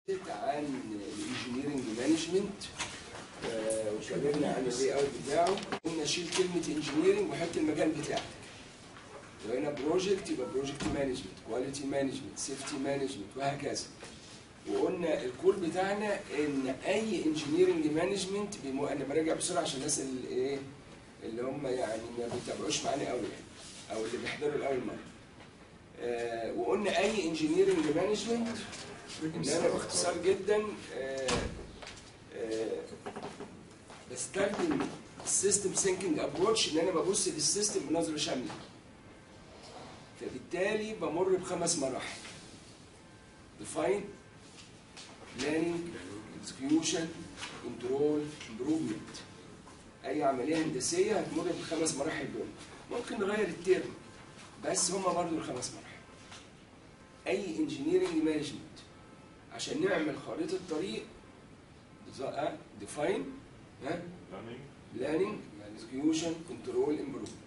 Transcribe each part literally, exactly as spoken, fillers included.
عن الانجينيرنج مانجمنت واتكلمنا عن اللاي اوت بتاعه. قلنا شيل كلمه انجينيرنج وحط المجال بتاعك. لو هنا بروجكت يبقى بروجكت مانجمنت، كواليتي مانجمنت، سيفتي مانجمنت وهكذا. وقلنا الكور بتاعنا ان اي انجينيرنج مانجمنت بمو... انا براجع بسرعه عشان الناس اللي ايه اللي هم يعني ما بيتابعوش معانا قوي يعني او اللي بيحضروا لاول مره. آه وقلنا اي انجينيرنج مانجمنت ان انا باختصار جدا آه آه بستخدم السيستم ثينكينج ابروتش، ان انا ببص للسيستم بنظره شامله. فبالتالي بمر بخمس مراحل: define، planning، execution، control، improvement. اي عمليه هندسيه هتمر بالخمس مراحل دول. ممكن نغير الترم بس هما برضه الخمس مراحل. اي انجينيرنج مانجمنت عشان نعمل خريطه طريق: define، ها planning، execution، control، improvement.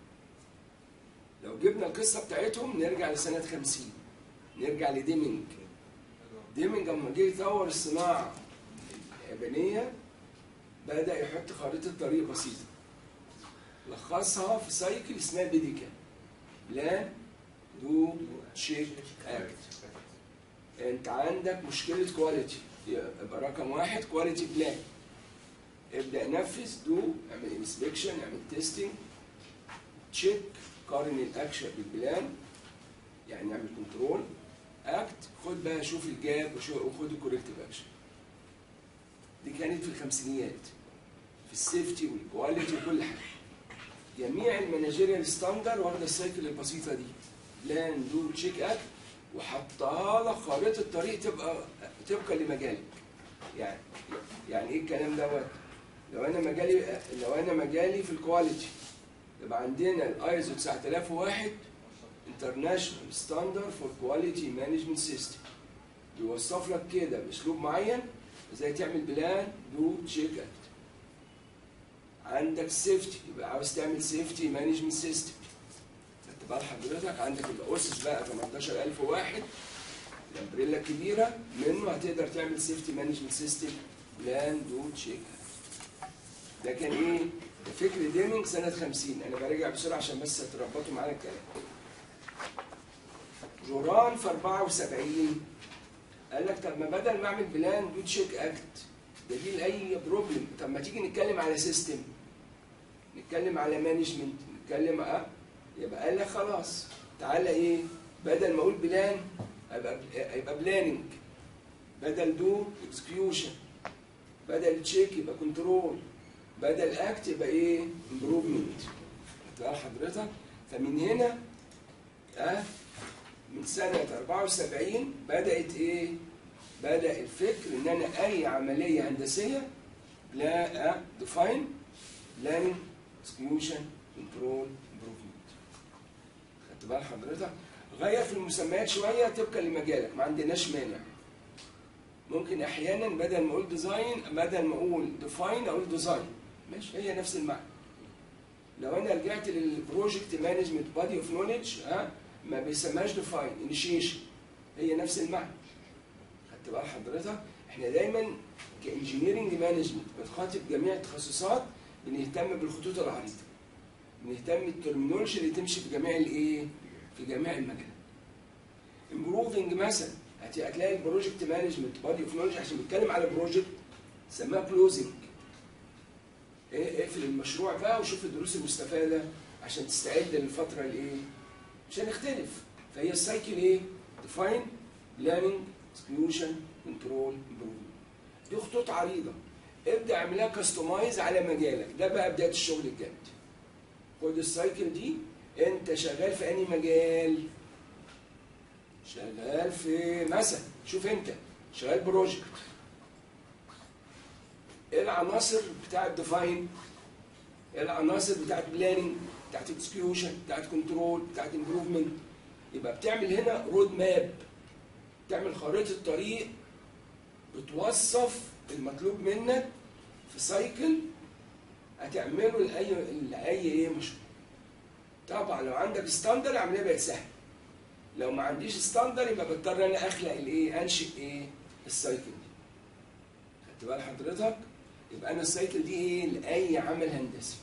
لو جبنا القصه بتاعتهم نرجع لسنه خمسين، نرجع لديمينج. ديمينج لما جه يطور الصناعه اليابانيه بدا يحط خريطه طريق بسيطه لخصها في سايكل اسمها بيديكا: بلان، دو، تشيك، اكت. انت عندك مشكله كواليتي، يبقى رقم واحد كواليتي بلان. ابدا نفذ، دو اعمل انسبكشن، اعمل تيستنج، تشيك قارن الاكشن بالبلان يعني اعمل كنترول، اكت خد بقى شوف الجاب وخد الكوركتيف اكشن. دي كانت في الخمسينيات في السيفتي والكواليتي وكل حاجه. جميع المانجيريال ستاندر واخده السايكل البسيطه دي: بلان، دو، تشيك، اكت، وحطها لك خريطه الطريق تبقى طبقا لمجالك. يعني يعني ايه الكلام دوت؟ لو انا مجالي لو انا مجالي في الكواليتي يبقى عندنا الايزو تسعة آلاف وواحد انترناشونال ستاندرد فور كواليتي مانجمنت سيستم، بيوصف لك كده باسلوب معين ازاي تعمل بلان، دو، تشيك، اكت. عندك سيفتي يبقى عاوز تعمل سيفتي مانجمنت سيستم، خدت بال حضرتك؟ عندك الاوسس بقى تمنتاشر ألف وواحد الامبريلا الكبيره منه هتقدر تعمل سيفتي مانجمنت سيستم، بلان، دو، تشيك. ده كان ايه؟ فكر ديمينج سنه خمسين. انا براجع بسرعه عشان بس تربطوا معايا الكلام. جوران في أربعة وسبعين قال لك طب ما بدل ما اعمل بلان، دو، تشيك، اكت، ده دي لاي بروبلم، طب ما تيجي نتكلم على سيستم، نتكلم على مانجمنت، نتكلم اه يبقى قال لك خلاص تعالى ايه؟ بدل ما اقول بلان يبقى يبقى بلاننج، بدل دو اكسكيوشن، بدل تشيك يبقى كنترول، بدل اكت يبقى ايه؟ امبروفمنت. خدت حضرتك؟ فمن هنا اه من سنه أربعة وسبعين بدات ايه؟ بدا الفكر ان انا اي عمليه هندسيه لا ديفاين، بلاننج، اكسكيوشن، كنترول، امبروفمنت. خدت بال حضرتك؟ غير في المسميات شويه طبقا لمجالك، ما عندناش مانع. ممكن احيانا بدل ما اقول ديزاين بدل ما اقول ديفاين اقول ديزاين، ماشي، هي نفس المعنى. لو انا رجعت للبروجكت مانجمنت بادي اوف نوليدج ها ما بيسماش ديفاين، انيشيشن، هي نفس المعنى. خدت بال حضرتك؟ احنا دايما كانجينيرنج مانجمنت بنخاطب جميع التخصصات، بنهتم بالخطوط العريضه، بنهتم بالترمينولوجي اللي تمشي في جميع الايه؟ في جميع المجالات. امبروفنج مثلا هتلاقي البروجكت مانجمنت بادي اوف نوليدج عشان بيتكلم على بروجكت سماها كلوزنج. اقفل المشروع بقى وشوف الدروس المستفاده عشان تستعد للفتره الايه؟ مش هنختلف. فهي السايكل ايه؟ ديفاين، بلاننج، اكسكيوشن، كنترول، امبروفمنت. دي خطوط عريضه، ابدا اعملها كاستمايز على مجالك. ده بقى بدايه الشغل الجد. خد السايكل دي، انت شغال في انهي مجال؟ شغال في مثلا شوف انت شغال بروجكت، ايه العناصر بتاعت ديفاين؟ ايه العناصر بتاعت بلاننج؟ بتاعت اكسكيوشن؟ بتاعت كنترول؟ بتاعت امبروفمنت؟ يبقى بتعمل هنا رود ماب، تعمل خريطه طريق بتوصف المطلوب منك في سايكل هتعمله لاي لاي ايه مشروع. طبعا لو عندك ستاندر العمليه بقت سهله، لو ما عنديش ستاندر يبقى بضطر انا اخلق الايه؟ انشئ ايه؟ السايكل دي. خدت بال حضرتك؟ يبقى انا السايكل دي ايه؟ لاي عمل هندسي.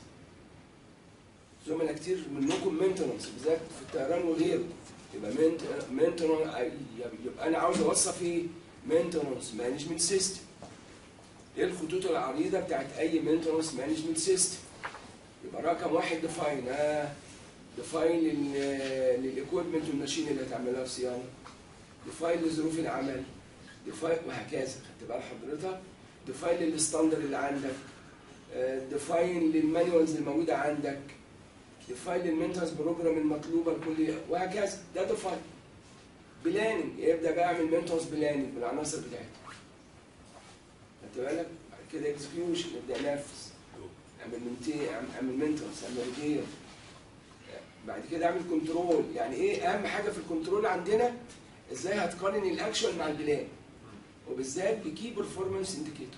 زملاء كتير منكم مينتنس بالذات في الطيران وغيره، يبقى مينتنس، يبقى انا عاوز اوصف ايه؟ مينتنس مانجمنت سيستم. ايه الخطوط العريضه بتاعت اي مينتنس مانجمنت سيستم؟ يبقى رقم واحد ديفاين، اه ديفاين للايكويبمنت والماشين اللي هتعملها صيانه، ديفاين لظروف العمل، ديفاين وهكذا. خدت بال حضرتك؟ ديفاين للستاندر اللي عندك، ديفاين للمانيوالز الموجوده عندك، ديفاين للمينتنس بروجرام المطلوبه لكل، وهكذا. ده ديفاين. بلاننج، يبدا بقى اعمل مينتنس بلاننج بالعناصر بتاعتها. خدت بالك؟ بعد كده اكسكيوشن، نبدا ننفذ، اعمل منتي، اعمل مينتنس، اعمل ريبير. بعد كده اعمل كنترول. يعني ايه اهم حاجه في الكنترول عندنا؟ ازاي هتقارن الاكشن مع البلان، وبالذات بكي برفورمانس انديكيتور.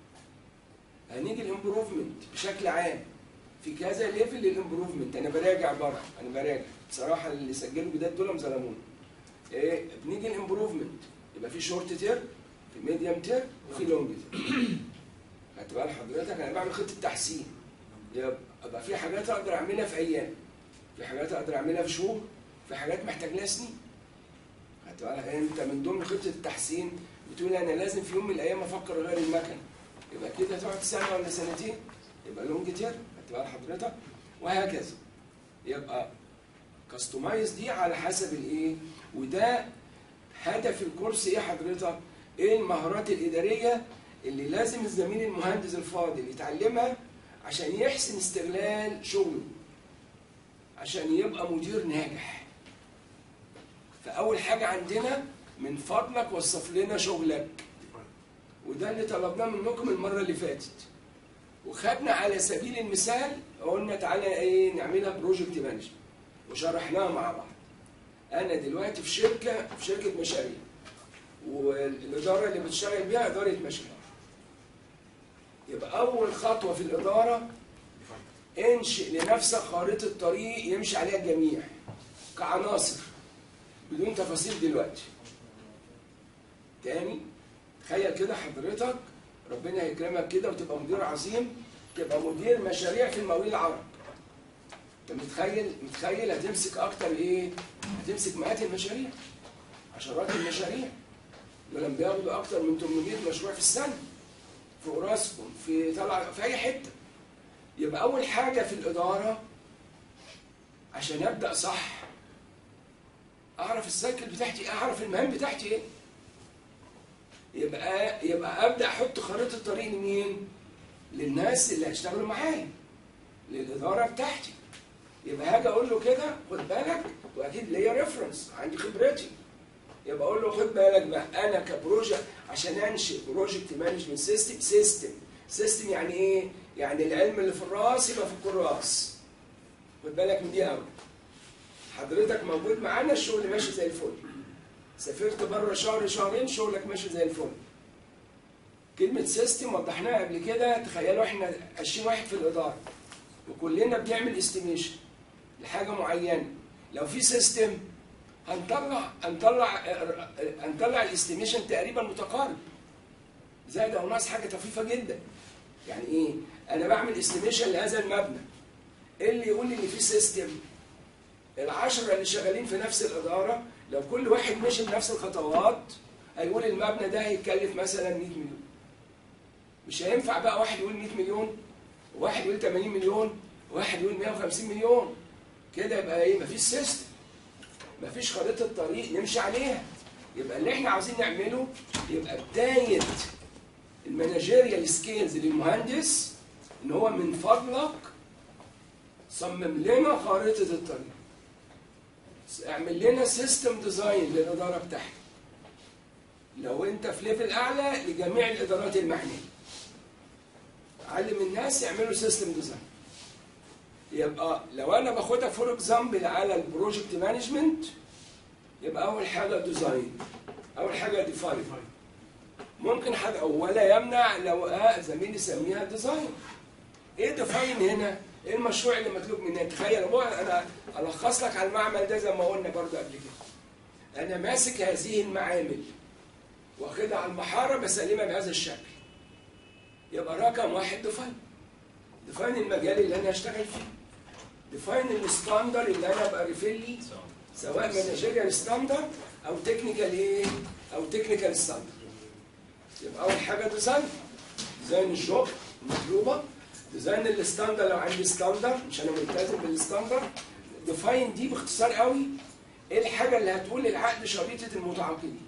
هنيجي الامبروفمنت بشكل عام، في كذا ليفل للامبروفمنت. انا براجع بره، انا براجع بصراحه اللي سجلوا جداد دول ظلموني. ايه بنيجي الامبروفمنت، يبقى في شورت تير، في ميديوم تير، وفي لونج تير. خدت بال حضرتك؟ انا بعمل خطه تحسين، يبقى في حاجات اقدر اعملها في ايام، في حاجات اقدر اعملها في شهور، في حاجات محتاج لها سنين. خدت بالك؟ انت من ضمن خطه التحسين بتقول انا لازم في يوم من الايام افكر اغير المكنه، يبقى كده هتقعد سنه ولا سنتين، يبقى لونج تير. خدت بال حضرتك؟ وهكذا. يبقى كاستمايز دي على حسب الايه، وده هدف الكورس ايه حضرتك؟ ايه المهارات الاداريه اللي لازم الزميل المهندس الفاضل يتعلمها عشان يحسن استغلال شغله، عشان يبقى مدير ناجح. فاول حاجه عندنا، من فضلك وصف لنا شغلك، وده اللي طلبناه منكم المره اللي فاتت، وخدنا على سبيل المثال قلنا تعالى ايه نعملها بروجكت مانجمنت، وشرحناها مع بعض. انا دلوقتي في شركه في شركه مشاريع، والاداره اللي بتشتغل بيها اداره مشاريع. يبقى اول خطوه في الاداره، انشئ لنفسك خارطه طريق يمشي عليها الجميع كعناصر، بدون تفاصيل دلوقتي. تاني، تخيل كده حضرتك ربنا يكرمك كده وتبقى مدير عظيم، تبقى مدير مشاريع في المقاولين العرب. انت متخيل متخيل هتمسك اكتر ايه؟ هتمسك مئات المشاريع، عشرات المشاريع. دول بياخدوا اكتر من ثمانمائة مشروع في السنه، في اوراسكوم، في طلع في اي حته. يبقى اول حاجه في الاداره عشان ابدا صح، اعرف السايكل بتاعتي، اعرف المهام بتاعتي ايه. يبقى يبقى ابدا احط خريطه طريق لمين؟ للناس اللي هيشتغلوا معايا، للاداره بتاعتي. يبقى هاجي اقول له كده خد بالك، واكيد ليا ريفرنس، عندي خبرتي. يبقى اقول له خد بالك بقى، انا كبروجكت عشان انشئ بروجكت مانجمنت سيستم، سيستم سيستم يعني ايه؟ يعني العلم اللي في الراس يبقى في الكراس. خد بالك من دي قوي. حضرتك موجود معانا، الشغل ماشي زي الفل. سافرت بره شهر شهرين، شغلك ماشي زي الفل. كلمة سيستم وضحناها قبل كده. تخيلوا احنا عشرين واحد في الإدارة، وكلنا بنعمل استيميشن لحاجة معينة. لو في سيستم هنطلع هنطلع هنطلع الاستيميشن تقريبا متقارب، زائد او ناقص حاجة طفيفة جدا. يعني ايه؟ أنا بعمل استيميشن لهذا المبنى. ايه اللي يقول لي إن في سيستم؟ العشرة اللي شغالين في نفس الإدارة لو كل واحد مشي بنفس الخطوات هيقول المبنى ده هيتكلف مثلا مئة مليون. مش هينفع بقى واحد يقول مئة مليون، وواحد يقول ثمانين مليون، وواحد يقول مئة وخمسين مليون. كده يبقى ايه؟ مفيش سيستم، مفيش خريطة طريق نمشي عليها. يبقى اللي احنا عاوزين نعمله يبقى بداية المانجيريال سكيلز للمهندس، ان هو من فضلك صمم لنا خريطة الطريق، اعمل لنا سيستم ديزاين للإدارة بتاعتك. لو انت في ليفل اعلى لجميع الادارات المعنيه، علم الناس يعملوا سيستم ديزاين. يبقى لو انا باخدها فور اكزامبل على البروجكت مانجمنت، يبقى اول حاجه ديزاين، اول حاجه ديفاين. ممكن حاجه ولا يمنع لو زميلي يسميها ديزاين. ايه ديفاين هنا؟ ايه المشروع اللي مطلوب مني؟ تخيل انا الخص لك على المعمل ده زي ما قلنا برضه قبل كده. انا ماسك هذه المعامل، واخدها على المحاره بسلمها بهذا الشكل. يبقى رقم واحد ديفاين. ديفاين المجال اللي انا هشتغل فيه. ديفاين الستاندر اللي انا ابقى ريفير لي سواء مانجيريال ستاندر او تكنيكال ايه؟ او تكنيكال ستاندر. يبقى اول حاجه ديزاين. ديزاين الشغل المطلوبه. ديزاين الستاندر لو عندي ستاندر مش انا ملتزم بالستاندر. ديفاين دي باختصار قوي ايه الحاجه اللي هتقول للعقد شريطه المتعاقدين.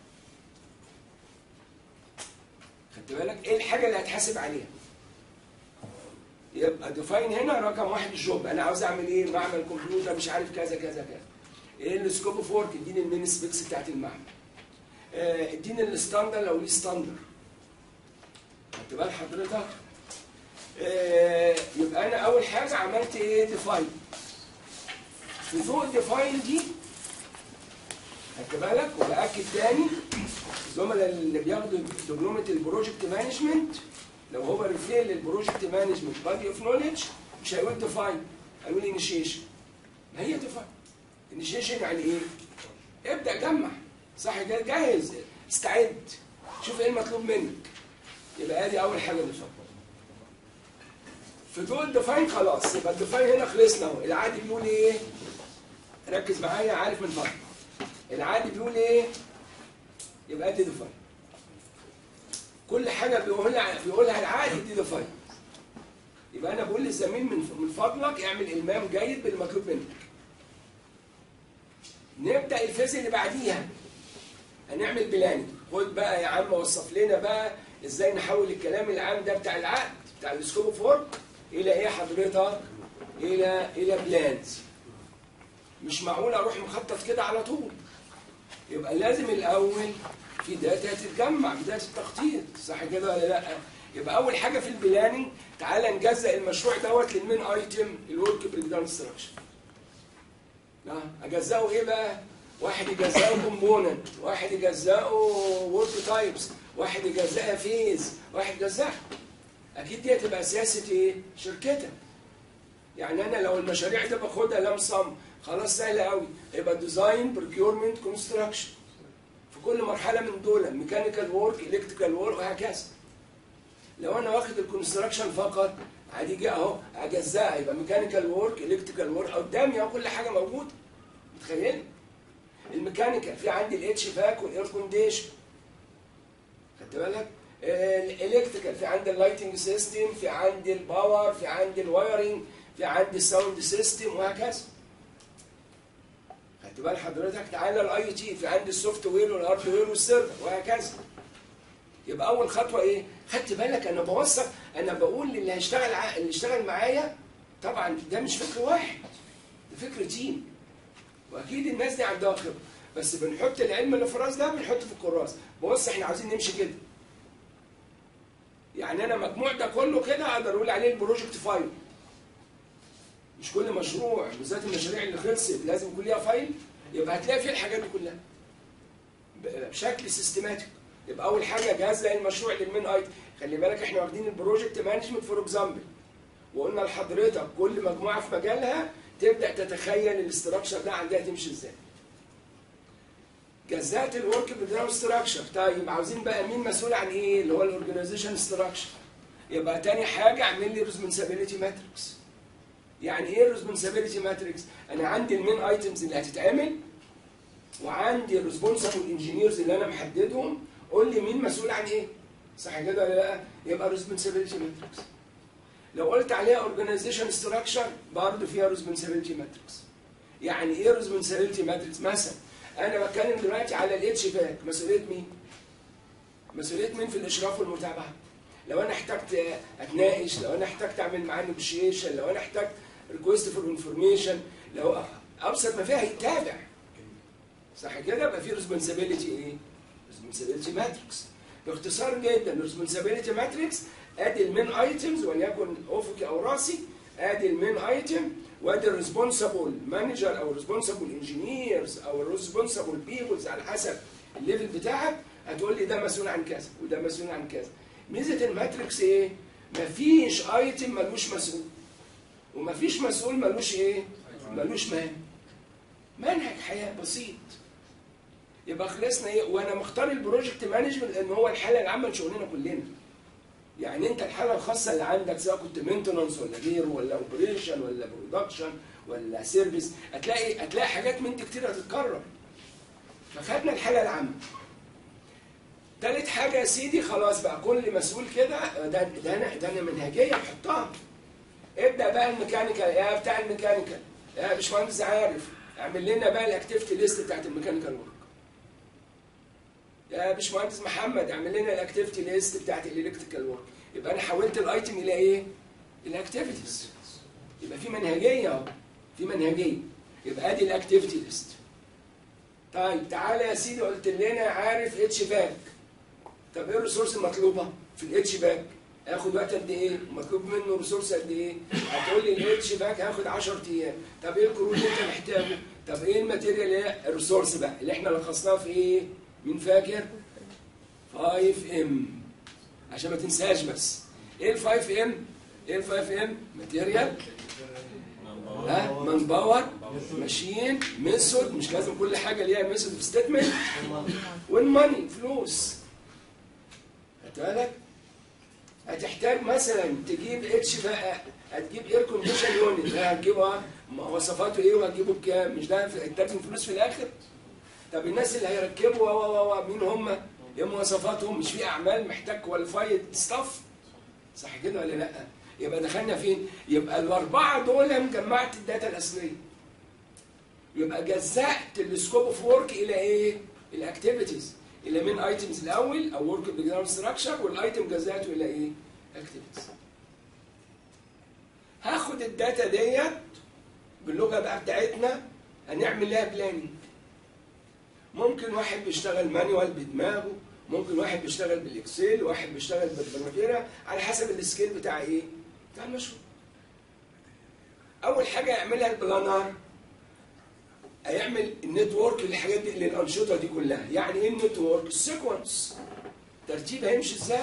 خدت بالك؟ ايه الحاجه اللي هتحاسب عليها؟ يبقى ديفاين هنا رقم واحد الجوب، انا عاوز اعمل ايه؟ معمل كمبيوتر مش عارف كذا كذا كذا. ايه السكوب اوف ورك؟ اديني المين سبيكس بتاعت المعمل. اه اديني الستاندر لو ليه ستاندر. خدت بال حضرتك؟ اه يبقى انا اول حاجه عملت ايه؟ ديفاين. في ضوء الديفاين دي خدت بالك؟ وباكد تاني الزملاء اللي بياخدوا دبلومه البروجكت مانجمنت لو هو ريفير للبروجكت مانجمنت بادي اوف نوليدج مش هيقول ديفاين، هيقول انيشيشن. ما هي ديفاين. انيشيشن يعني ايه؟ ابدا جمع صح كده؟ جهز استعد شوف ايه المطلوب منك. يبقى ادي اول حاجه ديفاين. في ضوء الديفاين خلاص يبقى الديفاين هنا خلصنا اهو. العادي بيقول ايه؟ ركز معايا عارف من فضلك. العادي بيقول ايه؟ يبقى ادي ديفاين. كل حاجه بيقولها بيقولها العادي دي ديفاين. يبقى انا بقول للزميل من من فضلك اعمل المام جيد بالمطلوب منك. نبدا الفيز اللي بعديها هنعمل بلاننج. خد بقى يا عم وصف لنا بقى ازاي نحول الكلام العام ده بتاع العقد بتاع السكوب اوف ورك الى ايه حضرتك؟ الى الى بلانز. مش معقول اروح مخطط كده على طول. يبقى لازم الاول في داتا تتجمع، بدايه التخطيط صح كده ولا لا؟ يبقى اول حاجه في البلاننج تعالى نجزأ المشروع دوت للمين ايتم الورك بريك داون ستراكشر. اجزأه ايه بقى؟ واحد يجزأه كومبوننت، واحد يجزأه ورك تايبس، واحد يجزأها فيز، واحد يجزأها. اكيد دي هتبقى سياسه ايه؟ شركتك. يعني انا لو المشاريع دي باخدها لم صم خلاص سهله قوي. يبقى ديزاين بريكيورمنت كونستراكشن. في كل مرحله من دول ميكانيكال وورك الكتريكال وورك وهكذا. لو انا واخد الكونستراكشن فقط هتيجي اهو اجزاها يبقى ميكانيكال وورك الكتريكال وورك قدامي اهو كل حاجه موجوده. متخيل؟ الميكانيكال في عندي الاتش فاك والاير كونديشن. خدت بالك؟ الالكتريكال في عندي اللايتنج سيستم، في عندي الباور، في عندي الوايرنج، في عندي الساوند سيستم وهكذا. خدت بال حضرتك؟ تعالى الاي تي في عندي السوفت وير والهاردوير والسيرفر وهكذا. يبقى اول خطوه ايه؟ خدت بالك انا بوثق، انا بقول للي هيشتغل ع... اللي اشتغل معايا طبعا ده مش فكر واحد، ده فكر تيم. واكيد الناس دي عندها خبره، بس بنحط العلم اللي في الراس ده بنحطه في الكراس. بص احنا عاوزين نمشي كده. يعني انا مجموع ده كله كده اقدر اقول عليه البروجكت فايل. مش كل مشروع بالذات المشاريع اللي خلصت لازم يكون ليها فايل. يبقى هتلاقي فيه الحاجات دي كلها بشكل سيستماتيك. يبقى اول حاجه جهاز المشروع للمين ايتم. خلي بالك احنا واخدين البروجكت مانجمنت فور اكزامبل، وقلنا لحضرتك كل مجموعه في مجالها تبدا تتخيل الاستراكشر ده عندها تمشي ازاي. جزات الورك بريك ستراكشر. طيب عاوزين بقى مين مسؤول عن ايه؟ اللي هو الاورجنايزيشن ستراكشر. يبقى تاني حاجه اعمل لي ريسبونسابيلتي ماتريكس. يعني ايه الريسبونسابيلتي ماتريكس؟ انا عندي المين ايتمز اللي هتتعمل وعندي الريسبونسبل انجينيرز اللي انا محددهم. قول لي مين مسؤول عن ايه؟ صح كده ولا لا؟ يبقى ريسبونسابيلتي ماتريكس. لو قلت عليها اورجنايزيشن ستراكشر برضه فيها ريسبونسابيلتي ماتريكس. يعني ايه ريسبونسابيلتي ماتريكس؟ مثلا انا بتكلم دلوقتي على الاتش فاك، مسؤوليه مين؟ مسؤوليه مين في الاشراف والمتابعه؟ لو انا احتجت اتناقش، لو انا احتجت اعمل معاه نيجوشيشن، لو انا احتجت ريكويست فور انفورميشن، لو ابسط ما فيها يتابع. صح كده؟ يبقى في ريسبونسابيلتي ايه؟ ريسبونسابيلتي ماتريكس. باختصار جدا الريسبونسابيلتي ماتريكس ادي المين ايتمز وليكن افقي او راسي، ادي المين ايتم وادي الريسبونسبل مانجر او الريسبونسبل انجينيرز او الريسبونسبل بيبلز على حسب الليفل بتاعك. هتقول لي ده مسؤول عن كذا وده مسؤول عن كذا. ميزه الماتريكس ايه؟ مفيش ايتم ملوش مسؤول ومفيش مسؤول ملوش ايه؟ ملوش مهام. منهج حياه بسيط. يبقى خلصنا ايه؟ وانا مختار البروجكت مانجمنت لان هو الحاله العامه لشغلنا كلنا. يعني انت الحاله الخاصه اللي عندك سواء كنت مينتنانس ولا غيره ولا اوبريشن ولا برودكشن ولا سيرفيس، هتلاقي هتلاقي حاجات من دي كتير هتتكرر. فخدنا الحاله العامه. تالت حاجه يا سيدي، خلاص بقى كل مسؤول كده ده ده انا ده انا منهجيه احطها. ابدا بقى الميكانيكال، يا بتاع الميكانيكال يا باشمهندس عارف اعمل لنا بقى الاكتيفيتي ليست بتاعت الميكانيكال ورك. يا باشمهندس محمد اعمل لنا الاكتيفيتي ليست بتاعت الالكتريكال ورك. يبقى انا حولت الايتم الى ايه؟ الاكتيفيتيز. يبقى في منهجيه اهو، في منهجيه. يبقى ادي الاكتيفيتي ليست. طيب تعالى يا سيدي، قلت لنا عارف اتش باك. طب ايه الريسورس المطلوبه في الاتش باك؟ هياخد وقت قد ايه؟ مطلوب منه ريسورس قد ايه؟ هتقول لي الاتش باك هياخد عشرة ايام. طب ايه الكروت اللي انت محتاجه؟ طب ايه الماتيريال اللي هي الريسورس بقى اللي احنا لخصناه في ايه؟ مين فاكر؟ خمسة ام. عشان ما تنساش بس. ايه ال خمسة ام؟ ايه ال خمسة ام؟ ماتيريال، ها؟ مان باور، ماشين، ميثود، مش لازم كل حاجه ليها ميثود في ستيتمنت، والماني، فلوس. خدت بالك؟ هتحتاج مثلا تجيب اتش بقى، هتجيب اير كونديشن يونت، هتجيبها مواصفاته ايه وهتجيبه بكام؟ مش ده هتدفع فلوس في الاخر؟ طب الناس اللي هيركبوا و و مين هم؟ ايه مواصفاتهم؟ مش في اعمال محتاج كواليفايد ستاف؟ صح كده ولا لا؟ يبقى دخلنا فين؟ يبقى الاربعه دول جمعت الداتا الاصليه. يبقى جزأت السكوب اوف ورك الى ايه؟ الاكتيفيتيز. الى مين ايتمز الاول او ورك بيجراوند ستراكشر، والايتم جزأته الى ايه؟ اكتيفيتيز. هاخد الداتا ديت باللغه بقى بتاعتنا هنعمل لها بلاننج. ممكن واحد بيشتغل مانيوال بدماغه، ممكن واحد بيشتغل بالاكسل، واحد بيشتغل بالبرمجيرا، على حسب السكيل بتاع ايه؟ بتاع المشروع. اول حاجه يعملها البلانر، هيعمل النتورك للحاجات دي، للانشطه دي كلها. يعني ايه النتورك؟ السيكونس، ترتيب هيمشي ازاي؟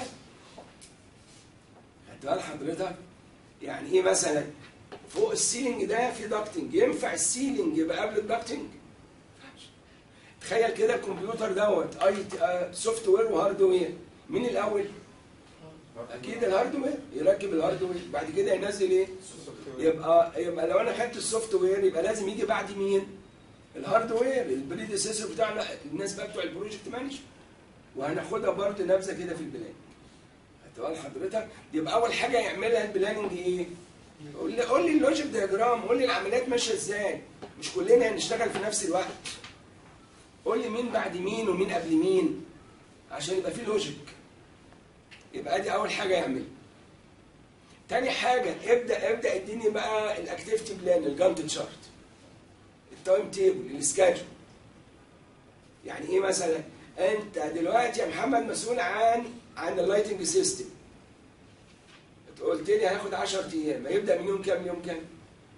خدت بال حضرتك؟ يعني ايه مثلا؟ فوق السيلينج ده في داكتنج، ينفع السيلينج يبقى قبل الداكتنج؟ تخيل كده الكمبيوتر دوت اي سوفت وير وهاردوير، مين الاول؟ اكيد الهاردوير، يركب الهاردوير، بعد كده ينزل ايه؟ يبقى يبقى لو انا خدت السوفت وير يبقى لازم يجي بعد مين؟ الهاردوير، البريديسيسور بتاعنا، الناس بقى بتوع البروجكت مانجمنت. وهناخدها برضه نبذه كده في البلان. خدت بال حضرتك؟ يبقى اول حاجه يعملها البلاننج ايه؟ قول لي قول لي اللوجيك دياجرام، قول لي العمليات ماشيه ازاي؟ مش كلنا هنشتغل في نفس الوقت. قول لي مين بعد مين ومين قبل مين عشان يبقى في لوجيك. يبقى دي اول حاجه يعملها. تاني حاجه ابدا ابدا اديني بقى الاكتيفيتي بلان، الجانت تشارت، التايم تيبل، السكادجول. يعني ايه مثلا؟ انت دلوقتي يا محمد مسؤول عن عن اللايتنج سيستم. قلت لي هياخد عشرة ايام، هيبدا من يوم كام يوم كام؟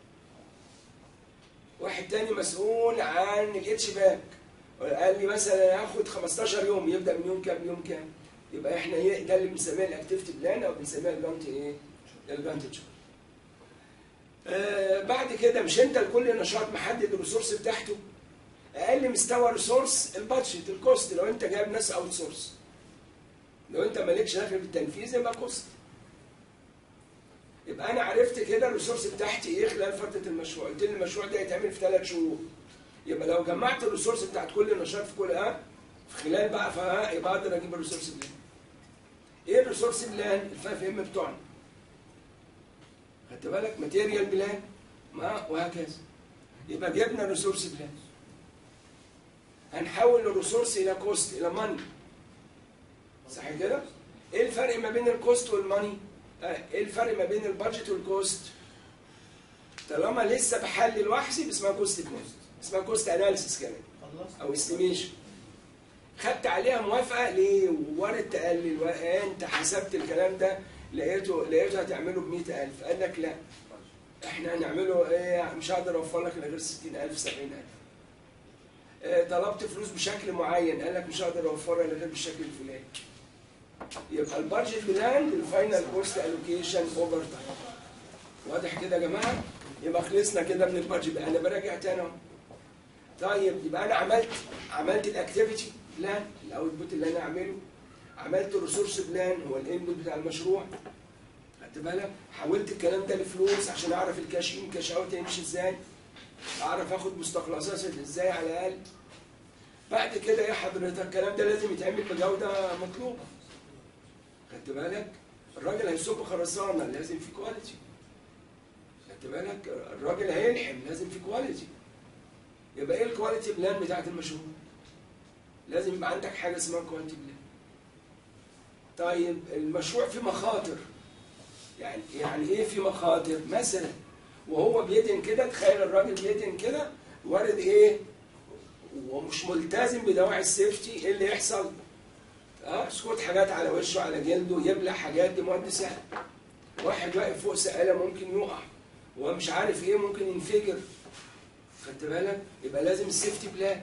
واحد تاني مسؤول عن الاتش باك، قال لي مثلا هاخد خمستاشر يوم، يبدا من يوم كام يوم كام؟ يبقى احنا هي ده اللي بنسميه الاكتيفيتي بلان او بنسميها الجانت ايه؟ الجانت تشارت. آه بعد كده مش انت لكل نشاط محدد الريسورس بتاعته؟ اقل مستوى ريسورس البادجت، الكوست، لو انت جايب ناس اوت سورس. لو انت مالكش دخل بالتنفيذ يبقى كوست. يبقى انا عرفت كده الريسورس بتاعتي ايه خلال فتره المشروع، قلت لي المشروع ده يتعمل في ثلاث شهور. يبقى لو جمعت الريسورس بتاعت كل نشاط في كل اه في خلال بقى فها يبقى اقدر اجيب الريسورس بلان. ايه الريسورس بلان؟ الفايف ام بتوعنا. خدت بالك؟ ماتيريال بلان ما وهكذا. يبقى جبنا الريسورس بلان. هنحول الريسورس الى كوست، الى ماني. صح كده؟ ايه الفرق ما بين الكوست والماني؟ ايه الفرق ما بين البادجت والكوست؟ طالما لسه بحلل واحسب اسمها كوست بلان، اسمها كوست اناليسيس كمان او استيميشن. خدت عليها موافقه ليه؟ وارد تقلل، انت حسبت الكلام ده لقيته لقيته هتعمله ب مئة ألف، قال لك لا احنا هنعمله ايه؟ مش هقدر اوفر لك الا غير ستين ألف سبعين ألف. اه طلبت فلوس بشكل معين، قال لك مش هقدر اوفرها الا غير بالشكل الفلاني. يبقى البادجت بلان الفاينل كوست الوكيشن اوفر تايم. واضح كده يا جماعه؟ يبقى خلصنا كده من البادجت. انا براجع تاني اهو. طيب يبقى انا عملت عملت الاكتيفيتي بلان، الاوتبوت اللي انا اعمله، عملت الريسورس بلان هو الانبوت بتاع المشروع، خدت بالك؟ حولت الكلام ده لفلوس عشان اعرف الكاش ان كاش اوت يمشي ازاي، اعرف اخد مستخلصات ازاي على الاقل. بعد كده يا حضرتك الكلام ده لازم يتعمل بجوده مطلوبه، خدت بالك؟ الراجل هيصب خرسانه لازم في كواليتي، خدت بالك؟ الراجل هيلحم لازم في كواليتي. يبقى ايه الكواليتي بلان بتاعت المشروع؟ لازم يبقى عندك حاجه اسمها كواليتي بلان. طيب المشروع فيه مخاطر، يعني يعني ايه في مخاطر؟ مثلا وهو بيدهن كده، تخيل الراجل بيدهن كده وارد ايه؟ ومش ملتزم بدواعي السيفتي، ايه اللي يحصل؟ اه يسقط حاجات على وشه على جلده، يبلع حاجات، دي مواد سهله. واحد واقف فوق سقاله ممكن يقع، ومش عارف ايه ممكن ينفجر، خدت بالك؟ يبقى لازم السيفتي بلان.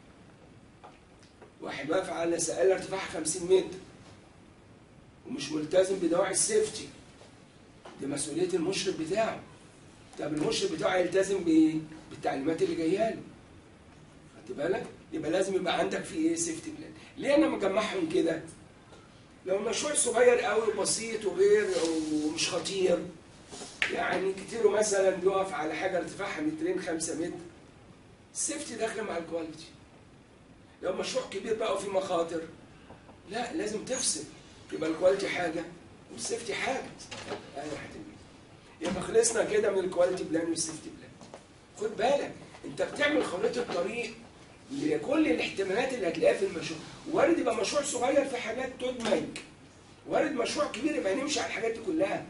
واحد واقف على سقاله ارتفاعها خمسين متر ومش ملتزم بدواعي السيفتي، دي مسؤوليه المشرف بتاعه. طب المشرف بتاعه يلتزم بايه؟ بالتعليمات اللي جايه له، خدت بالك؟ يبقى لازم يبقى عندك في ايه؟ سيفتي بلان. ليه انا مجمعهم كده؟ لو المشروع صغير قوي وبسيط وغير ومش خطير، يعني كتيره مثلا بيقف على حاجه ارتفاعها مترين خمسة متر، السيفتي داخله مع الكواليتي. لو مشروع كبير بقى وفيه مخاطر، لا لازم تفصل، يبقى الكواليتي حاجه والسيفتي حاجه. يعني يبقى خلصنا كده من الكواليتي بلان والسيفتي بلان. خد بالك انت بتعمل خريطه طريق لكل الاحتمالات اللي هتلاقيها في المشروع. وارد يبقى مشروع صغير في حاجات تدمج، وارد مشروع كبير يبقى نمشي على الحاجات دي كلها.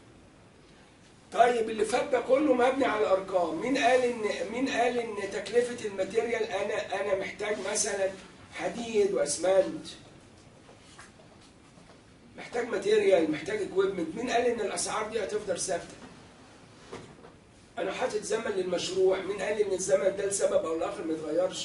طيب اللي فات ده كله مبني على ارقام. مين قال ان مين قال ان تكلفه الماتيريال انا انا محتاج مثلا حديد واسمنت، محتاج ماتيريال، محتاج اكويبمنت، مين قال ان الاسعار دي هتفضل ثابته؟ انا حاطط زمن للمشروع، مين قال ان الزمن ده لسبب او لاخر ما يتغيرش؟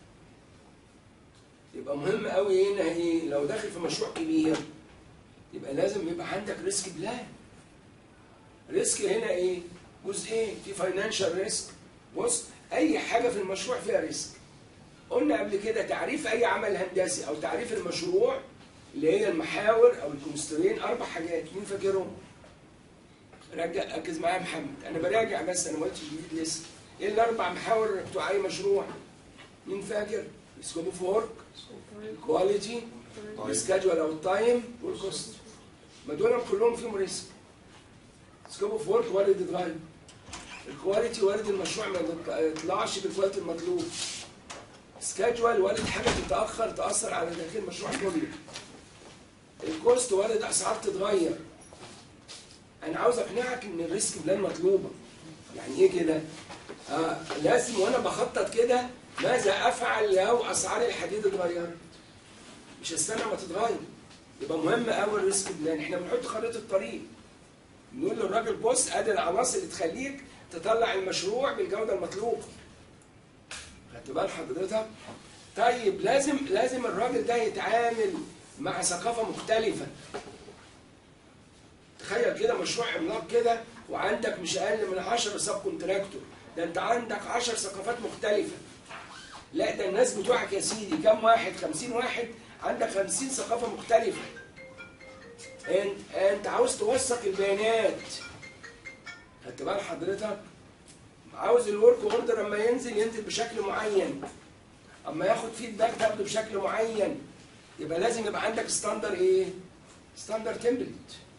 يبقى مهم قوي هنا ايه؟ لو داخل في مشروع كبير يبقى لازم يبقى عندك ريسك بلان. ريسك هنا ايه؟ جزئين، في فاينانشال ريسك. بص اي حاجه في المشروع فيها ريسك. قلنا قبل كده تعريف اي عمل هندسي او تعريف المشروع اللي هي المحاور او الكونسترين، اربع حاجات، مين فاكرهم؟ رجع ركز معايا يا محمد، انا براجع بس انا ما قلتش جديد لسه. ايه الاربع محاور بتوع اي مشروع؟ مين فاكر؟ سكوب اوف ورك، الكواليتي، السكادجول او التايم، والكوست. ما دول كلهم فيهم ريسك. سكوب اوف ورك وارد يتغير، الكواليتي وارد المشروع ما يطلعش بالكواليتي المطلوب، سكادجول وارد حاجه تتاخر تاثر على تاخير المشروع كله، الكوست وارد اسعار تتغير. انا عاوز اقنعك ان الريسك بلان مطلوبه. يعني ايه كده؟ آه لازم وانا بخطط كده ماذا افعل لو اسعار الحديد اتغيرت؟ مش هستنى ما تتغير. يبقى مهم قوي الريسك بلان. احنا بنحط خريطه طريق، نقول للراجل بص ادي العناصر اللي تخليك تطلع المشروع بالجوده المطلوبه. خدت بال حضرتك؟ طيب لازم لازم الراجل ده يتعامل مع ثقافه مختلفه. تخيل كده مشروع عملاق كده وعندك مش اقل من عشرة سب كونتراكتور، ده انت عندك عشر ثقافات مختلفه. لا ده الناس بتوعك يا سيدي كم واحد؟ خمسين واحد، عندك خمسين ثقافه مختلفه. انت انت عاوز توثق البيانات. خدت بال حضرتك؟ عاوز الورك اوردر لما ينزل ينزل بشكل معين، اما ياخد فيدباك تاخده بشكل معين. يبقى لازم يبقى عندك ستاندر ايه؟ ستاندر تمبلت.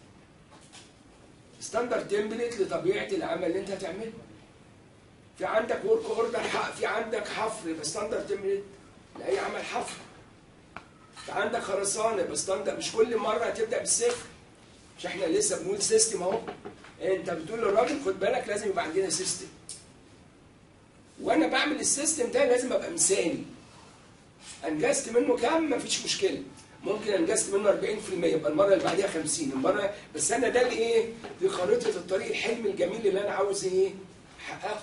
ستاندر تمبلت لطبيعه العمل اللي انت هتعمله. في عندك ورك اوردر، في عندك حفر، يبقى ستاندر تمبلت لاي عمل حفر. في عندك خرسانه، يبقى ستاندر. مش كل مره هتبدا بالصفر، مش احنا لسه بنقول سيستم اهو. انت بتقول للراجل خد بالك لازم يبقى عندنا سيستم، وانا بعمل السيستم ده لازم ابقى مثالي. انجزت منه كام؟ مفيش مشكله، ممكن انجزت منه أربعين في المية يبقى المره اللي بعديها خمسين، المره بس انا ده الايه؟ دي خريطه الطريق، الحلم الجميل اللي انا عاوز ايه؟ احققه.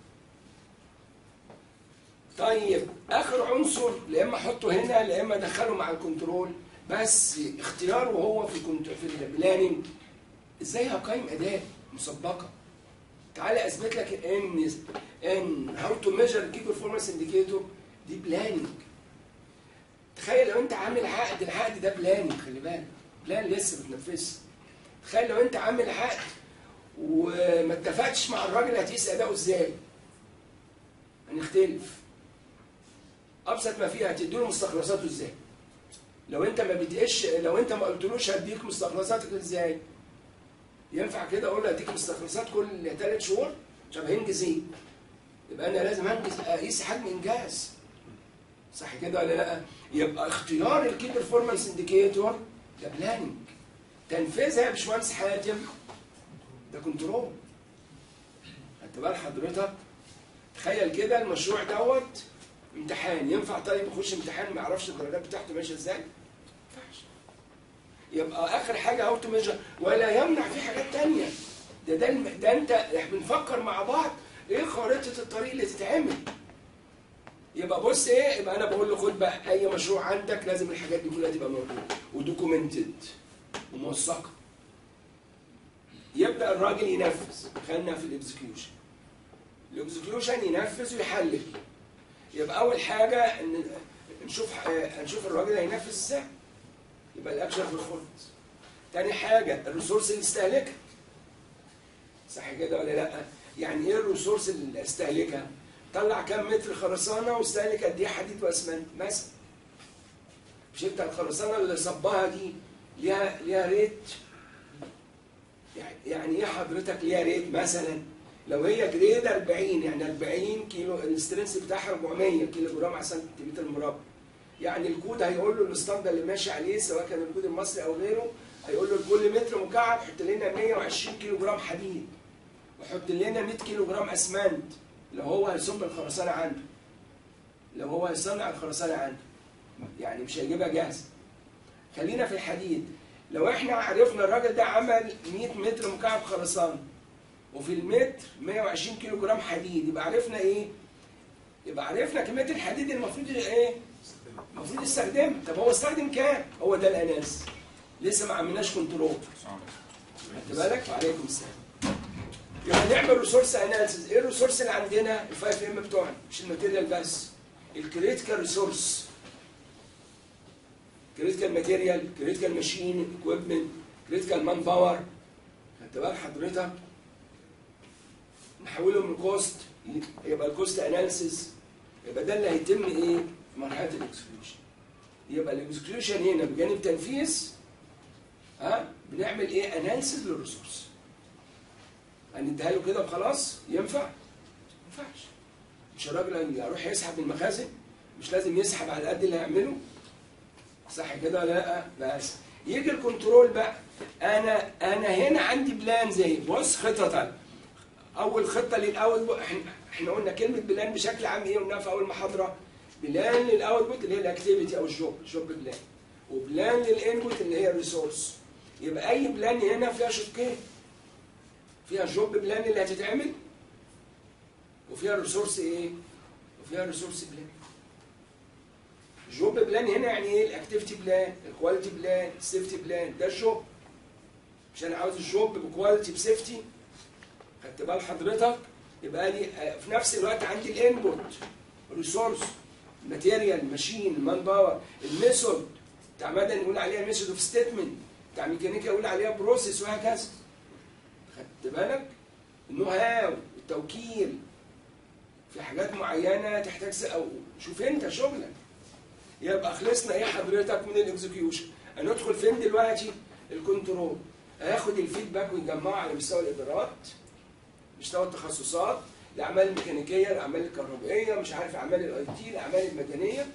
طيب اخر عنصر لا اما احطه هنا لا اما ادخله مع الكنترول، بس اختياره هو في في البلاننج. ازاي هقيم اداء مسبقه؟ تعالى اثبت لك ان ان هاو تو ميجر كي بيرفورمانس انديكيتور دي بلاننج. تخيل لو انت عامل عقد، العقد ده بلاننج، خلي بالك بلان لسه بتنفذه. تخيل لو انت عامل عقد وما اتفقتش مع الراجل هتقيس اداؤه ازاي؟ هنختلف. ابسط ما فيها هتديله مستخلصاته ازاي؟ لو انت ما بتقش، لو انت ما قلتلوش هديك مستخلصاتك ازاي؟ ينفع كده اقول له هديك مستخلصات كل ثلاث شهور؟ طب هنجز ايه؟ يبقى انا لازم انجز، اقيس حجم انجاز. صح كده ولا لا؟ يبقى اختيار الكي بيرفورمانس انديكيتور ده بلاننج. تنفيذها يا باشمهندس حاتم ده كنترول. خدت بال حضرتك؟ تخيل كده المشروع دوت امتحان، ينفع طيب يخش امتحان ما يعرفش الدرجات بتاعته ماشيه ازاي؟ ما ينفعش. يبقى اخر حاجه هاو تو ميجر، ولا يمنع في حاجات ثانيه. ده ده الم... ده انت احنا بنفكر مع بعض ايه خارطه الطريق اللي تتعمل. يبقى بص ايه، يبقى انا بقول له خد بقى اي مشروع عندك لازم الحاجات دي كلها تبقى موجوده ودوكيومنتد وموثقه. يبدا الراجل ينفذ، خلينا في الاكزكيوشن. الاكزكيوشن ينفذ ويحلل. يبقى اول حاجه ان نشوف نشوف الراجل هينفذ ازاي. يبقى الاكشن في الخط. تاني حاجه الريسورس اللي استهلكها. صح كده ولا لا؟ يعني ايه الريسورس اللي استهلكها؟ طلع كام متر خرسانه واستهلك قد ايه حديد واسمنت مثلا. مش انت الخرسانه اللي صبها دي ليها ليها ريت؟ يعني يعني ايه حضرتك ليها ريت؟ مثلا لو هي جريد أربعين يعني أربعين كيلو، السترينث بتاعها أربعمية كيلو جرام على سنتيمتر مربع. يعني الكود هيقول له الاسطمبه اللي ماشي عليه سواء كان الكود المصري او غيره، هيقول له لكل متر مكعب حط لنا مية وعشرين كيلو جرام حديد وحط لنا مية كيلو جرام اسمنت لو هو هيصب الخرسانه عنده. لو هو هيصنع الخرسانه عنده يعني مش هيجيبها جاهزه. خلينا في الحديد. لو احنا عرفنا الراجل ده عمل مية متر مكعب خرسانه وفي المتر مية وعشرين كيلو جرام حديد، يبقى عرفنا ايه؟ يبقى عرفنا كميه الحديد المفروض ايه؟ المفروض يستخدمها. طب هو استخدم كام؟ هو ده الاناليسيس. لسه ما عملناش كنترول. خدت بالك؟ وعليكم السلام. يبقى نعمل ريسورس اناليسيس. ايه الريسورس اللي عندنا؟ الفايف ام بتوعنا، مش الماتيريال بس. الكريتيكال ريسورس. كريتيكال ماتيريال، كريتيكال ماشين، اكويبمنت، كريتيكال مان باور. خدت بالك حضرتك؟ نحولهم لكوست، يبقى الكوست اناليسيس. يبقى ده اللي هيتم ايه؟ في مرحله الاكسكيوشن. يبقى الاكسكيوشن هنا بجانب تنفيذ ها بنعمل ايه؟ اناليسيس للريسورس. هنديها له كده وخلاص؟ ينفع؟ ما ينفعش. مش الراجل هيروح يسحب من المخازن؟ مش لازم يسحب على قد اللي هيعمله؟ صح كده ولا لا؟ بس يجي الكنترول بقى. انا انا هنا عندي بلان زي بص خطه. اول خطه للاول، احنا احنا قلنا كلمه بلان بشكل عام ايه؟ قلناها في اول محاضره. بلان للاوتبوت اللي هي الاكتيفيتي او الجوب، جوب بلان. وبلان للانبوت اللي هي الريسورس. يبقى اي بلان هنا فيها شقين. فيها جوب بلان اللي هتتعمل وفيها الريسورس ايه؟ وفيها الريسورس بلان. جوب بلان هنا يعني ايه؟ الاكتيفيتي بلان، الكواليتي بلان، السيفتي بلان، ده الجوب. مش انا عاوز الجوب بكواليتي بسيفتي. خدت بال حضرتك؟ يبقى لي في نفس الوقت عندي الانبوت، ريسورس، ماتيريال، ماشين، مان باور، الميثود بتاع مدني نقول عليها ميثود اوف ستيتمنت، بتاع ميكانيكا يقول عليها بروسيس وهكذا. خدت بالك؟ النو هاو، التوكيل. في حاجات معينه تحتاج او شوف انت شغلك. يبقى خلصنا ايه حضرتك من الاكزكيوشن؟ هندخل فين دلوقتي؟ الكنترول. هياخد الفيدباك ويجمعه على مستوى الادارات، مستوى التخصصات، الاعمال الميكانيكيه، الاعمال الكهربائيه، مش عارف اعمال الاي تي، الاعمال المدنيه.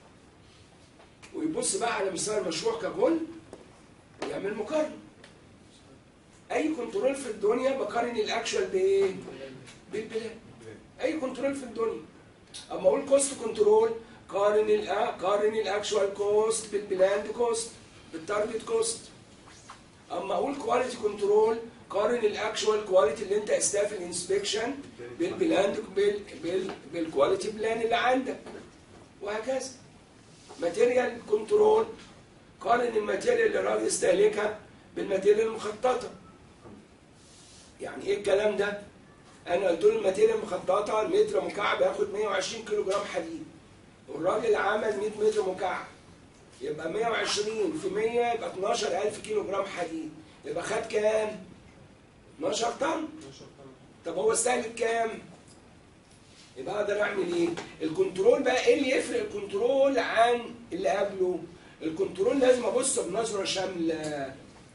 ويبص بقى على مستوى المشروع ككل ويعمل مقارنه. اي كنترول في الدنيا بقارن الاكشوال بايه؟ بالبلان. اي كنترول في الدنيا. اما اقول كوست كنترول قارن ال قارن الاكشوال كوست بالبلاند كوست، بالتارجت كوست. اما اقول كواليتي كنترول قارن الاكشوال كواليتي اللي انت قستها في الانسبكشن بالبلاند بال بال بالكواليتي بلان اللي عندك وهكذا. ماتيريال كنترول قارن الماتيريال اللي الراجل استهلكها بالماتيريال المخططه. يعني ايه الكلام ده؟ انا قلت له الماتيريال المخططه المتر مكعب ياخد مية وعشرين كيلو جرام حديد، والراجل عمل مية متر مكعب، يبقى مية وعشرين في مية يبقى اتناشر ألف كيلو جرام حديد، يبقى خد كام؟ اتناشر طن. طب هو استهلك كام؟ يبقى اقدر اعمل ايه؟ الكنترول بقى ايه اللي يفرق الكنترول عن اللي قبله؟ الكنترول لازم ابص بنظره شامله.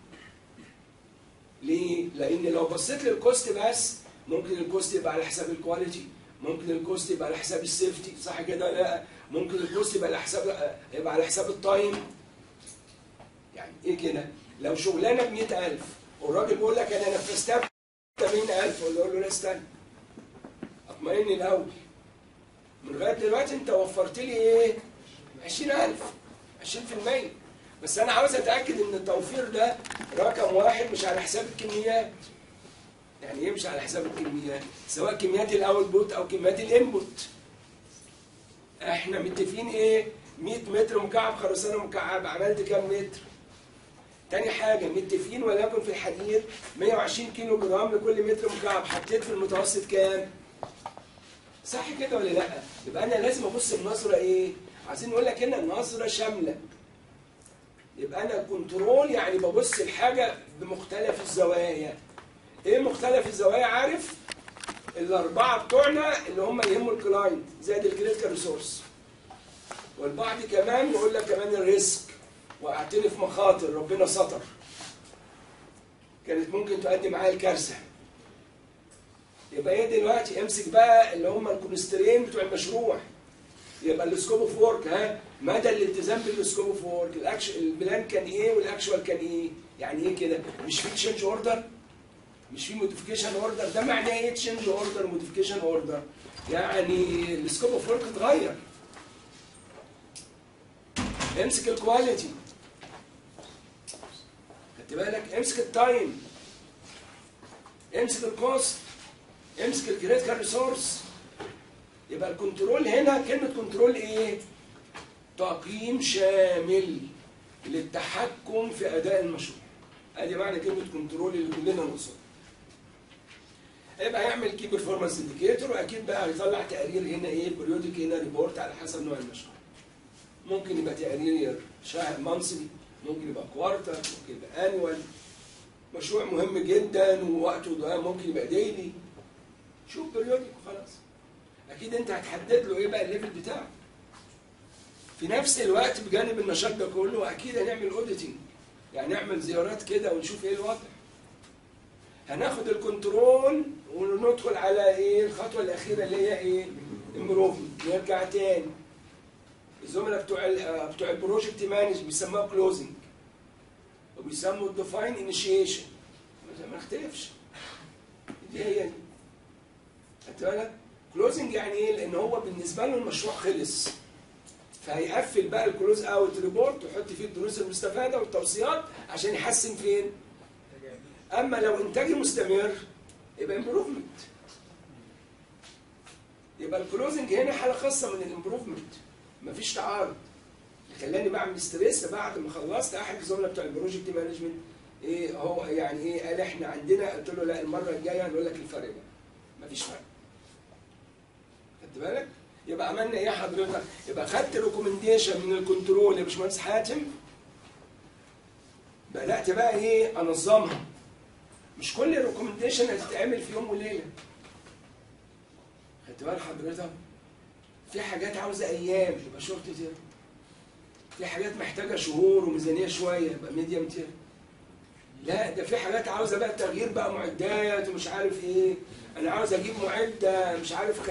ليه؟ لان لو بصيت للكوست بس ممكن الكوست يبقى على حساب الكواليتي، ممكن الكوست يبقى على حساب السيفتي، صح كده ولا لا؟ ممكن الكوست يبقى على حساب يبقى على حساب التايم. يعني ايه كده؟ لو شغلانه ب مية ألف والراجل بيقول لك انا نفذتها ب ثمانين ألف، اقول له لا استنى اطمئن الاول. من لغايه دلوقتي انت وفرت لي ايه؟ عشرين ألف، عشرين في المية، بس انا عاوز اتاكد ان التوفير ده رقم واحد مش على حساب الكميات. يعني ايه مش على حساب الكميات؟ سواء كميات الاوتبوت او كميات الانبوت. احنا متفقين ايه؟ مية متر مكعب خرسانه مكعب، عملت كام متر؟ تاني حاجه متفقين وليكن في الحديد مية وعشرين كيلو جرام لكل متر مكعب، حطيت في المتوسط كام؟ صح كده ولا لا؟ يبقى انا لازم ابص بنظره ايه؟ عايزين نقول لك هنا نظره شامله. يبقى انا كنترول يعني ببص الحاجه بمختلف الزوايا. ايه مختلف الزوايا؟ عارف؟ الاربعه بتوعنا اللي هم يهموا الكلاينت زائد الكريتيكال ريسورس. والبعض كمان يقول لك كمان الريسك، وقعتني في مخاطر ربنا ستر كانت ممكن تؤدي معايا الكارثه. يبقى ايه دلوقتي؟ امسك بقى اللي هم الكونسترين بتوع المشروع. يبقى السكوب اوف وورك، ها مدى الالتزام بالسكوب اوف وورك، الاكشن البلان كان ايه والاكشوال كان ايه؟ يعني ايه كده؟ مش في تشينج اوردر؟ مش في موديفيكيشن اوردر؟ ده معناه ايه تشينج اوردر موديفيكيشن اوردر؟ يعني السكوب اوف وورك اتغير. امسك الكواليتي، خدت بالك؟ امسك التايم، امسك الكوست، امسك الكريتيكال ريسورس. يبقى الكنترول هنا كلمة كنترول ايه؟ تقييم شامل للتحكم في أداء المشروع. ادي معنى كلمة كنترول اللي كلنا نقصدها. هيبقى يعمل كي بيرفورمانس انديكيتور، واكيد بقى هيطلع تقرير هنا ايه؟ بريودك هنا ريبورت على حسب نوع المشروع. ممكن يبقى تقرير شهر مانثلي، ممكن يبقى كوارتر، ممكن يبقى انوال. مشروع مهم جدا ووقته ده ممكن يبقى ديلي. شوف بريودك وخلاص. اكيد انت هتحدد له ايه بقى الليفل بتاعه. في نفس الوقت بجانب النشاط ده كله اكيد هنعمل اوديتنج، يعني نعمل زيارات كده ونشوف ايه الوضع. هناخد الكنترول وندخل على ايه؟ الخطوه الاخيره اللي هي ايه؟ امبروفمنت. نرجع تاني الزملاء بتوع ال بتوع البروجكت مانج بيسموها كلوزنج، وبيسموا الديفاين انيشيشن. ما نختلفش، دي هي دي. خدت بالك؟ كلوزنج يعني ايه؟ لان هو بالنسبه له المشروع خلص، فهيقفل بقى الكلوز اوت ريبورت ويحط فيه الدروس المستفاده والتوصيات عشان يحسن فين؟ اما لو انتاجي مستمر يبقى امبروفمنت. يبقى الكلوزنج هنا حاله خاصه من الامبروفمنت، مفيش تعارض. خلاني بعمل ستريس بعد ما خلصت. احد الزملاء بتوع البروجكت مانجمنت ايه هو يعني ايه؟ قال احنا عندنا، قلت له لا المره الجايه هنقول لك الفرق بقى. مفيش فرق. خدت بالك؟ يبقى عملنا ايه حضرتك؟ يبقى خدت ريكومنديشن من الكنترول يا باشمهندس حاتم، بدات بقى ايه؟ انظمها. مش كل الريكومنديشن هتتعمل في يوم وليله. خدت بال حضرتك؟ في حاجات عاوزه ايام يبقى شورت تيرم، في حاجات محتاجه شهور وميزانيه شويه يبقى ميديم تيرم. لا ده في حاجات عاوزه بقى تغيير بقى معدات ومش عارف ايه. انا عاوز اجيب معده مش عارف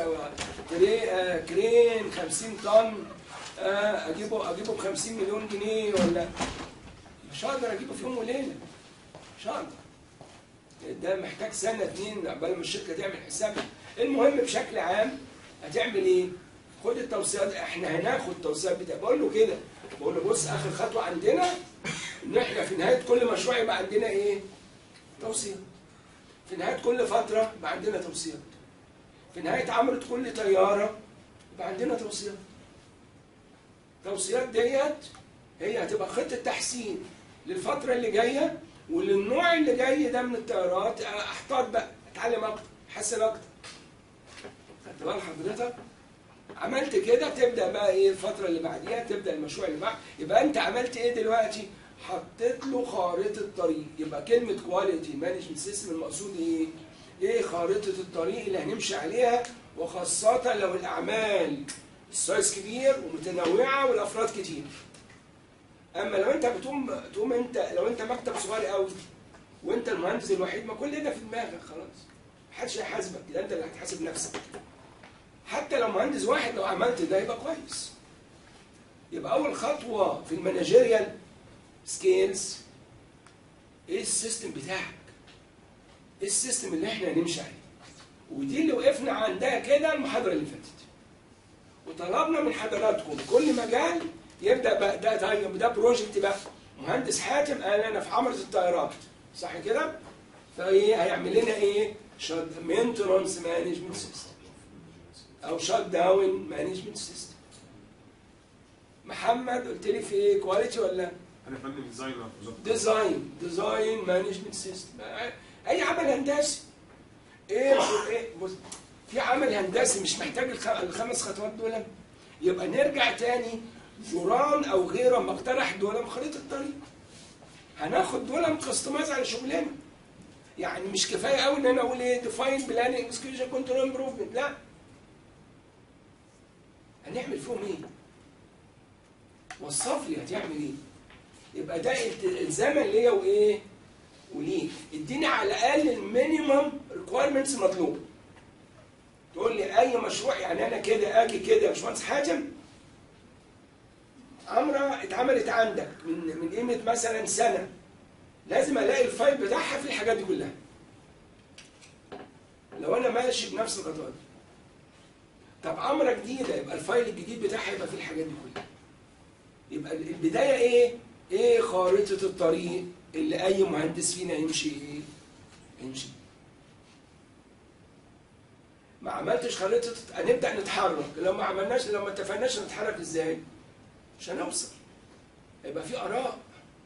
كرين خمسين طن، اجيبه اجيبه ب خمسين مليون جنيه، ولا مش هقدر اجيبه في يوم وليله. مش هقدر. ده محتاج سنه اتنين عقبال ما الشركه تعمل حسابها. المهم بشكل عام هتعمل ايه؟ خد التوصيات. احنا هناخد التوصيات بتاعتك. بقول له كده، بقول له بص اخر خطوه عندنا ان احنا في نهايه كل مشروع يبقى عندنا ايه؟ توصيه. في نهايه كل فتره يبقى عندنا توصيات. في نهايه عمره كل طياره يبقى عندنا توصيات. التوصيات ديت هي هتبقى خطه تحسين للفتره اللي جايه وللنوع اللي جاي ده من الطيارات. احتاط بقى، اتعلم اكتر، تحسن اكتر. خدت بال حضرتك؟ عملت كده تبدا بقى ايه الفتره اللي بعديها، تبدا المشروع اللي بعد. يبقى انت عملت ايه دلوقتي؟ حطيت له خارطه طريق. يبقى كلمه كواليتي مانجمنت سيستم المقصود ايه؟ ايه خارطه الطريق اللي هنمشي عليها، وخاصه لو الاعمال السايز كبير ومتنوعه والافراد كتير. اما لو انت بتقوم تقوم انت لو انت مكتب صغير قوي وانت المهندس الوحيد، ما كل ده في دماغك خلاص، محدش هيحاسبك، ده انت اللي هتحاسب نفسك. حتى لو مهندس واحد لو عملت ده يبقى كويس. يبقى اول خطوه في المانجيريال سكيلز، ايه السيستم بتاعك؟ ايه السيستم اللي احنا هنمشي عليه؟ ودي اللي وقفنا عندها كده المحاضره اللي فاتت. وطلبنا من حضراتكم كل مجال يبدا بقى ده ده, ده بروجكت بقى. مهندس حاتم قال انا في عمره الطيارات، صح كده؟ فايه هيعمل لنا ايه؟ مينتنانس مانجمنت سيستم او شات داون مانجمنت سيستم. محمد قلت لي في ايه؟ كواليتي ولا؟ انا فني ديزاينر. ديزاين ديزاين مانجمنت سيستم. اي عمل هندسي ايه ايه بص، في عمل هندسي مش محتاج الخمس خطوات دول، يبقى نرجع تاني جوران او غيره ما اقترح دول خريطه الطريق. هناخد دول مكستمايز على شغلنا. يعني مش كفايه قوي ان انا اقول ايه ديفاين بلاننج اكسكيوشن كنترول امبروفمنت، لا. هنعمل فيهم ايه؟ وصف لي هتعمل ايه؟ يبقى ده الزاما ليا وايه؟ وليك. اديني على الاقل المينيمم ريكوايرمنتس المطلوب. تقول لي اي مشروع، يعني انا كده اجي كده يا باشمهندس حاتم، عمره اتعملت عندك من من قيمه مثلا سنه، لازم الاقي الفايل بتاعها في الحاجات دي كلها. لو انا ماشي بنفس الخطوات. طب عمره جديده، يبقى الفايل الجديد بتاعها يبقى في الحاجات دي كلها. يبقى البدايه ايه؟ ايه خارطه الطريق اللي اي مهندس فينا يمشي ايه؟ يمشي. ما عملتش خريطه هنبدا نتحرك، لو ما عملناش لو ما اتفقناش نتحرك ازاي؟ مش هنوصل. يبقى في اراء.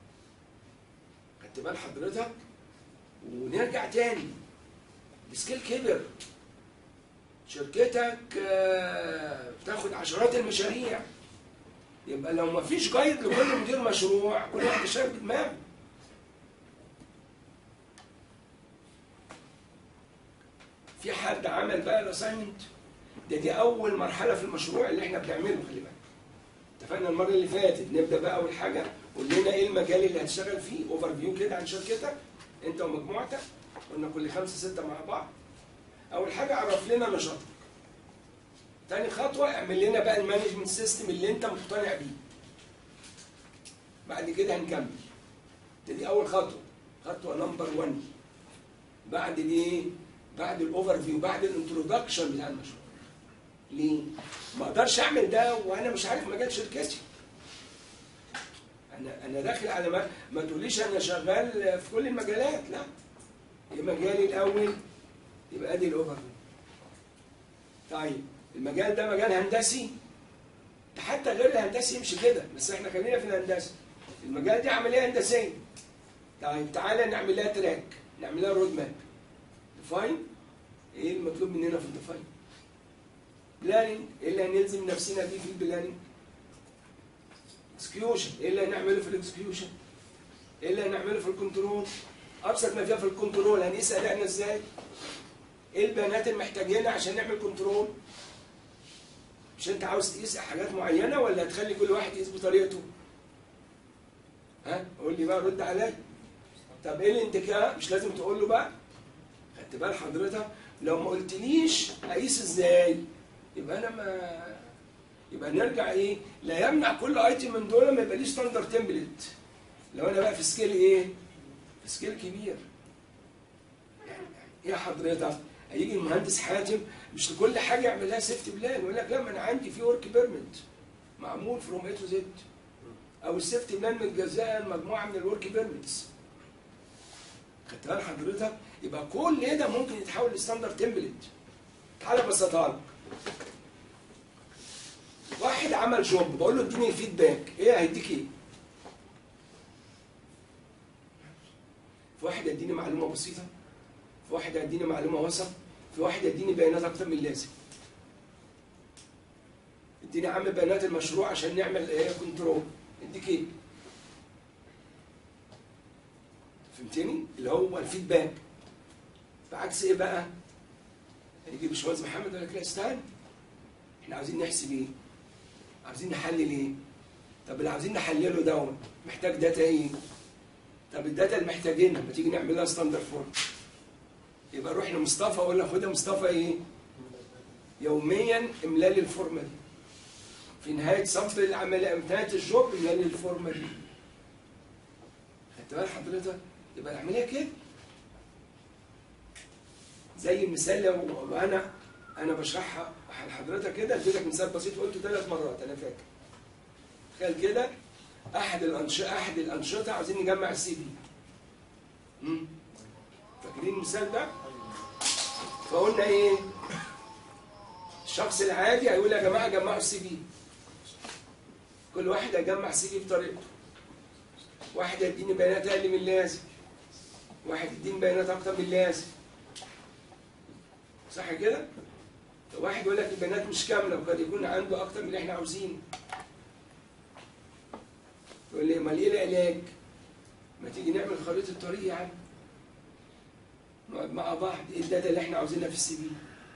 خدت بال حضرتك؟ ونرجع تاني. السكيل كبر. شركتك بتاخد عشرات المشاريع. يبقى لو ما فيش جايد لكل مدير مشروع، كل واحد شايف بدماغه. في حد عمل بقى الاساينمنت؟ ده دي اول مرحله في المشروع اللي احنا بنعمله، خلي بالك. اتفقنا المره اللي فاتت نبدا بقى اول حاجه قول لنا ايه المجال اللي هتشتغل فيه، اوفر فيو كده عن شركتك انت ومجموعتك، قلنا كل خمسه سته مع بعض. اول حاجه عرف لنا نشاطك. تاني خطوه اعمل لنا بقى المانجمنت سيستم اللي انت مقتنع بيه. بعد كده هنكمل. دي اول خطوه، خطوه نمبر واحد. بعد الايه؟ بعد الاوفر فيو، بعد الانترودكشن بتاع المشروع. ليه؟ ما اقدرش اعمل ده وانا مش عارف مجال شركتي. انا انا داخل على ما, ما تقوليش انا شغال في كل المجالات، لا. ايه مجالي الاول؟ يبقى ادي الاوفر فيو. طيب المجال ده مجال هندسي، ده حتى غير الهندسي يمشي كده، بس احنا خلينا في الهندسه. المجال دي عمليه هندسيه. طيب تعالى نعمل لها تراك، نعمل لها رود ماب. ديفاين، ايه المطلوب مننا في الديفاين؟ بلاننج، ايه اللي هنلزم نفسنا بيه في البلاننج؟ اكسكيوشن، ايه اللي هنعمله في الاكسكيوشن؟ ايه اللي هنعمله في الكنترول؟ ابسط ما فيها في الكنترول هنقيس ادائنا ازاي؟ ايه البيانات اللي محتاجينها عشان نعمل كنترول؟ مش انت عاوز تقيس حاجات معينه ولا هتخلي كل واحد يقيس بطريقته؟ ها؟ قول لي بقى، رد عليا. طب ايه الانتكاء؟ مش لازم تقول له بقى. خدت بال حضرتك؟ لو ما قلتليش اقيس ازاي؟ يبقى انا ما يبقى نرجع ايه؟ لا يمنع كل ايتم من دول ما يبقى ليه ستاندرد تمبلت. لو انا بقى في سكيل ايه؟ في سكيل كبير. يعني ايه حضرتك؟ هيجي المهندس حاتم مش لكل حاجه يعمل لها سيفتي بلان، يقول لك لا ما انا عندي في ورك بيرمنت معمول فروم اي تو زد، او السيفتي بلان متجزاه مجموعه من الورك بيرمنتس. خدت بال حضرتك؟ يبقى كل ده ممكن يتحول لستاندرد تمبلت. تعالى ابسطها لك. واحد عمل جوب، بقول له اديني فيدباك، ايه هيديك ايه؟ في واحد هيديني معلومه بسيطه، في واحد هيديني معلومه وسط، في واحد يديني بيانات اكتر من اللازم. اديني يا عم بيانات المشروع عشان نعمل ايه كنترول، اديك ايه؟ فهمتني؟ اللي هو الفيدباك. بعكس ايه بقى؟ هيجي باشمهندس محمد يقول لك لا استنى، احنا عاوزين نحسب ايه؟ عاوزين نحلل ايه؟ طب اللي عاوزين نحلله دوت محتاج داتا ايه؟ طب الداتا اللي محتاجينها ما تيجي نعمل لها ستاندرد فورم. يبقى روح لمصطفى اقول له خد يا مصطفى ايه؟ يوميا املا لي الفورمه دي. في نهايه صف العمليه نهايه الجوب املا لي الفورمه دي. خدت بال حضرتك؟ يبقى العمليه كده. زي المثال لو انا انا بشرحها لحضرتك كده، اديتك مثال بسيط قلته ثلاث مرات انا فاكر. تخيل كده احد الانشطه احد الانشطه عاوزين نجمع السي في. امم فاكرين المثال ده؟ فقلنا ايه؟ الشخص العادي هيقول يا جماعه جمعوا السي في. كل واحد هيجمع السي في بطريقته. واحد هيديني بيانات اقل من اللازم. واحد يديني بيانات اكتر من اللازم. صح كده؟ واحد يقول لك البيانات مش كامله وقد يكون عنده اكتر من اللي احنا عاوزينه. يقول لي امال ايه العلاج؟ ما تيجي نعمل خريطه طريق يا عم. نقعد مع بعض ايه الداتا اللي احنا عاوزينها في السي في؟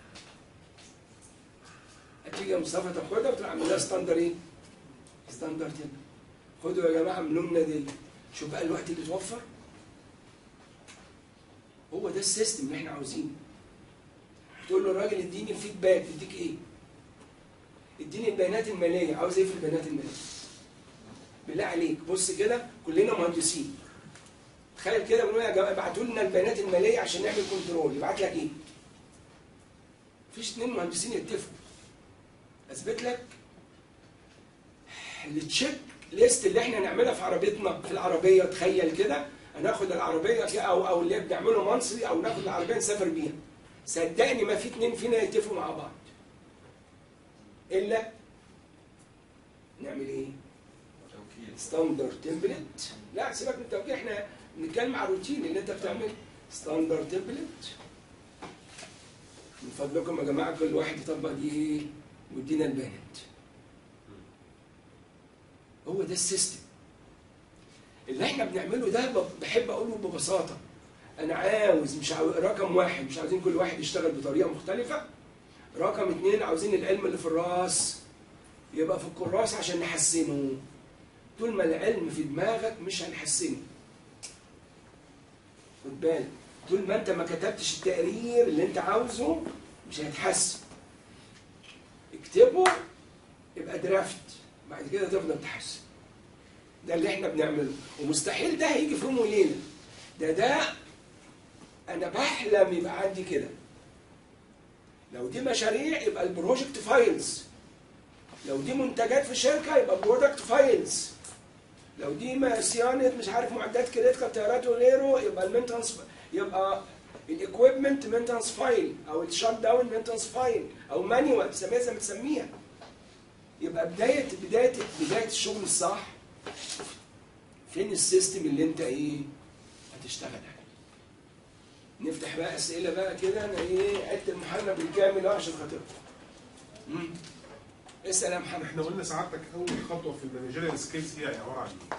هتيجي يا مصطفى تاخدها وتروح عامل لها ستاندر ايه؟ ستاندر هنا. خدوا يا جماعه اعملوا لنا دي. شوف بقى الوقت اللي اتوفر. هو ده السيستم اللي احنا عاوزينه. تقول له الراجل اديني الفيدباك، يديك ايه؟ اديني البيانات الماليه، عاوز ايه في البيانات الماليه؟ بالله عليك بص كده كلنا مهندسين. تخيل كده بنقول يا جماعه ابعتوا لنا البيانات الماليه عشان نعمل كنترول، يبعت لك ايه؟ مفيش اثنين مهندسين يتفقوا. اثبت لك التشيك ليست اللي احنا نعملها في عربيتنا في العربيه. تخيل كده هناخد العربيه او او اللي بنعمله منصري او ناخد العربيه نسافر بيها. صدقني ما في اثنين فينا يتفقوا مع بعض. الا نعمل ايه؟ ستاندرد تمبلت. لا سيبك من التوجيه، احنا بنتكلم على الروتين اللي انت بتعمله. ستاندرد تمبلت. من فضلكم يا جماعه كل واحد يطبق دي ايه؟ ويدينا البيانات. هو ده السيستم. اللي احنا بنعمله ده بحب اقوله ببساطه. انا عاوز مش عاوز رقم واحد مش عاوزين كل واحد يشتغل بطريقه مختلفه. رقم اثنين عاوزين العلم اللي في الراس يبقى في الكراس عشان نحسنه. طول ما العلم في دماغك مش هنحسنه. خد بالك، طول ما انت ما كتبتش التقرير اللي انت عاوزه مش هيتحسن. اكتبه يبقى درافت، بعد كده تفضل تحسن. ده اللي احنا بنعمله، ومستحيل ده هيجي في يوم وليله. ده ده انا بحلم يبقى عندي كده. لو دي مشاريع يبقى البروجكت فايلز. لو دي منتجات في شركه يبقى برودكت فايلز. لو دي صيانه مش عارف معدات كريتيكال طيارات وغيره يبقى المينتنس، يبقى الاكويبمنت مينتنس فايل او الشات داون مينتنس فايل او مانيوال سميها زي ما تسميها. يبقى بدايه بدايه بدايه الشغل الصح فين السيستم اللي انت ايه هتشتغل عليه. نفتح بقى اسئله بقى كده. انا ايه عدت المحاضره بالكامل عشان خاطركم. اسال يا محمد. احنا قلنا سعادتك اول خطوه في المانجيريال سكيلز هي عباره عن ايه؟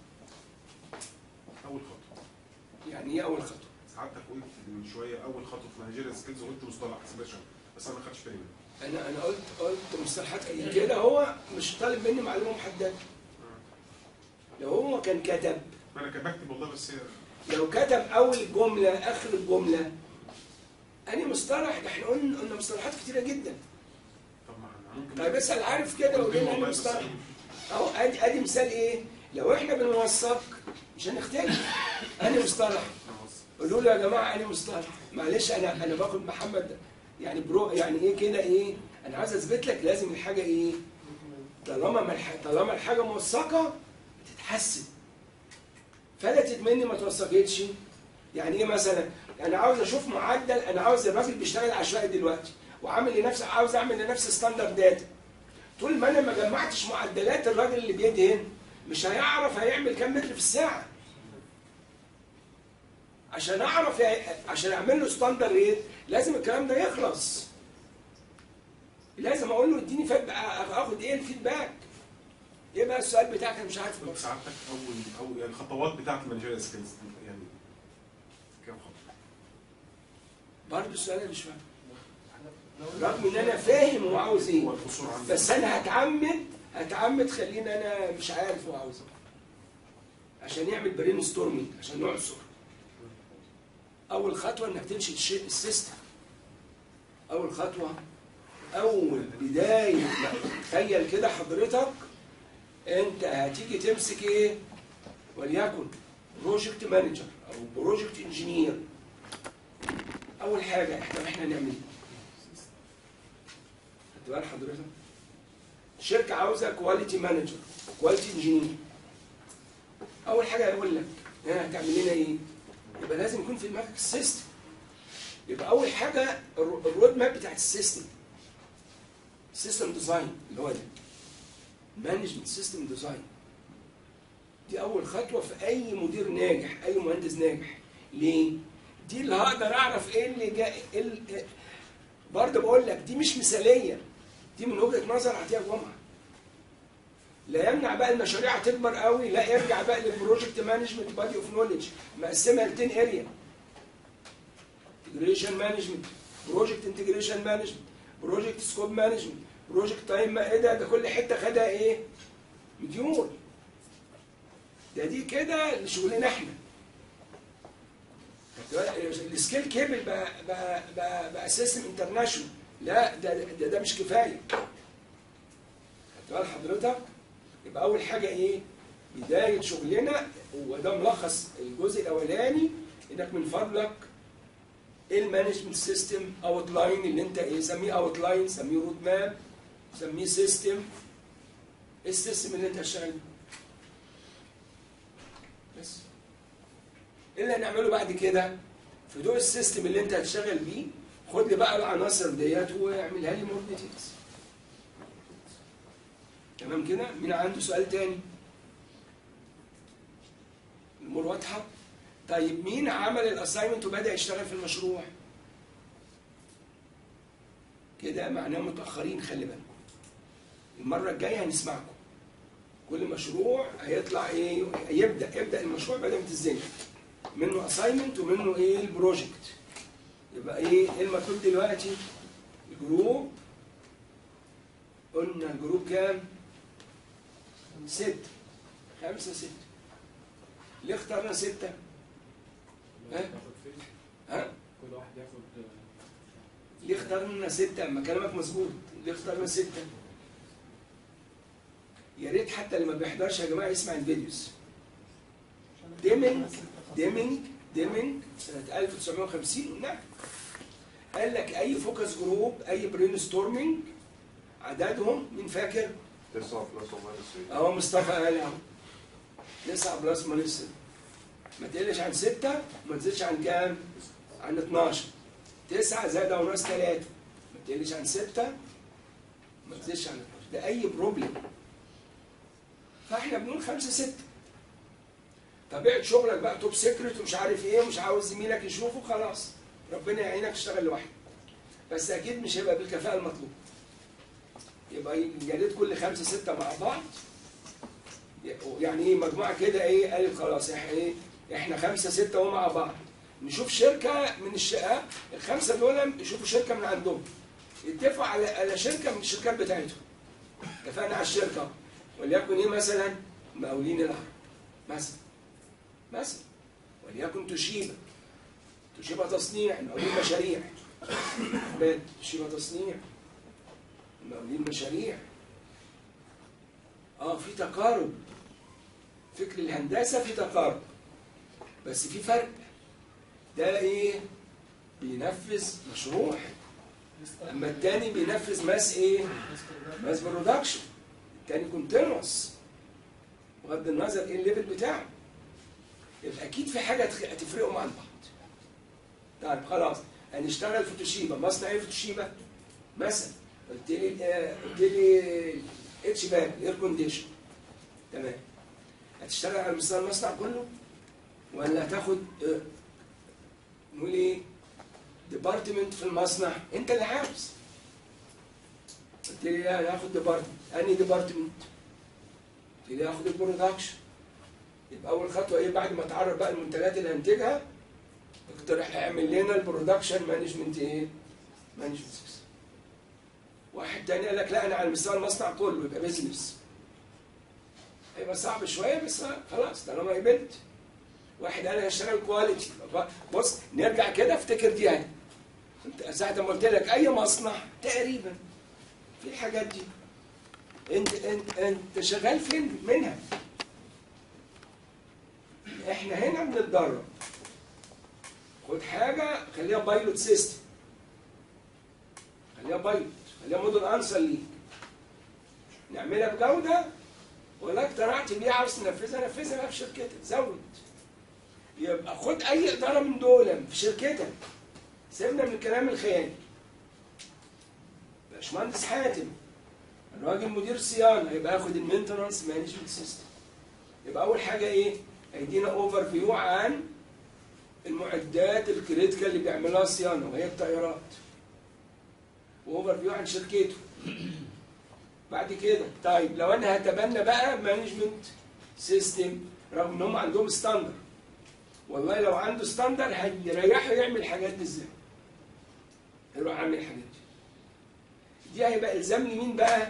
اول خطوه. يعني ايه اول خطوه؟ سعادتك قلت من شويه اول خطوه في مانجيريال سكيلز وقلت مصطلح سبيشال بس انا ما خدتش بالي منه. انا انا قلت قلت مصطلحات كده. هو مش طالب مني معلومه محدده. لو هو كان كتب، ما انا كان بكتب والله بس هي لو كتب اول جمله اخر الجمله اني مصطلح. ده احنا قلنا قلنا مصطلحات كتيره جدا. طب ما ممكن طيب اسال عارف كده وقول لنا اني مصطلح. اهو ادي ادي مثال ايه؟ لو احنا بنوثق مش هنختلف. اني مصطلح. قولوا له يا جماعه اني مصطلح. معلش انا انا باخد محمد يعني برو يعني ايه كده ايه؟ انا عايز اثبت لك لازم الحاجه ايه؟ طالما ملح... طالما الحاجه موثقه بتتحسن. فلتت مني ما توثقتش. يعني ايه مثلا؟ انا عاوز اشوف معدل، انا عاوز الراجل بيشتغل عشوائي دلوقتي وعامل لنفسي، عاوز اعمل لنفسي ستاندرد داتا. طول ما انا ما جمعتش معدلات الراجل اللي بيدهن مش هيعرف هيعمل كام متر في الساعه. عشان اعرف عشان اعمل له ستاندر ريت لازم الكلام ده يخلص. لازم اقول له اديني فيدباك، اخد ايه الفيدباك. ايه بقى السؤال بتاعك؟ انا مش عارف كنت سعادتك اول او يعني الخطوات بتاعت المانجيريال سكيلز يعني كام خطوه؟ برضه السؤال انا مش فاهم. رغم ان انا فاهم هو عاوز ايه، بس انا هتعمد هتعمد خليني انا مش عارف هو عاوز ايه عشان يعمل برين ستورمينج، عشان نعصر. اول خطوه انك تمشي السيستم. اول خطوه اول بدايه، تخيل كده حضرتك انت هتيجي تمسك ايه؟ وليكن بروجكت مانجر او بروجكت انجينير. اول حاجه احنا احنا هنعمل ايه؟ خدت بال حضرتك؟ الشركه عاوزه كواليتي مانجر، كواليتي انجينير. اول حاجه هيقول لك ها هتعمل لنا ايه؟ يبقى لازم يكون في دماغك السيستم. يبقى اول حاجه الرود ماب بتاعت السيستم، سيستم ديزاين اللي هو ده مانجمنت سيستم ديزاين. دي اول خطوه في اي مدير ناجح، اي مهندس ناجح. ليه؟ دي اللي هقدر اعرف ايه اللي جاي. إيه برضه بقول لك دي مش مثاليه، دي من وجهه نظر عطيه جمعه. لا يمنع بقى المشاريع تكبر قوي، لا يرجع بقى للبروجكت مانجمنت بادي اوف نوليدج مقسمها ل عشرة اريا. انتجريشن مانجمنت، بروجكت انتجريشن مانجمنت، بروجكت سكوب مانجمنت، بروجكت تايم. ايه ده؟ ده كل حته خدها ايه؟ مديول. ده دي كده لشغلنا احنا. السكيل كيبل بقى بقى بقى, بقى سيستم انترناشونال. لا ده ده, ده مش كفايه. خدت بال حضرتك؟ يبقى اول حاجه ايه؟ بدايه شغلنا، وده ملخص الجزء الاولاني، انك من فضلك المانجمنت سيستم اوت لاين اللي انت ايه؟ سميه اوت لاين، سميه رود ماب، سميه سيستم. ايه السيستم اللي انت هتشتغل بيه؟ بس ايه اللي هنعمله بعد كده؟ في ضوء السيستم اللي انت هتشتغل بيه خد لي بقى العناصر ديت واعملها لي مور ديتيلز. تمام كده؟ مين عنده سؤال تاني؟ الامور واضحه؟ طيب مين عمل الاساينمنت وبدا يشتغل في المشروع؟ كده معناه متاخرين، خلي بالكم. المره الجايه هنسمعكم. كل مشروع هيطلع ايه؟ يبدا يبدا المشروع بدأ ازاي؟ منه اساينمنت ومنه ايه؟ البروجكت. يبقى ايه؟ ايه المطلوب دلوقتي؟ الجروب. قلنا الجروب كام؟ ستة. خمسة ستة. ليه اخترنا ستة؟ ها؟ ها؟ كل واحد ياخد. ليه اخترنا ستة؟ اما كلامك مظبوط، ليه اخترنا ستة؟ يا ريت حتى اللي ما بيحضرش يا جماعه يسمع الفيديوز. ديمينج ديمينج ديمينج سنه ألف وتسعمائة وخمسين قلنا قال لك اي فوكس جروب، اي برين ستورمنج عددهم مين فاكر؟ تسعة بلس وماينس اهو مصطفى قال اهو تسعة بلس ماينس ستة. ما تقلش عن ستة وما تزيدش عن كام؟ عن اتناشر. تسعة زائد وناقص ثلاثة. ما تقلش عن ستة ما تزيدش عن اتناشر. ده اي بروبلم. فاحنا بنقول خمسة ستة. طبيعة شغلك بقى توب سيكريت ومش عارف ايه ومش عاوز زميلك يشوفه، خلاص ربنا يعينك تشتغل لوحدك. بس اكيد مش هيبقى بالكفاءة المطلوبة. يبقى يا ريت كل خمسة ستة مع بعض. يعني ايه مجموعة كده ايه قالت خلاص احنا ايه؟ احنا خمسة ستة ومع بعض. نشوف شركة من الشقة، الخمسة دول يشوفوا شركة من عندهم. يتفقوا على على شركة من الشركات بتاعتهم. اتفقنا على الشركة. وليكن ايه مثلا؟ مقاولين العرب. مثلا. مثلا. وليكن توشيبا. توشيبا تصنيع، مقاولين مشاريع. توشيبا تصنيع. مقاولين مشاريع. اه في تقارب. فكر الهندسة في تقارب. بس في فرق. ده ايه؟ بينفذ مشروع. اما التاني بينفذ ماس ايه؟ ماس برودكشن. التاني كونتينوس. بغض النظر ايه الليفل بتاعه. يبقى اكيد في حاجه هتفرقوا مع بعض. طيب خلاص هنشتغل في توشيبا. مصنع ايه في توشيبا؟ مثلا قلت لي آه قلت لي اتش باك اير كونديشن. تمام. هتشتغل على مستوى المصنع كله؟ ولا هتاخد ديبارتمنت في المصنع انت اللي عاوز. قلت لي هاخد ديبارتمنت، انهي ديبارتمنت؟ قلت لي هاخد البرودكشن. يبقى اول خطوه ايه بعد ما تعرف بقى المنتجات اللي هنتجها؟ اقترح اعمل لنا البرودكشن مانجمنت ايه؟ مانجمنت سيستم. واحد تاني قال لك لا انا على مستوى المصنع كله يبقى بيزنس. هيبقى صعب شويه بس خلاص طالما قبلت. واحد قال انا هشتغل كواليتي. بص نرجع كده افتكر دي يعني. انت ساعه ما قلت لك اي مصنع تقريبا في الحاجات دي. انت انت انت شغال فين منها؟ احنا هنا بنتدرب. خد حاجه خليها بايلوت سيستم. خليها بايلوت، خليها موديل انسر ليك. نعملها بجوده ولا اقتنعت بيها عاوز تنفذها نفذها بقى في شركتك، زود. يبقى خد اي اداره من دول في شركتك. سيبنا من الكلام الخيالي. باشمهندس حاتم الراجل مدير صيانه يبقى ياخد المينتنانس مانجمنت سيستم. يبقى اول حاجه ايه؟ هيدينا اوفر فيو عن المعدات الكريتيكال اللي بيعملها صيانه وهي الطائرات. واوفر فيو عن شركته. بعد كده طيب لو انا هتبنى بقى مانجمنت سيستم رغم ان هم عندهم ستاندر. والله لو عنده ستاندر هيريحه يعمل الحاجات دي ازاي؟ يروح يعمل الحاجات دي. دي هيبقى الزام لمين بقى؟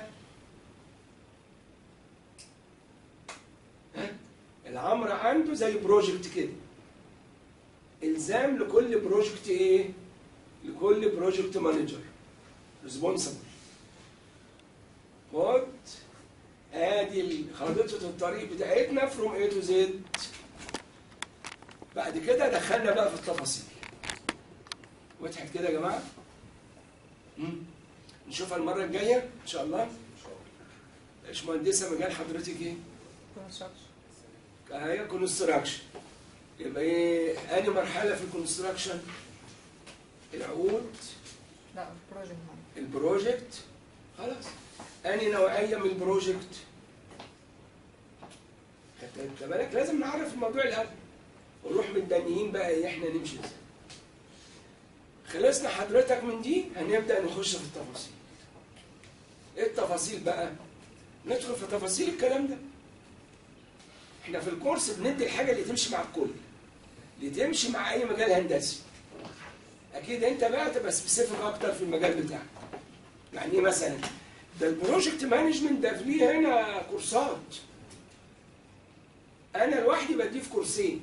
ها؟ العمر عنده زي بروجكت كده. الزام لكل بروجكت ايه؟ لكل بروجكت مانجر ريسبونسبل. خد ادي خريطه الطريق بتاعتنا فروم اي تو زد. بعد كده دخلنا بقى في التفاصيل. وضحت كده يا جماعه؟ امم نشوفها المره الجايه ان شاء الله. باشمهندسه مجال حضرتك ايه؟ كونستراكشن. هي كونستراكشن. يبقى ايه انهي مرحله في الكونستراكشن؟ العقود. لا البروجكت. البروجكت. خلاص. انهي نوعيه من البروجكت؟ خدت بالك لازم نعرف الموضوع الاول ونروح متدنيين بقى ايه احنا نمشي ازاي. خلصنا حضرتك من دي هنبدا نخش في التفاصيل. ايه التفاصيل بقى؟ ندخل في تفاصيل الكلام ده. احنا في الكورس بندي الحاجه اللي تمشي مع الكل. اللي تمشي مع اي مجال هندسي. اكيد انت بقى تبقى سبيسيفيك اكتر في المجال بتاعك. يعني ايه مثلا؟ ده البروجكت مانجمنت ده فيه هنا كورسات. انا لوحدي بديه في كورسين.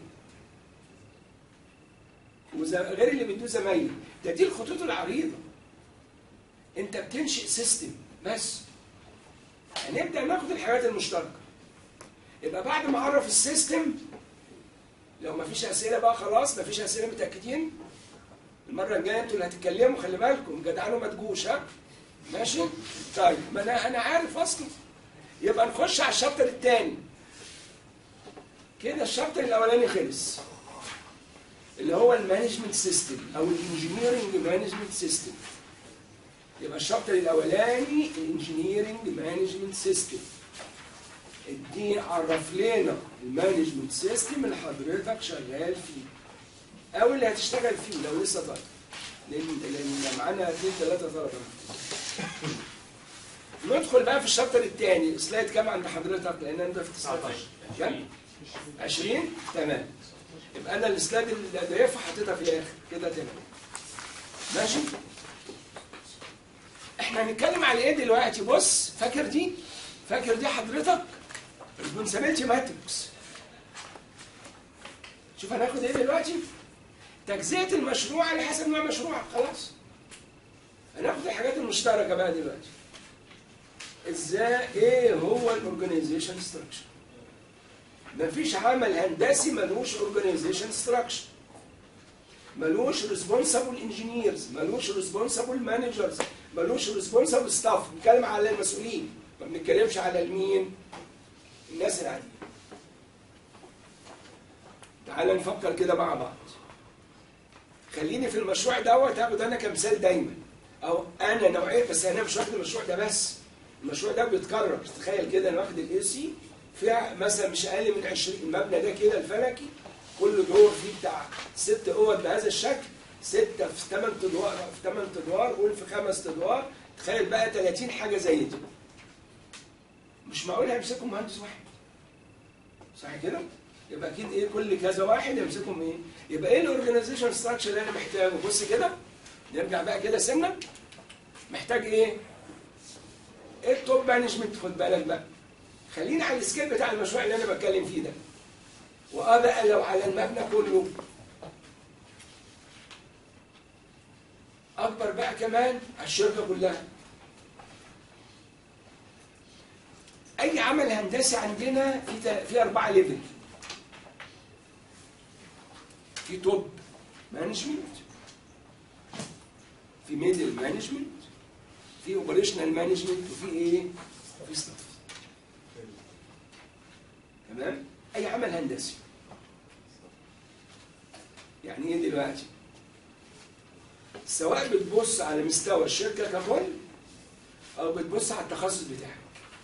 غير اللي بيدوه زمايلي. ده دي الخطوط العريضه. انت بتنشئ سيستم بس. هنبدا ناخد الحاجات المشتركه. يبقى بعد ما اعرف السيستم لو ما فيش اسئله بقى خلاص ما فيش اسئله متاكدين. المره الجايه انتوا اللي هتتكلموا خلي بالكم جدعانوا ما تجوش ها. ماشي؟ طيب ما انا انا عارف اصلا. يبقى نخش على الشابتر الثاني. كده الشابتر الاولاني خلص. اللي هو المانجمنت سيستم او الانجينيرنج مانجمنت سيستم. يبقى الشابتر الاولاني الانجينيرنج مانجمنت سيستم. دي عرف لنا المانجمنت سيستم اللي حضرتك شغال فيه او اللي هتشتغل فيه لو لسه طالب. لان لان معانا اثنين ثلاثه طلبه. ندخل بقى في الشابتر الثاني. سلايد كام عند حضرتك؟ لان انت في تسعتاشر. كام؟ عشرين؟ تمام. يبقى انا السلايد اللي ضايفها حطيتها في الاخر كده تمام. ماشي؟ احنا هنتكلم على ايه دلوقتي؟ بص فاكر دي؟ فاكر دي حضرتك؟ ريسبونسابيلتي ماتريكس. شوف هناخد ايه دلوقتي؟ تجزئة المشروع على حسب نوع مشروعك خلاص. هناخد الحاجات المشتركة بقى دلوقتي. ازاي ايه هو الاورجانيزيشن ستراكشر؟ مفيش عمل هندسي ملوش اورجانيزيشن ستراكشر. ملوش ريسبونسبل انجينيرز، ملوش ريسبونسبل مانجرز، ملوش ريسبونسبل ستاف. بنتكلم على المسؤولين، ما بنتكلمش على المين؟ الناس العادية. تعال نفكر كده مع بعض. خليني في المشروع دوت هاخد انا كمثال دايما. او انا نوعيه بس انا مش واخد المشروع ده بس. المشروع ده بيتكرر. تخيل كده انا واخد الاي سي فيها مثلا مش اقل من عشرين. المبنى ده كده الفلكي كل دور فيه بتاع ست اوض بهذا الشكل ستة في ثمان ادوار في ثمان ادوار، قول في خمس ادوار، تخيل بقى ثلاثين حاجة زي دي. مش معقول هيمسكهم مهندس واحد. صح كده؟ يبقى اكيد ايه كل كذا واحد يمسكهم ايه؟ يبقى ايه الاورجنايزيشن ستراكشر اللي انا محتاجه؟ بص كده، نرجع بقى كده سنة. محتاج ايه؟ ايه التوب مانجمنت؟ خد بالك بقى. خلينا على السكيل بتاع المشروع اللي انا بتكلم فيه ده. واه بقى لو على المبنى كله. اكبر بقى كمان على الشركه كلها. اي عمل هندسي عندنا في في اربعه ليفل. في توب مانجمنت، في ميدل مانجمنت، في اوبريشنال مانجمنت، وفي ايه؟ في ستاف. تمام؟ اي عمل هندسي. يعني ايه دلوقتي؟ سواء بتبص على مستوى الشركه ككل او بتبص على التخصص بتاعك.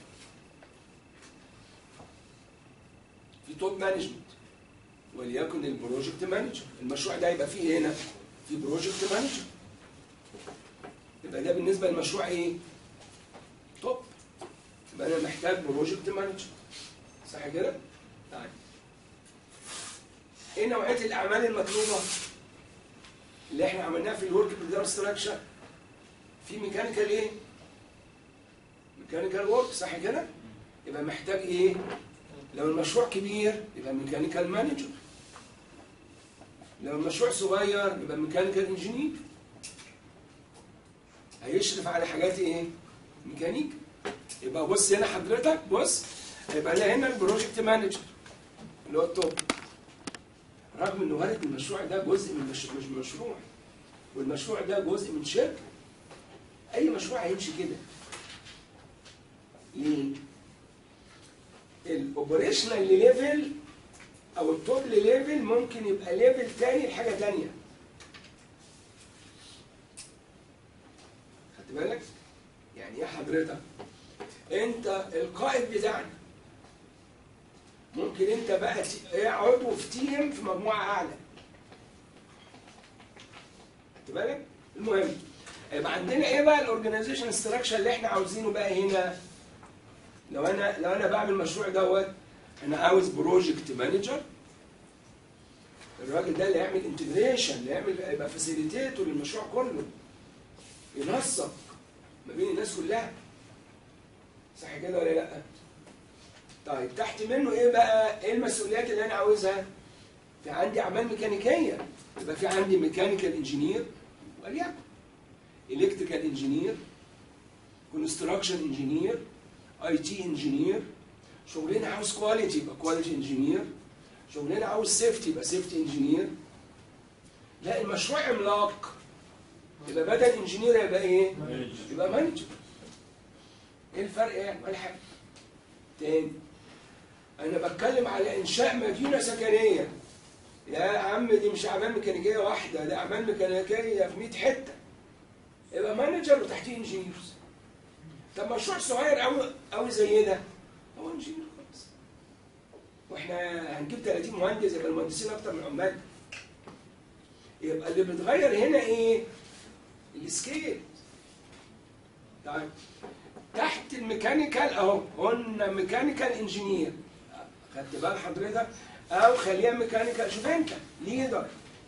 في توب مانجمنت وليكن البروجكت مانجر، المشروع ده يبقى فيه هنا في بروجكت مانجر. يبقى ده بالنسبه للمشروع ايه؟ توب. يبقى انا محتاج بروجكت مانجر. صح كده؟ طيب. ايه نوعيه الاعمال المطلوبه اللي احنا عملناها في الورك بريدر ستراكشر؟ في ميكانيكال ايه؟ ميكانيكال ورك. صح كده؟ يبقى محتاج ايه؟ لو المشروع كبير يبقى ميكانيكال مانجر. لو المشروع صغير يبقى ميكانيكال انجينير. هيشرف على حاجات ايه؟ ميكانيك. يبقى بص هنا حضرتك، بص هيبقى انا هنا البروجكت مانجر اللي هو التوب. رغم ان وارد المشروع ده جزء من مش مش مشروع، والمشروع ده جزء من شركه. اي مشروع هيمشي كده. ليه؟ الاوبريشنال ليفل او التوب ليفل ممكن يبقى ليفل تاني لحاجه تانيه. خدت بالك؟ يعني ايه حضرتك؟ انت القائد بتاعنا. ممكن انت بقى ايه عضو في تيم في مجموعه اعلى. خدت بالك؟ المهم يبقى عندنا ايه بقى الاورجنايزيشن ستراكشر اللي احنا عاوزينه بقى هنا؟ لو انا لو انا بعمل المشروع دوت، انا عاوز بروجكت مانجر. الراجل ده اللي يعمل انتجريشن، اللي يعمل يبقى فاسيليتيتور للمشروع كله. ينسق ما بين الناس كلها. صح كده ولا لا؟ طيب تحت منه ايه بقى؟ ايه المسؤوليات اللي انا عاوزها؟ في عندي اعمال ميكانيكيه، يبقى في عندي ميكانيكال انجينير وليكن الكتريكال انجينير، كونستراكشن انجينير، اي تي انجينير. شغلنا عاوز كواليتي يبقى كواليتي انجينير. شغلنا عاوز سيفتي يبقى سيفتي انجينير. لا المشروع عملاق يبقى بدل انجينير يبقى ايه؟ يبقى مانجر. ايه الفرق يعني؟ ولا حاجه. تاني انا بتكلم على انشاء مدينه سكنيه. يا عم دي مش اعمال ميكانيكيه واحده، ده اعمال ميكانيكيه في مية حته. يبقى مانجر وتحتيه انجينيرز. طب مشروع صغير قوي قوي زي ده هو انجينير خالص. واحنا هنجيب ثلاثين مهندس يبقى المهندسين اكتر من عمال. يبقى اللي بيتغير هنا ايه؟ السكيل. طيب تحت الميكانيكال اهو قلنا ميكانيكال انجينير. خدت بال حضرتك؟ او خليها ميكانيكال. شوف انت ليدر.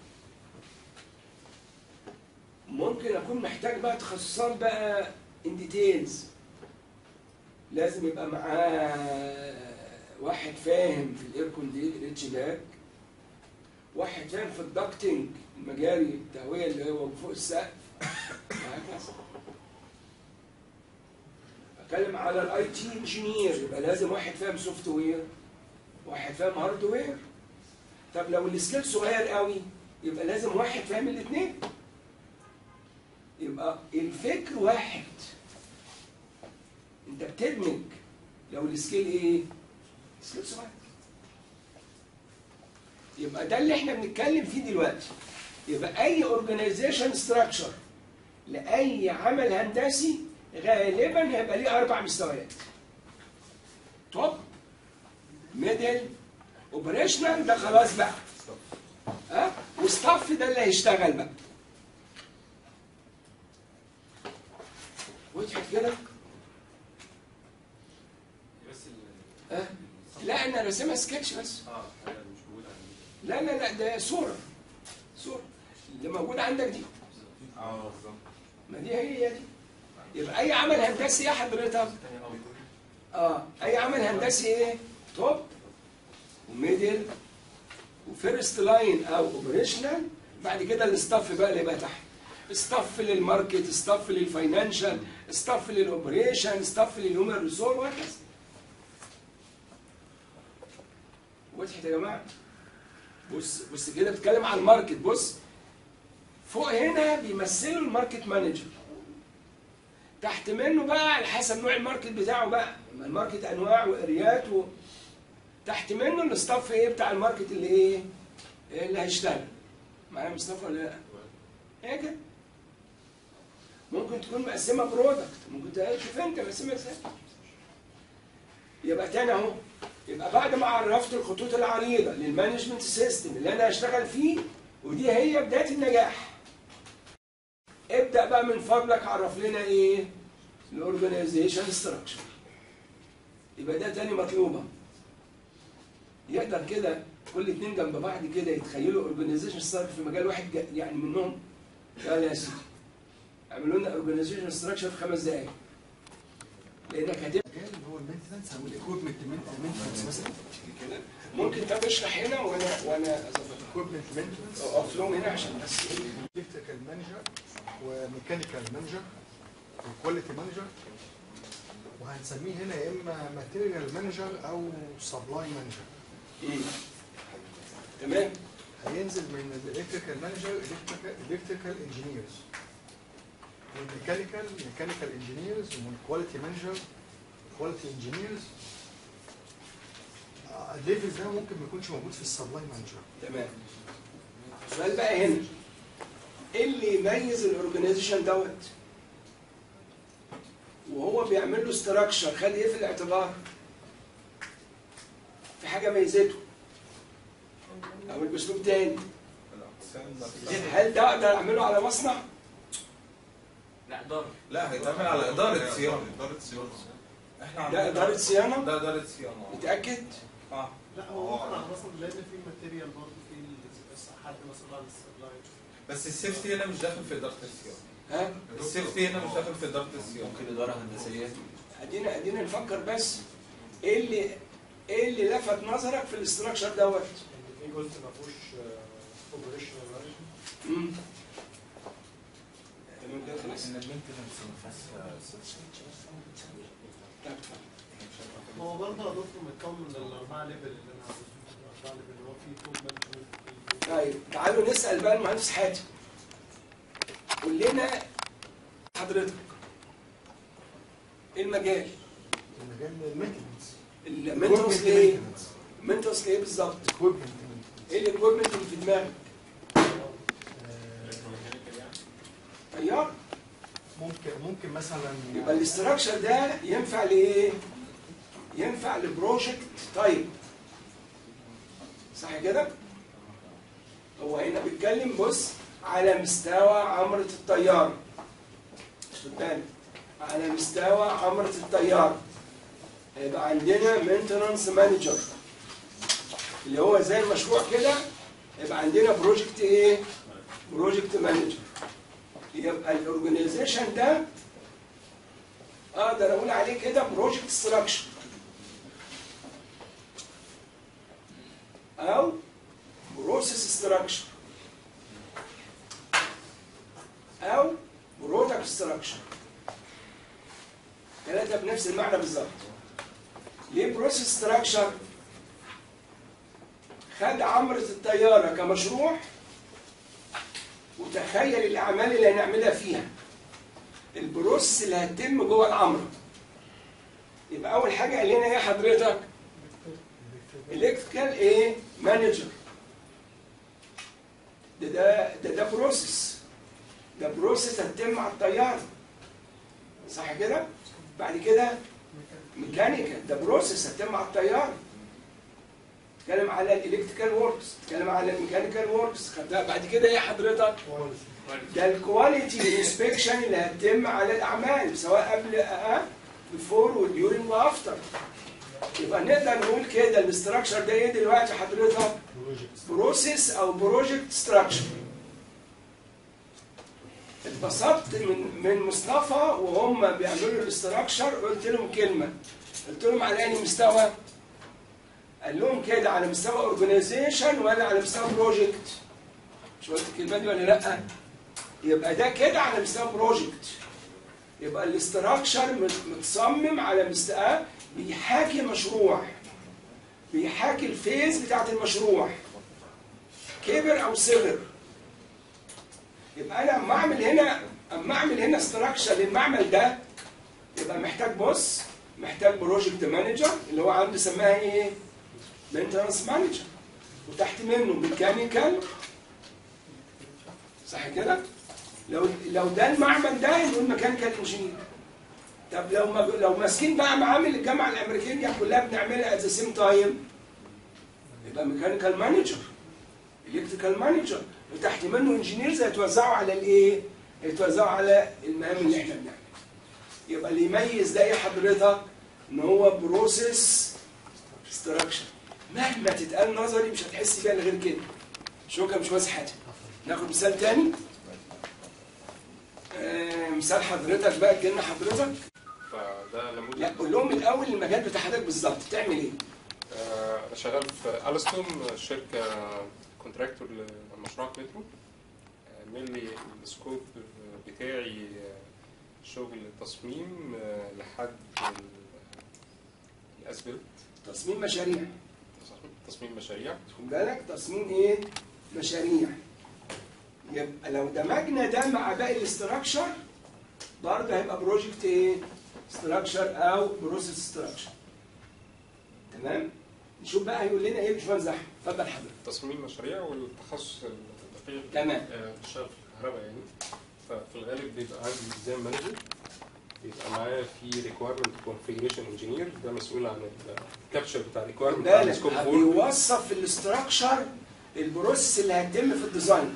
ممكن اكون محتاج بقى تخصصات بقى ان ديتيلز. لازم يبقى معاه واحد فاهم في الاير كونديشن، واحد فاهم في الدكتنج المجاري التهويه اللي هو فوق السقف وهكذا. اتكلم على الاي تي انجينير، يبقى لازم واحد فاهم سوفت وير، واحد فاهم هارد وير. طب لو السكيل صغير قوي يبقى لازم واحد فاهم الاثنين. يبقى الفكر واحد. انت بتدمج لو السكيل ايه؟ سكيل صغير. يبقى ده اللي احنا بنتكلم فيه دلوقتي. يبقى اي اورجانيزيشن ستراكشر لاي عمل هندسي غالبا هيبقى ليه اربع مستويات. توب، ميدل، اوبريشنال ده خلاص بقى. ها؟ أه؟ وستاف ده اللي هيشتغل بقى. سكتش بس. اه مش موجود لا لا لا ده صوره صوره اللي موجوده عندك دي. اه بالظبط. ما دي هي دي. يبقى اي عمل هندسي يا حضرتك اه اي عمل هندسي ايه؟ توب وميدل وفيرست لاين او اوبريشنال، بعد كده الاستاف بقى اللي يبقى تحت. استاف للماركت، استاف للفاينانشال، استاف للاوبريشن، استاف للهيومن ريسورس، وهكذا. وضحت يا جماعه؟ بص بص كده بتكلم عن الماركت. بص فوق هنا بيمثلوا الماركت مانجر، تحت منه بقى على حسب نوع الماركت بتاعه بقى، الماركت انواع واريات و... تحت منه الاستاف ايه بتاع الماركت اللي ايه؟ اللي هيشتغل. معايا مصطفى ولا لا؟ ايه كده؟ ممكن تكون مقسمه برودكت، ممكن تشوف انت مقسمه ازاي. يبقى تاني اهو، يبقى بعد ما عرفت الخطوط العريضه للمانجمنت سيستم اللي انا هشتغل فيه، ودي هي بدايه النجاح. ابدا بقى من فضلك عرف لنا ايه؟ الاورجنايزيشن ستراكشر. يبقى ده تاني مطلوبه. يقدر كده كل اتنين جنب بعض كده يتخيلوا اورجنايزيشن ستراكشر في مجال واحد يعني منهم؟ قال يا سيدي اعملوا لنا اورجنايزيشن ستراكشر في خمس دقائق. لانك هتبقى اللي هو المينتنس او الاكويبمنت مينتنس مثلا كده. ممكن طب اشرح هنا وانا وانا اظبط اكويبمنت مينتنس اقف لهم هنا عشان بس الكتريكال مانجر وميكانيكال مانجر وكواليتي مانجر، وهنسميه هنا يا اما ماتيريال مانجر او سبلاي مانجر. مم. تمام. هينزل من الالكتريكال مانجر الكتريكال انجينيرز، والميكانيكال ميكانيكال انجينيرز، ومن كواليتي مانجر كواليتي انجينيرز. الليفل ده ممكن ما يكونش موجود في السبلاي مانجر. تمام. السؤال بقى هنا، ايه اللي يميز الاورجنايزيشن دوت وهو بيعمل له استراكشر؟ خد ايه في الاعتبار؟ في حاجه ميزته او باسلوب تاني. هل ده اقدر اعمله على مصنع؟ لا إدارة. لا هيتعمل على إدارة صيانة. إدارة صيانة. احنا ده اداره صيانه؟ ده إدارة صيانة. متاكد؟ اه لا هو ممكن على حسب، لان في ماتيريال برضه في حد مسؤول عن السبلاي. بس السيفتي هنا مش داخل في إدارة الصيانة. ها؟ السيفتي هنا مش داخل في إدارة الصيانة. ممكن إدارة هندسية. ادينا ادينا نفكر بس. ايه اللي ايه اللي لفت نظرك في الاستراكشر دوت؟ ان في جزء ما فيهوش اوبريشنال مانجمنت. امم تمام كده خلاص. إن المينتنس ما فيهاش. لا اتفضل. هو برضه يا دكتور متكون من الاربعه ليفل اللي انا عاوزهم، الاربعه ليفل اللي هو فيه توب مانجمنت. طيب تعالوا نسال بقى المهندس حاتم. قول لنا حضرتك ايه المجال؟ المجال المينتنس. المينتنس ايه؟ المينتنس ايه بالظبط؟ اكويبمنت ايه الاكويبمنت اللي في دماغك؟ طيار؟ ممكن ممكن مثلا يبقى الاستراكشر ده ينفع لايه؟ ينفع لبروجكت طيب. صح كده؟ هو هنا بيتكلم بص على مستوى عمرة الطيارة. خد بالك على مستوى عمرة الطيارة يبقى عندنا مينتنانس مانجر اللي هو زي المشروع كده. يبقى عندنا بروجكت ايه؟ بروجكت مانجر. يبقى الاورجنايزيشن ده اقدر اقول عليه كده بروجكت ستراكشر او بروسيس ستراكشر او برودكت ستراكشر. ثلاثه بنفس المعنى بالظبط. ليه بروسيس ستراكشر؟ خد عمرة الطيارة كمشروع وتخيل الأعمال اللي هنعملها فيها، البروسيس اللي هتتم جوه العمرة. يبقى أول حاجة قال لنا إيه حضرتك؟ إلكتريكال إيه؟ مانجر. ده ده ده ده بروسيس. ده بروسيس هتتم على الطيارة. صح كده؟ بعد كده ميكانيكال، ده بروسيس هتتم على الطيارة. تتكلم على الالكتريكال وركس، تتكلم على الميكانيكال وركس. خدتها بعد كده ايه حضرتك؟ ده الكواليتي انسبكشن اللي هتتم على الاعمال سواء قبل اه بيفور وديورنج وافتر. يبقى نقدر نقول كده الاستراكشر ده ايه دلوقتي حضرتك؟ بروسيس او بروجكت ستراكشر. اتبسطت من من مصطفى وهم بيعملوا الاستراكشر، قلت لهم كلمه، قلت لهم على اي مستوى؟ قال لهم كده على مستوى اورجانيزيشن ولا على مستوى بروجكت؟ مش قلت الكلمه دي ولا لا؟ يبقى ده كده على مستوى بروجكت. يبقى الاستراكشر متصمم على مستوى بيحاكي مشروع، بيحاكي الفيز بتاعت المشروع كبر او صغر. يبقى انا اما اعمل هنا اما اعمل هنا استراكشر للمعمل ده يبقى محتاج بص محتاج بروجكت مانجر اللي هو عنده سماها ايه؟ مينتنس مانجر، وتحت منه ميكانيكال، صح كده؟ لو لو ده المعمل ده يقول ميكانيكال انجينير. طب لو ما لو ماسكين بقى معامل الجامعه الامريكيه كلها بنعملها ات ذا سيم تايم يبقى ميكانيكال مانجر، الكتريكال مانجر، وتحت منه انجينيرز هيتوزعوا على الايه؟ هيتوزعوا على المهام اللي احنا بنعملها. يبقى اللي يميز ده ايه حضرتك؟ ان هو بروسيس ستراكشر. مهما تتقال نظري مش هتحس بيها غير كده. شوكه مش واسع حاجه. ناخد مثال تاني. آه مثال حضرتك بقى كلمه حضرتك. فده نموذج. لا قول لهم الاول المجال بتاع حضرتك بالظبط بتعمل ايه؟ آه انا شغال في ألستوم، شركه كونتراكتور لمشروع مترو. ملي السكوب بتاعي شغل تصميم لحد الاسفلت. تصميم مشاريع. تصميم مشاريع. خد بالك تصميم ايه؟ مشاريع. يبقى لو دمجنا ده مع باقي الاستراكشر برضه هيبقى بروجكت ايه؟ استراكشر او بروسيس استراكشر. تمام؟ نشوف بقى هيقول لنا ايه باشمهندس احمد، اتفضل حضرتك. تصميم مشاريع والتخصص الدقيق. تمام. بشتغل في الكهرباء يعني. ففي الغالب بيبقى عندي ديزاين مانجر، بيبقى معاه في ريكويرمنت كونفيجريشن انجينير، ده مسؤول عن الكابتشر بتاع الريكويرمنت بتاع السكوب بالك بورد. بيوصف في الاستراكشر البروسيس اللي هتتم في الديزاين.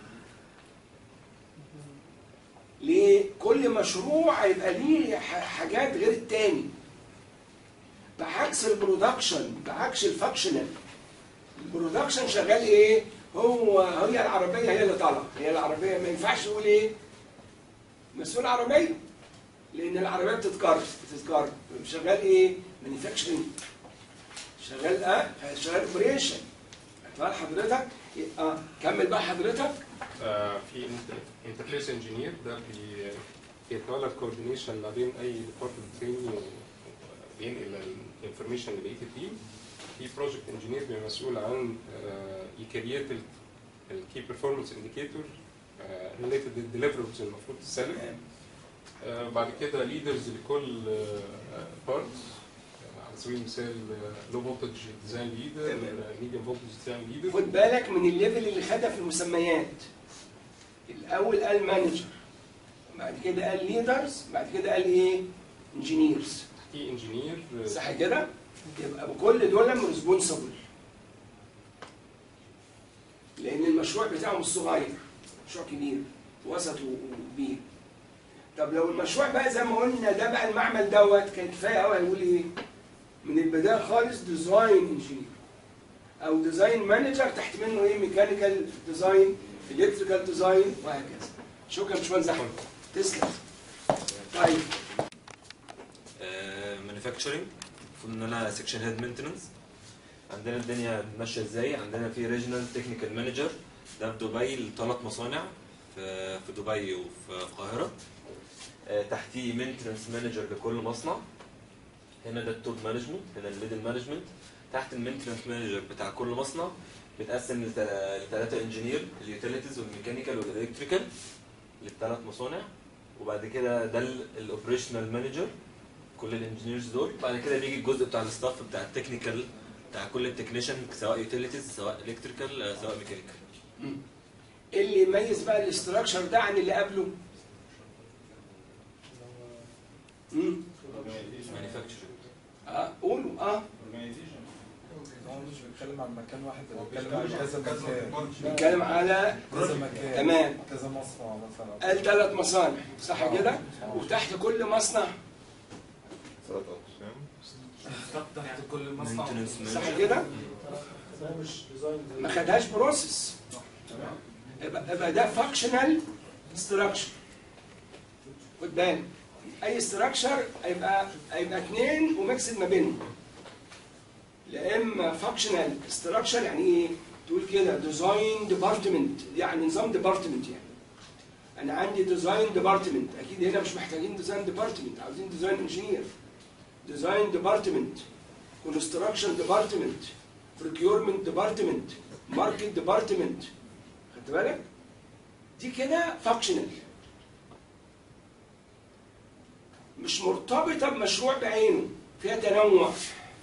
ليه؟ كل مشروع هيبقى ليه حاجات غير التاني. بعكس البرودكشن، بعكس الفانكشنال. البرودكشن شغال ايه؟ هو هي العربيه هي اللي طالعه، هي العربيه ما ينفعش نقول ايه؟ مسؤول عربيه. لان العربيه بتتكرر بتتكرر شغال ايه؟ مانيفاكتشرنج. شغال اه شغال اوبريشن. هتقول حضرتك اه كمل بقى حضرتك. آه في انترفيس انجينير، ده بي بيتولى الكوردينيشن ما بين اي ديبارتمنت تاني وبينقل الانفورميشن لبقيه التيم. في بروجكت انجينير بيبقى مسؤول عن يكريت الكي بيرفورمانس انديكيتور ريليتد للديليفربلز المفروض تسلم. آه بعد كده ليدرز لكل بارت، على سبيل المثال لو فولتج ديزاين ليدر، ميديوم فولتج ديزاين ليدر. خد بالك من الليفل اللي خدها في المسميات. الاول قال مانجر، بعد كده قال ليدرز، بعد كده قال ايه؟ انجينيرز. في انجينير، صح كده؟ يبقى كل دول ريسبونسبل. لان المشروع بتاعهم صغير، مشروع كبير، وسط وكبير. طب لو المشروع بقى زي ما قلنا ده بقى المعمل دوت كان كفايه قوي هيقول ايه؟ من البدايه خالص ديزاين انجينير او ديزاين مانجر، تحت منه ايه؟ ميكانيكال ديزاين، الكتريكال ديزاين، وهكذا. شكرا يا باشمهندس احمد. تسلم. طيب. مانيفاكتشرنج، المفروض ان انا سكشن هيد مينتننس. عندنا الدنيا ماشيه ازاي؟ عندنا في ريجنال تكنيكال مانجر، ده في دبي لثلاث مصانع في في دبي وفي القاهره. تحتيه مينتننس مانجر لكل مصنع. هنا ده التوب مانجمنت، هنا الميدل مانجمنت. تحت المينتننس مانجر بتاع كل مصنع بيتقسم لثلاثه انجينير، اليوتيليتيز والميكانيكال والالكتريكال للثلاث مصانع. وبعد كده ده الاوبريشنال مانجر، كل الانجينيرز دول. بعد كده بيجي الجزء بتاع الستاف بتاع التكنيكال بتاع كل التكنيشن، سواء يوتيليتيز سواء الكتريكال سواء ميكانيكال. ايه اللي يميز بقى الاستراكشر ده عن اللي قبله؟ امم مانيفاكتشرنج. اه قولوا اه هو مش بيتكلم عن مكان واحد، ده بيتكلم عن كذا مكان. بيتكلم على كذا مكان. تمام. كذا مصنع مثلا. قال ثلاث مصانع، صح كده؟ وتحت كل مصنع ثلاث اقسام. تحت كل مصنع Maintenance صح manager. كده؟ ده مش ديزاين ما خدهاش بروسيس. يبقى يبقى ده فانكشنال ستراكشر. خد بالك اي ستراكشر هيبقى هيبقى اثنين وميكسد ما بينهم. لا اما فانكشنال ستراكشر يعني ايه؟ تقول كده ديزاين ديبارتمنت، يعني نظام ديبارتمنت. يعني انا عندي ديزاين ديبارتمنت، اكيد هنا مش محتاجين ديزاين ديبارتمنت، عاوزين ديزاين انجينير. ديزاين ديبارتمنت، كونستراكشن ديبارتمنت، procurement ديبارتمنت، ماركت ديبارتمنت. خدت بالك؟ دي كده فانكشنال، مش مرتبطه بمشروع بعينه، فيها تنوع.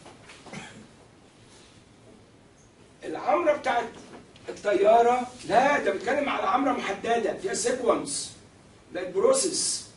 العمره بتاعت الطياره لا، ده بيتكلم على عمره محدده فيها سيكونس، ده بروسيس.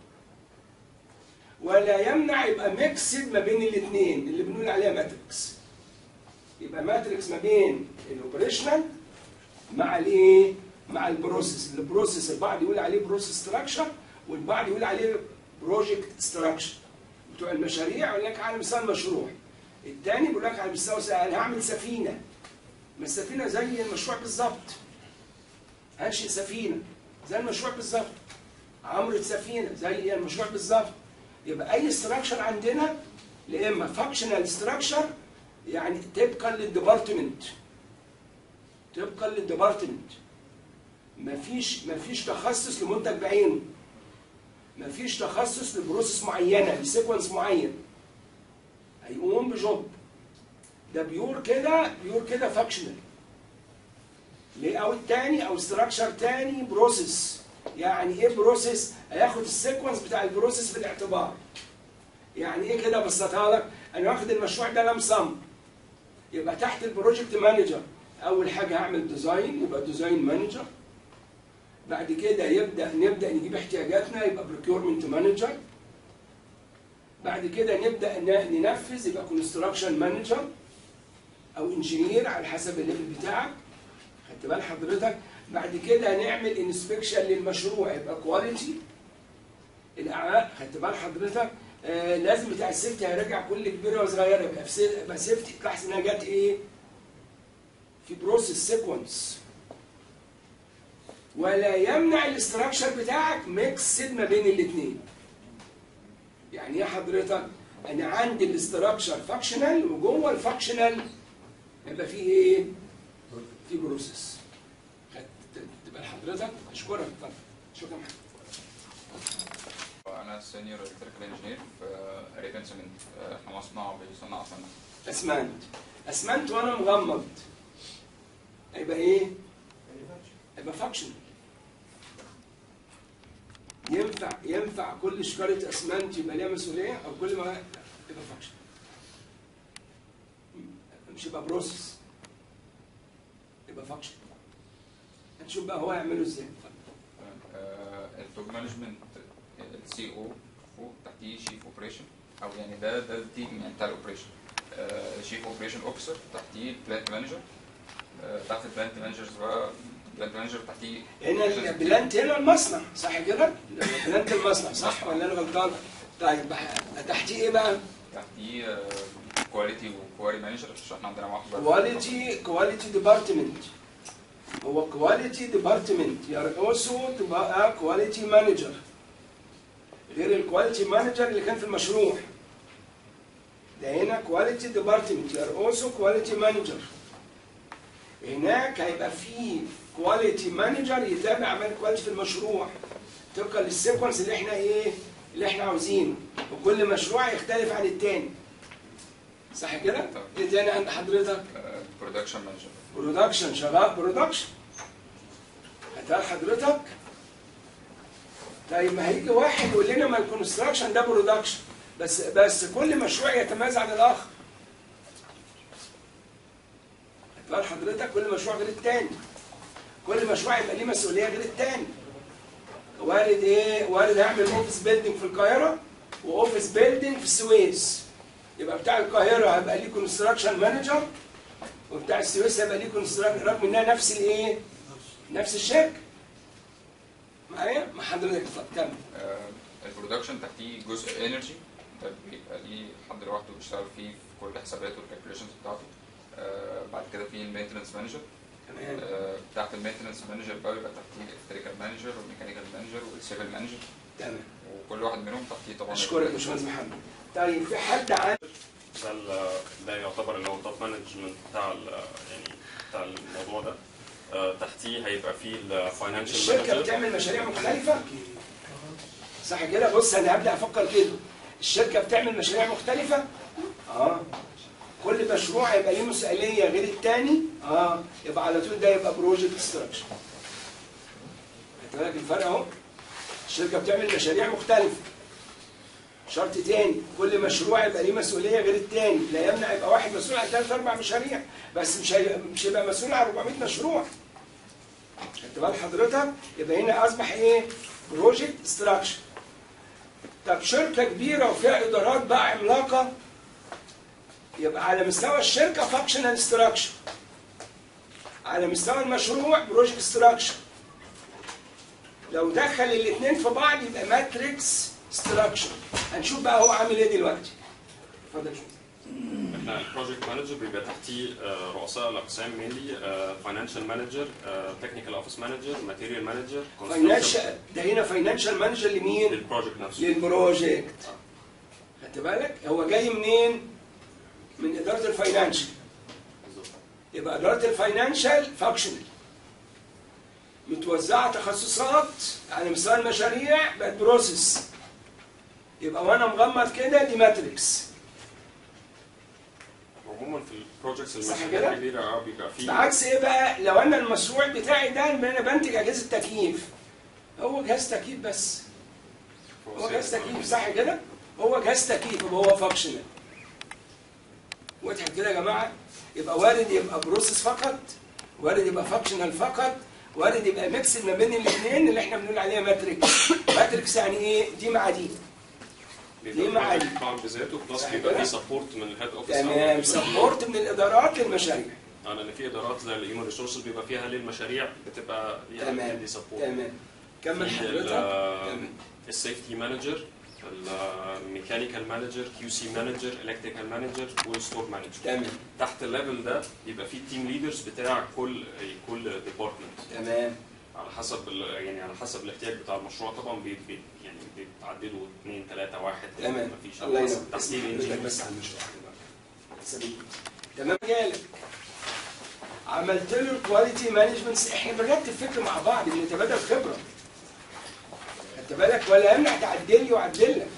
ولا يمنع يبقى ميكسد ما بين الاثنين اللي بنقول عليها ماتريكس. يبقى ماتريكس ما بين الاوبريشنال مع الايه؟ مع البروسيس. البروسيس البعض يقول عليه بروسيس ستراكشر والبعض يقول عليه بروجكت ستراكشر. بتوع المشاريع يقول لك على مثال مشروع، الثاني بيقول لك على مستوى انا هعمل سفينه. ما السفينه زي المشروع بالظبط. هنشئ سفينه زي المشروع بالظبط. عمرة سفينه زي المشروع بالظبط. يبقى اي ستراكشر عندنا يا اما فانكشنال ستراكشر يعني طبقا للديبارتمنت، طبقا للديبارتمنت. مفيش مفيش تخصص لمنتج بعينه، مفيش تخصص لبروسيس معينه لسيكونس معين، هيقوم بجوب. ده بيور كده بيور كده فانكشنال. ليه او الثاني او ستراكشر ثاني بروسيس. يعني ايه بروسيس؟ هياخد السيكونس بتاع البروسيس في الاعتبار. يعني ايه كده بسطها لك؟ انا واخد المشروع ده لمسم، يبقى تحت البروجكت مانجر اول حاجه هعمل ديزاين، يبقى ديزاين مانجر. بعد كده يبدا نبدا نجيب احتياجاتنا، يبقى بروكيورمنت مانجر. بعد كده نبدا ننفذ، يبقى كونستراكشن مانجر او انجينير على حسب الليفل بتاعك. خدت بال حضرتك؟ بعد كده هنعمل انسبكشن للمشروع، يبقى كواليتي. الاعاء خدت بال حضرتك؟ آه لازم بتاع السيفتي هيراجع كل كبيره وصغيره، يبقى يبقى سيفتي تلاحظ انها جت ايه؟ في بروسيس سيكونس. ولا يمنع الاستراكشر بتاعك ميكسد ما بين الاثنين. يعني ايه حضرتك؟ انا عندي الاستراكشر فانكشنال وجوه الفانكشنال يبقى فيه ايه؟ في بروسيس. تبقى حضرتك اشكرك. اتفضل. شكرا. انا سينيور الكتريكال انجينير في اريكان سيمنت. احنا مصنع بيصنع اسمنت. اسمنت اسمنت وانا مغمض هيبقى ايه؟ هيبقى فانكشنال. ينفع ينفع كل شكاره اسمنت يبقى ليها مسؤوليه، او كل ما يبقى فانكشنال. مش يبقى بروسيس، يبقى فانكشنال. هنشوف بقى هو هيعمله ازاي. التوب مانجمنت السي او فوق تحتيه شيف اوبريشن، او يعني ده ده التيم بتاع الاوبريشن. شيف اوبريشن اوفيسر تحتيه البلانت مانجر. تحت البلانت مانجرز بقى البلانت مانجر تحتيه هنا البلانت هنا المصنع صح كده؟ بلانت المصنع صح ولا انا غلطان؟ طيب تحتيه ايه بقى؟ تحتيه كواليتي وكواليتي مانجر عشان احنا عندنا واحد كواليتي كواليتي ديبارتمنت. هو كواليتي ديبارتمنت يرقصه تبقى كواليتي مانجر، غير الكواليتي مانجر اللي كان في المشروع. ده هنا كواليتي ديبارتمنت يرقصه كواليتي مانجر. هناك هيبقى فيه كواليتي مانجر يتابع اعمال الكواليتي في المشروع طبقا للسيكونس اللي احنا ايه؟ اللي احنا عاوزينه، وكل مشروع يختلف عن التاني. صح كده؟ ايه تاني عند حضرتك؟ برودكشن مانجر. برودكشن شغال برودكشن. هتقال حضرتك؟ طيب ما هيجي واحد يقول لنا ما الكونستراكشن ده برودكشن، بس بس كل مشروع يتميز عن الاخر. هتقال حضرتك كل مشروع غير التاني. كل مشروع يبقى ليه مسؤوليه غير التاني. وارد ايه؟ وارد هعمل اوفيس بيلدينج في القاهره واوفيس بيلدينج في السويس. يبقى بتاع القاهره هيبقى ليه كونستراكشن مانجر، وبتاع السويس هيبقى ليه كونستراكشن، رغم انها نفس الايه؟ نفس الشركه. معايا؟ مع حضرتك اتفضل كمل. البرودكشن تحتيه جزء انرجي بيبقى ليه حد لوحده بيشتغل فيه في كل حساباته والكالكوليشنز بتاعته. آه بعد كده في المينتنس مانجر. تمام. آه تحت المينتنس مانجر بقى بيبقى تحتيه الالكتريكال مانجر والميكانيكال مانجر والسيفل مانجر. تمام. وكل واحد منهم تحتيه طبعا. اشكرك يا باشمهندس محمد. طيب في حد عن ده ال- ده يعتبر اللي هو التوب مانجمنت بتاع ال- يعني بتاع الموضوع ده. آه، تحتيه هيبقى فيه الفاينانشال الشركه بتعمل مشاريع مختلفه؟ صح كده؟ بص انا هبدا افكر كده. الشركه بتعمل مشاريع مختلفه؟ اه. كل مشروع يبقى ليه مسؤوليه غير الثاني؟ اه. يبقى على طول ده يبقى بروجكت ستراكشر. خدت بالك الفرق اهو؟ الشركه بتعمل مشاريع مختلفه. شرط تاني، كل مشروع يبقى ليه مسؤوليه غير الثاني، لا يمنع يبقى واحد مسؤول عن ثلاث اربع مشاريع، بس مش هي... مش هيبقى مسؤول عن أربعمائة مشروع. خدت بال حضرتك؟ يبقى هنا اصبح ايه؟ بروجكت ستراكشر. طب شركه كبيره وفيها ادارات بقى عملاقه، يبقى على مستوى الشركه فانكشنال ستراكشر. على مستوى المشروع بروجكت ستراكشر. لو دخل الاثنين في بعض يبقى ماتريكس ستراكشر. هنشوف بقى هو عامل ايه دلوقتي. اتفضل. احنا البروجكت مانجر بيبقى تحتيه آه، رؤساء الاقسام مينلي فاينانشال مانجر، تكنيكال اوفيس مانجر، ماتيريال مانجر. فاينانشال ده هنا فاينانشال مانجر لمين؟ للبروجكت نفسه. للبروجكت. خدت بالك؟ هو جاي منين؟ من اداره الفاينانشال. يبقى اداره الفاينانشال فانكشنال. متوزعه تخصصات على مستوى المشاريع بقت بروسيس. يبقى وانا مغمض كده دي ماتريكس. عموما في البروجكتس صح المشاريع كده؟ الكبيره اه بيبقى فيه بعكس ايه بقى؟ لو انا المشروع بتاعي ده ان انا بنتج اجهزه تكييف. هو جهاز تكييف بس. هو جهاز تكييف صح كده؟ هو جهاز تكييف يبقى هو فانكشنال. وضحت كده يا جماعه؟ يبقى وارد يبقى بروسيس فقط، وارد يبقى فانكشنال فقط، وارد يبقى ميكس ما بين الاثنين اللي احنا بنقول عليها ماتريكس. ماتريكس يعني ايه؟ دي مع دي. دي مع دي. طبعا بذاته بلس صح بيبقى كده؟ فيه سبورت من الهيد اوفيس. تمام، سبورت من الادارات للمشاريع. اه لان في ادارات زي الهيومن ريسورسز بيبقى فيها للمشاريع بتبقى تمام. دي سبورت. تمام. كمل حضرتك. تمام. السيفتي مانجر، الميكانيكال مانجر، كيو سي مانجر، الكتريكال مانجر، والستور مانجر. تمام. تحت الليفل ده يبقى في تيم ليدرز بتاع كل كل ديبارتمنت. تمام. على حسب ال- يعني على حسب الاحتياج بتاع المشروع طبعا بي بي يعني بيتعدلوا اثنين ثلاثه واحد. تمام. مفيش الله ينور. تحت اسمع الانجينير حضرتك بس على المشروع. سليم. تمام جالك. عملت له الكواليتي مانجمنت. احنا بنرتب فكر مع بعض بنتبادل خبره. خدت بالك؟ ولا يمنع تعدل لي واعدل لك.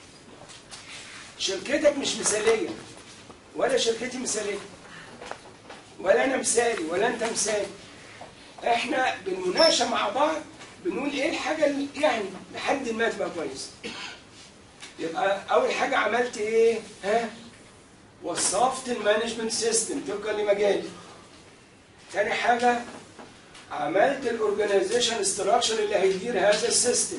شركتك مش مثاليه ولا شركتي مثاليه ولا انا مثالي ولا انت مثالي. احنا بالمناقشه مع بعض بنقول ايه الحاجه اللي يعني لحد ما تبقى كويسه. يبقى اول حاجه عملت ايه؟ ها؟ وصفت المانجمنت سيستم طبقا لمجالي. تاني حاجه عملت الاورجنايزيشن ستراكشر اللي هيدير هذا السيستم.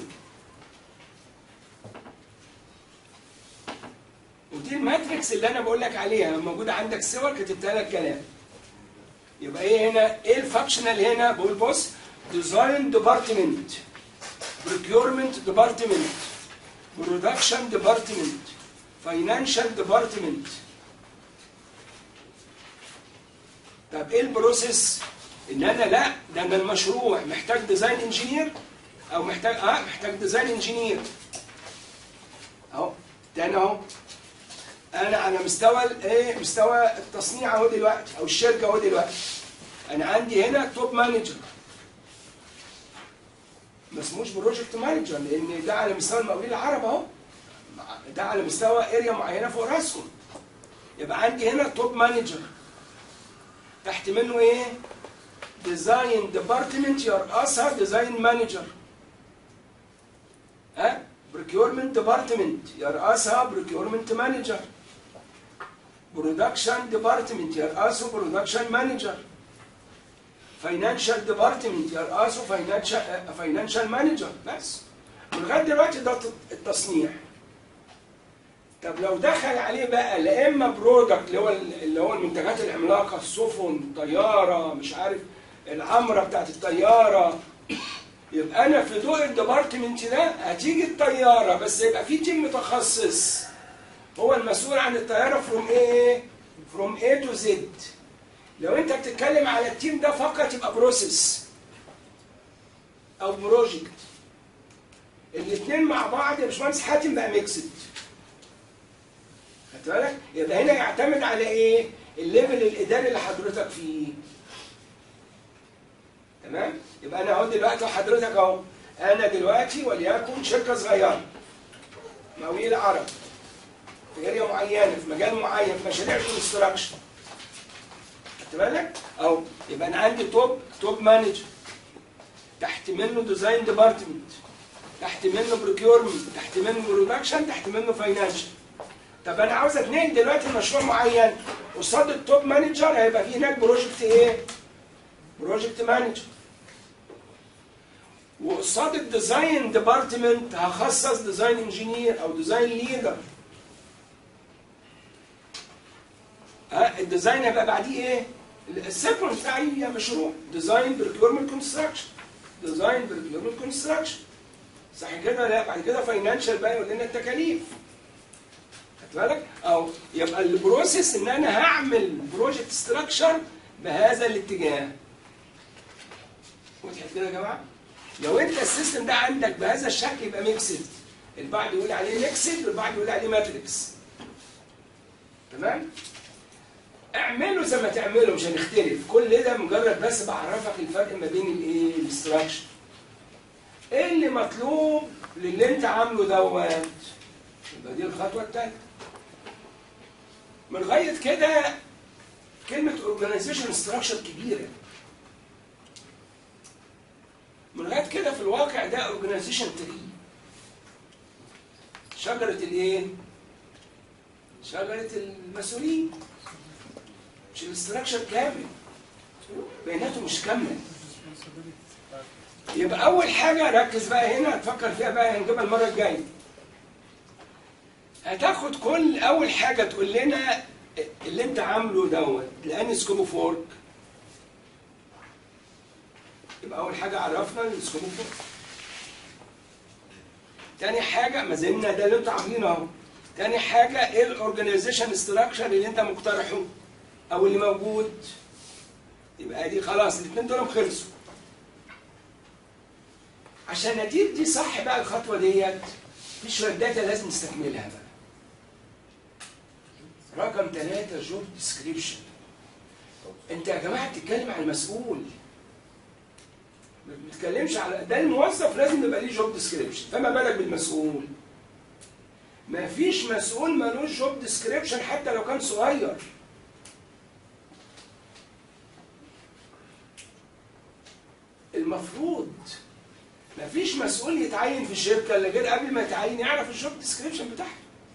ودي الماتريكس اللي انا بقول لك عليها موجوده عندك صور كتبتها لك كلام. يبقى ايه هنا؟ ايه الفانكشنال هنا؟ بقول بص ديزاين ديبارتمنت، بروكيورمنت ديبارتمنت، برودكشن ديبارتمنت، فاينانشال ديبارتمنت. طب ايه البروسيس؟ ان انا لا ده انا المشروع محتاج ديزاين انجينير او محتاج اه محتاج ديزاين انجينير. اهو تاني اهو انا على مستوى الايه؟ مستوى التصنيع اهو دلوقتي او الشركه اهو دلوقتي. انا عندي هنا توب مانجر. ما اسموش بروجكت مانجر لان ده على مستوى المقاولين العرب اهو. ده على مستوى اريا معينه فوق راسهم. يبقى عندي هنا توب مانجر. تحت منه ايه؟ ديزاين ديبارتمنت يرأسها ديزاين مانجر. ها؟ بريكيورمنت ديبارتمنت يرأسها بريكيورمنت مانجر. برودكشن ديبارتمنت يرأسه برودكشن مانجر. فاينانشال ديبارتمنت يرأسه فاينانشال فاينانشال مانجر. بس ولغايه دلوقتي ده التصنيع. طب لو دخل عليه بقى لا اما برودكت اللي هو اللي هو المنتجات العملاقه، السفن، طياره، مش عارف العمره بتاعت الطياره، يبقى انا في ضوء الديبارتمنت ده هتيجي الطياره بس يبقى في تيم متخصص هو المسؤول عن الطياره فروم ايه؟ فروم اي تو زد. لو انت بتتكلم على التيم ده فقط يبقى بروسيس او بروجكت. الاثنين مع بعض يا باشمهندس حاتم بقى ميكسد. خدت بالك؟ يبقى هنا يعتمد على ايه؟ الليفل الاداري اللي حضرتك فيه. تمام؟ يبقى انا اهو دلوقتي وحضرتك اهو، انا دلوقتي وليكن شركه صغيره مقاولين العرب في اريا معينه في مجال معين في مشاريع الكونستراكشن. خدت بالك؟ اهو يبقى انا عندي توب توب مانجر، تحت منه ديزاين ديبارتمنت، تحت منه بروكيورمنت، تحت منه برودكشن، تحت منه فاينانشال. طب انا عاوز اتنقل دلوقتي مشروع معين، قصاد التوب مانجر هيبقى في هناك بروجكت ايه؟ بروجكت مانجر. وقصاد الديزاين ديبارتمنت هخصص ديزاين انجينير او ديزاين ليدر. ها الديزاين هيبقى بعديه ايه؟ السيكونس بتاع اي مشروع، ديزاين بروكيورمنت كونستراكشن، ديزاين بروكيورمنت كونستراكشن. صح كده؟ لا بعد كده فاينانشال بقى يقول لنا التكاليف. خدت بالك؟ او يبقى البروسيس ان انا هعمل بروجكت ستراكشر بهذا الاتجاه. وضحت كده يا جماعه؟ لو انت السيستم ده عندك بهذا الشكل يبقى ميكسد. البعض يقول عليه ميكسد والبعض يقول عليه ماتريكس. تمام؟ اعمله زي ما تعمله مش هنختلف، كل ده مجرد بس بعرفك الفرق ما بين الايه؟ الاستراكشر. ايه اللي مطلوب للي انت عامله دوت؟ يبقى دي الخطوه الثالثه. من لغايه كده كلمه اورجانيزيشن ستراكشر كبيره. من لغايه كده في الواقع ده اورجانيزيشن تري. شجره الايه؟ شجره المسؤولين. مش الاستراكشر كامل. بياناته مش كامله. يبقى اول حاجه ركز بقى هنا هتفكر فيها بقى هنجيبها المره الجايه. هتاخد كل اول حاجه تقول لنا اللي انت عامله دوت لان سكوب اوف وورك. يبقى اول حاجه عرفنا السكوب اوف وورك. تاني حاجه ما زلنا ده اللي انتوا عاملينه اهو. تاني حاجه ايه الاورجانيزيشن ستراكشر اللي انت مقترحه او اللي موجود. يبقى دي خلاص الاثنين دول خلصوا. عشان نتيجة دي صح بقى الخطوة ديت في شوية داتا لازم نستكملها بقى. رقم ثلاثة جوب ديسكريبشن. أنت يا جماعة بتتكلم على المسؤول. ما بتتكلمش على ده الموظف لازم يبقى ليه جوب ديسكريبشن، فما بالك بالمسؤول؟ ما فيش مسؤول مالوش جوب ديسكريبشن حتى لو كان صغير. المفروض مفيش مسؤول يتعين في الشركه الا غير قبل ما يتعين يعرف الجوب ديسكريبشن بتاعته.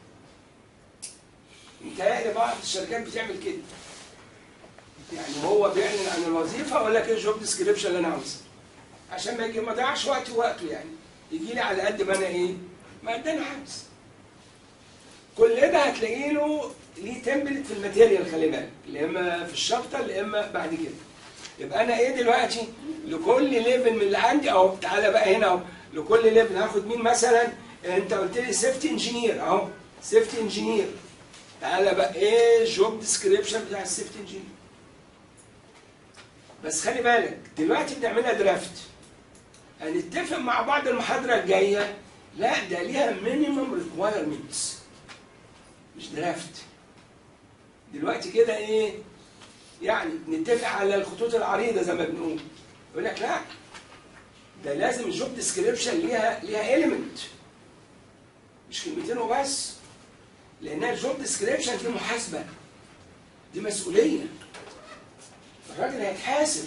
متهيألي بعض الشركات بتعمل كده. يعني هو بيعلن عن الوظيفه ويقول لك ايه الجوب ديسكريبشن اللي انا عاوزه. عشان ما يجي ما ضيعش وقتي ووقته يعني. يجي لي على قد ما انا ايه؟ ما قد انا عاوز. كل ده هتلاقي له ليه تمبلت في الماتيريال خلي بالك، يا اما في الشابتر يا اما بعد كده. يبقى انا ايه دلوقتي؟ لكل ليفل من اللي عندي اهو، تعالى بقى هنا اهو، لكل ليفل هاخد مين مثلا؟ انت قلت لي سيفتي انجينير اهو، سيفتي انجينير. تعالى بقى ايه الجوب ديسكريبشن بتاع السيفتي انجينير؟ بس خلي بالك دلوقتي بنعملها درافت. هنتفق مع بعض المحاضره الجايه، لا ده ليها مينيمم ريكوايرمنتس مش درافت. دلوقتي كده ايه؟ يعني نتفق على الخطوط العريضه زي ما بنقول. يقول لك لا ده لازم الجوب ديسكريبشن ليها ليها اليمنت مش كلمتين وبس. لانها الجوب ديسكريبشن دي محاسبه، دي مسؤوليه. الراجل هيتحاسب.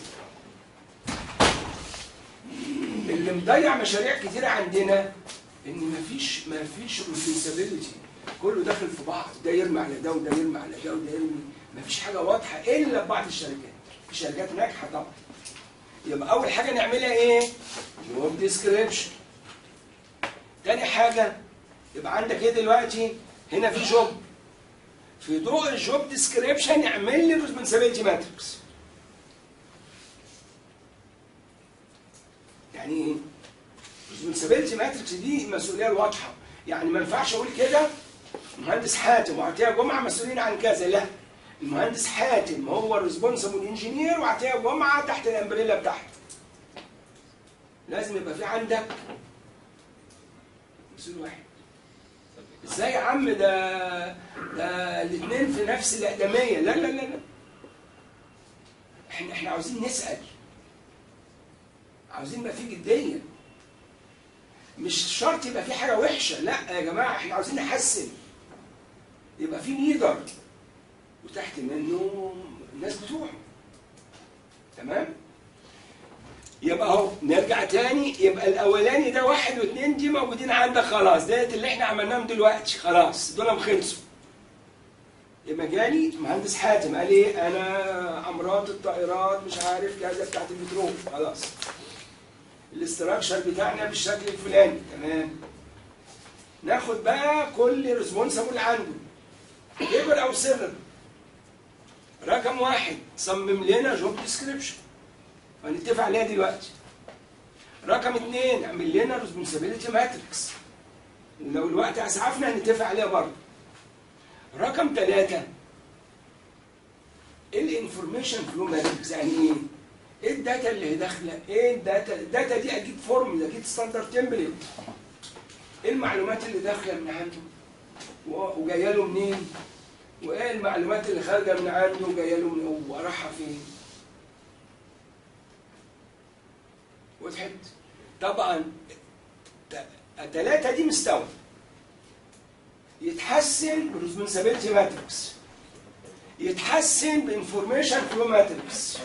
اللي مضيع مشاريع كتيره عندنا ان مفيش مفيش ريسبونسابيلتي، كله داخل في بعض، ده يرمي على ده وده يرمي على ده وده يرمي، مفيش حاجه واضحه الا في بعض الشركات. في شركات ناجحه طبعا. يبقى اول حاجه نعملها ايه؟ جوب ديسكريبشن. تاني حاجه يبقى عندك ايه دلوقتي؟ هنا في جوب. في ضوء الجوب ديسكريبشن اعمل لي ريسبونسابيلتي ماتريكس. يعني ايه؟ ريسبونسابيلتي ماتريكس دي المسؤوليه الواضحه. يعني ما ينفعش اقول كده المهندس حاتم وعطيه جمعه مسؤولين عن كذا، لا، المهندس حاتم هو الريسبونسبل انجينير وعطيه جمعه تحت الامبريلا بتاعته. لازم يبقى في عندك مسؤول واحد. ازاي يا عم ده ده الاثنين في نفس الاقدميه؟ لا لا لا لا، احنا احنا عاوزين نسال، عاوزين يبقى في جديه، مش شرط يبقى في حاجه وحشه، لا يا جماعه احنا عاوزين نحسن، يبقى في ليدر وتحت منه الناس بتوعه. تمام؟ يبقى اهو نرجع تاني، يبقى الاولاني ده واحد واثنين دي موجودين عندك خلاص، ديت اللي احنا عملناهم دلوقتي خلاص دول خلصوا. يبقى جالي مهندس حاتم قال ايه؟ انا امراض الطائرات مش عارف كذا بتاعت البترول، خلاص. الاستراكشر بتاعنا بالشكل الفلاني، تمام. ناخد بقى كل ريسبونسبل عنده كبر او صغر. رقم واحد صمم لنا جوب ديسكريبشن هنتفق عليها دلوقتي. رقم اثنين اعمل لنا ريسبونسابيلتي ماتريكس، ولو الوقت اسعفنا هنتفق عليها برضه. رقم ثلاثة الانفورميشن فلو ماتريكس، يعني ايه؟ ايه الداتا اللي داخله؟ ايه الداتا؟ الداتا دي اكيد فورمولا، اكيد ستاندرد تمبلت. ايه المعلومات اللي داخله من عنده وجايه له منين؟ وايه المعلومات اللي خارجه من عنده وجايه له من وراحها فين؟ وضحت؟ طبعا الثلاثه دي مستوى يتحسن بريسبونسابيلتي ماتريكس، يتحسن بانفورميشن فلو ماتريكس،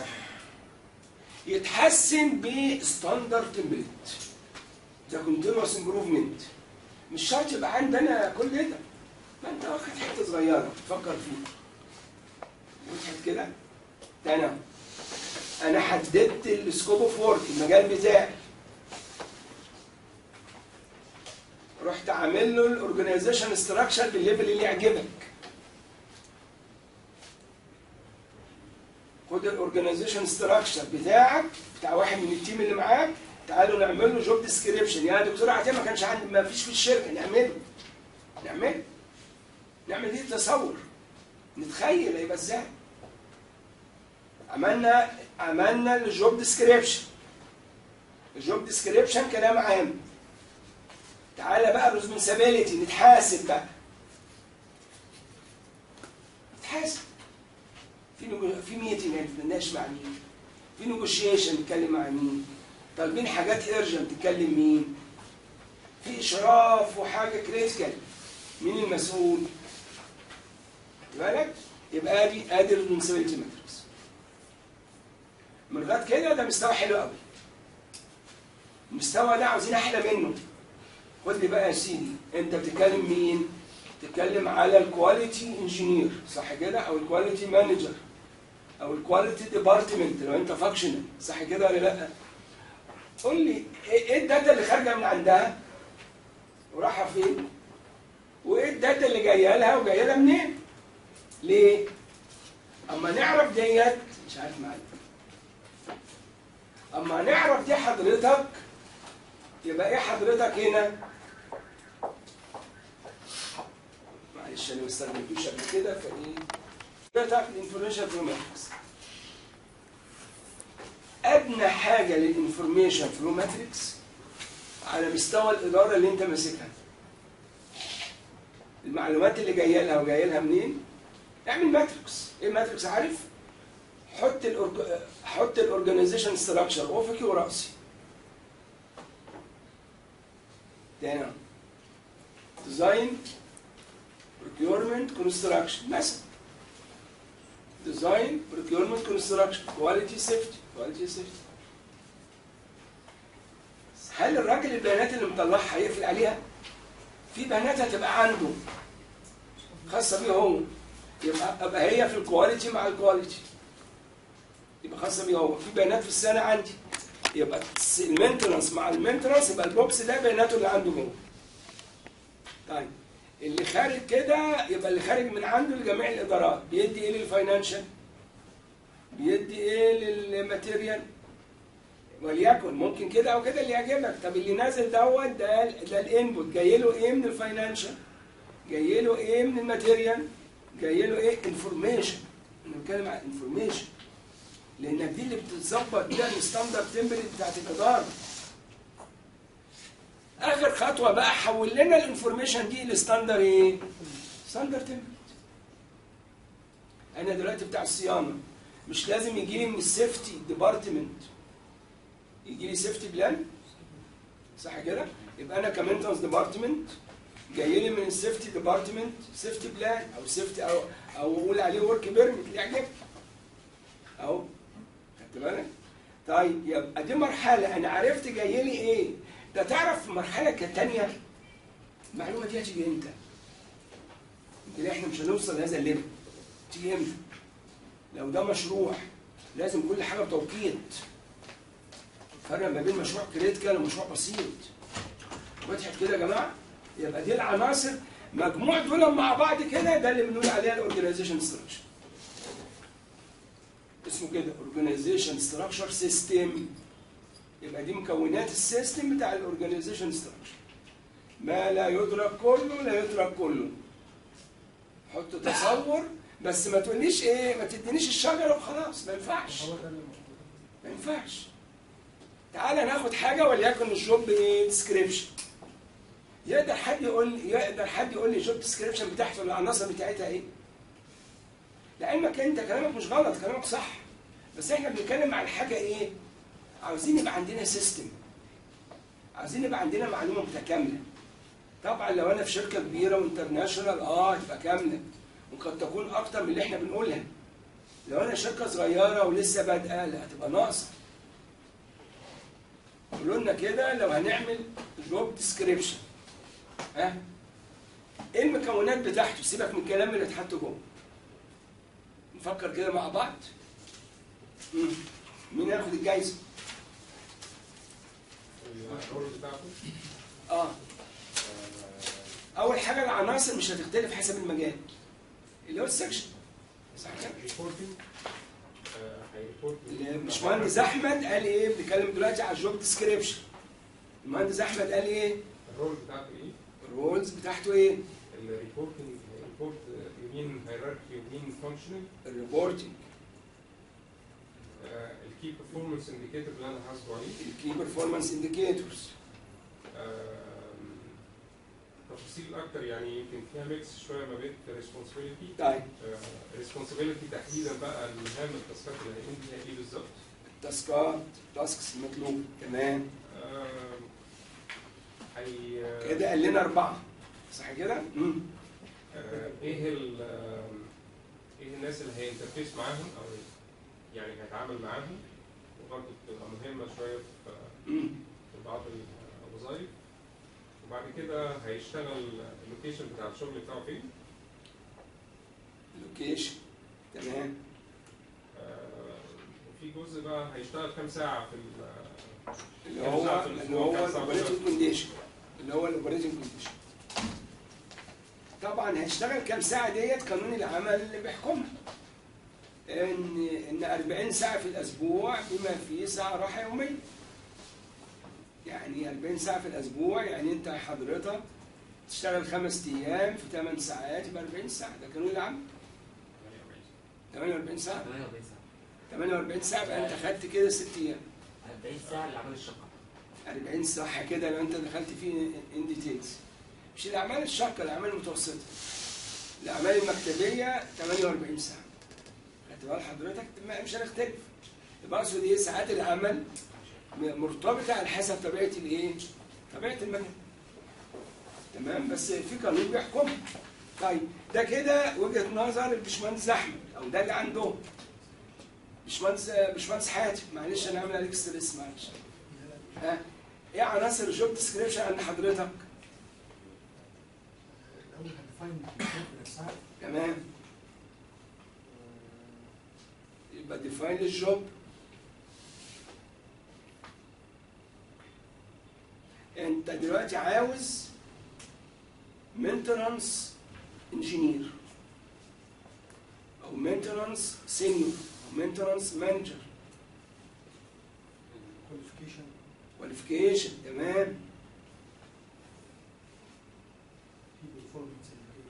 يتحسن بستاندرد تمبلت، ده كونتينوس امبروفمنت. مش شرط يبقى عندنا كل ده، ما انت واخد حته صغيره تفكر فيها. وضحت كده؟ تمام. انا حددت السكوب اوف وورك، المجال بتاعي. رحت عامل له الاورجنايزيشن ستراكشر بالليفل اللي يعجبك. خد الاورجنايزيشن ستراكشر بتاعك بتاع واحد من التيم اللي معاك، تعالوا نعمل له جوب ديسكريبشن. يا دكتور عطيه ما كانش عندي، ما فيش في الشركه، نعمله نعمله نعمل دي تصور، نتخيل هيبقى ازاي. عملنا عملنا الجوب ديسكريبشن. الجوب ديسكريبشن كلام عام. تعالى بقى الريسبونسابيلتي، نتحاسب بقى. نتحاسب. في في ميتنج نتناقش مع مين؟ في نيجوشيشن نتكلم مع مين؟ طالبين حاجات ايرجنت تتكلم مين؟ في اشراف وحاجه كريتيكال، مين المسؤول؟ بالك؟ يبقى ادي ادي الريسبونسابيلتي ماتريكس. من لغايه كده ده مستوى حلو قوي. المستوى ده عاوزين احلى منه. خد لي بقى يا سيدي، انت بتتكلم مين؟ بتتكلم على الكواليتي انجينير، صح كده؟ او الكواليتي مانجر، او الكواليتي ديبارتمنت لو انت فانكشنال، صح كده ولا لا؟ قول لي ايه الداتا اللي خارجه من عندها ورايحه فين؟ وايه الداتا اللي جايه لها وجايه لها منين؟ ليه؟ اما نعرف ديت مش عارف معايا. اما نعرف دي حضرتك يبقى ايه حضرتك هنا؟ معلش انا ما استخدمتوش قبل كده فايه؟ حضرتك الانفورميشن فلو ماتريكس. ادنى حاجه للانفورميشن فلو ماتريكس على مستوى الاداره اللي انت ماسكها. المعلومات اللي جايه لها وجايه لها منين؟ اعمل ماتريكس. ايه الماتريكس عارف؟ حط الأورج... حط الاورجنايزيشن ستراكشر افقي وراسي. تاني ديزاين بروكيورمنت كونستراكشن مثلا. ديزاين بروكيورمنت كونستراكشن كواليتي سيفتي كواليتي سيفتي. هل الراجل البيانات اللي مطلعها هيقفل عليها؟ في بيانات هتبقى عنده خاصه بيه هو، يبقى ابقى هي في الكواليتي مع الكواليتي، يبقى خاصه بيه هو. في بيانات في السنه عندي، يبقى المينتنس مع المينتنس، يبقى البوكس ده بياناته اللي عنده هو. طيب اللي خارج كده يبقى اللي خارج من عنده لجميع الادارات. بيدي ايه للفاينانشال؟ بيدي ايه للماتيريال؟ وليكن ممكن كده او كده اللي يعجبك. طب اللي نازل دوت ده ده الانبوت جاي له ايه من الفاينانشال؟ جاي له ايه من الماتيريال؟ جاي له ايه؟ انفورميشن. انا بتكلم عن انفورميشن لانك دي اللي بتظبط بيها الستاندرد تمبلت بتاعت الاداره. اخر خطوه بقى حول لنا الانفورميشن دي لستاندر ايه؟ ستاندرد تمبلت. انا دلوقتي بتاع الصيانه مش لازم يجي لي من السيفتي ديبارتمنت يجي لي سيفتي بلان، صح كده؟ يبقى انا كمينتنس ديبارتمنت جاي لي من السيفتي ديبارتمنت سيفتي بلان او سيفتي او او اقول عليه ورك بيرميت اللي يعجبك اهو. خدت بالك؟ طيب يبقى دي مرحله انا عرفت جاي لي ايه. ده تعرف في مرحله ثانيه المعلومه دي هتيجي امتى؟ يمكن احنا مش هنوصل لهذا الليفل. تيجي امتى؟ لو ده مشروع لازم كل حاجه بتوقيت. فرق ما بين مشروع كريتيكال ومشروع بسيط. وضحت كده يا جماعه؟ يبقى دي العناصر مجموع دول مع بعض كده ده اللي بنقول عليها الاورجنايزيشن ستراكشر. اسمه كده اورجنايزيشن ستراكشر سيستم. يبقى دي مكونات السيستم بتاع الاورجنايزيشن ستراكشر. ما لا يدرك كله لا يدرك كله. حط تصور بس ما تقوليش ايه، ما تدينيش الشجره وخلاص، ما ينفعش. ما ينفعش. تعالى ناخد حاجه وليكن الجوب ايه؟ ديسكريبشن. يقدر حد يقول لي يقدر حد يقول لي الجوب ديسكريبشن بتاعته العناصر بتاعتها ايه؟ لعلمك انت كلامك مش غلط، كلامك صح. بس احنا بنتكلم عن حاجه ايه؟ عاوزين يبقى عندنا سيستم. عاوزين يبقى عندنا معلومه متكامله. طبعا لو انا في شركه كبيره وانترناشونال اه تبقى كامله وقد تكون اكتر من اللي احنا بنقولها. لو انا شركه صغيره ولسه بادئه لا هتبقى ناقصه. قولوا لنا كده لو هنعمل جوب ديسكريبشن ها ايه المكونات بتاعته؟ سيبك من الكلام اللي اتحط جوه. نفكر كده مع بعض. مم. مين ياخد الجايزه؟ الرول بتاعته اه اول حاجه العناصر مش هتختلف حسب المجال اللي هو السكشن، صح كده؟ ريبورتنج هيريبورت. الباشمهندس احمد قال ايه؟ بنتكلم دلوقتي على الجوب ديسكريبشن. المهندس احمد قال ايه؟ الرول بتاعته ايه؟ الرولز بتاعته ايه؟ الريبورتنج ريبورت يمين هيراركي ويمين فانكشنال. الريبورتنج. الكي بيرفورمانس انديكيتور اللي انا حاسبه عليه. الكي بيرفورمانس انديكيتورز. تفاصيل اكتر يعني يمكن فيها ميكس شويه ما بين ريسبونسبيلتي. طيب. ريسبونسبيلتي تحديدا بقى المهام التاسكات اللي هيقوم بيها ايه بالظبط؟ التاسكات، التاسكس المطلوب تمام. هي كده قال لنا اربعه صح كده؟ امم آه، ايه ال ايه الناس اللي هينترفيس معاهم او يعني هيتعامل معاهم، وبرضه بتبقى مهمه شويه في في بعض الوظائف. وبعد كده هيشتغل اللوكيشن بتاع الشغل بتاعه فين؟ اللوكيشن تمام. آه، وفي جزء بقى هيشتغل كام ساعه في اللي هو اللي هو الاوبريتنج كونديشن اللي هو الاوبريتنج كونديشن. طبعا هيشتغل كام ساعه ديت قانون العمل اللي بيحكمها. ان ان أربعين ساعه في الاسبوع بما فيه ساعه راحه يوميه. يعني أربعين ساعه في الاسبوع يعني انت حضرتك تشتغل خمس ايام في ثمان ساعات يبقى أربعين ساعه، ده قانون العمل. ثمانية وأربعين ساعه. ثمانية وأربعين ساعة. ثمانية وأربعين ساعه يبقى انت خدت كده ست ايام. أربعين ساعة للعمل الشاقة. أربعين صح كده لو انت دخلت فيه ان ديتيلز. مش الاعمال الشاقه، الاعمال المتوسطه. الاعمال المكتبيه ثمانية وأربعين ساعه. خدت بال حضرتك؟ مش هنختلف. يبقى اقصد ايه؟ ساعات العمل مرتبطه على حسب طبيعه الايه؟ طبيعه المجال. تمام؟ بس في قانون بيحكمها. طيب ده كده وجهه نظر الباشمهندس احمد او ده اللي عندهم. باشمهندس باشمهندس حاتم معلش انا عامل عليك ستريس معلش. ها ايه عناصر الجوب ديسكريبشن عند حضرتك؟ الاول هديفاين نفسها. تمام. يبقى ديفاين للجوب. انت دلوقتي عاوز مينتنانس انجينير او مينتنانس سينيور او مينتنانس مانجر. كواليفيكيشن. كواليفيكيشن تمام. في بيرفورمانس انديكيتور.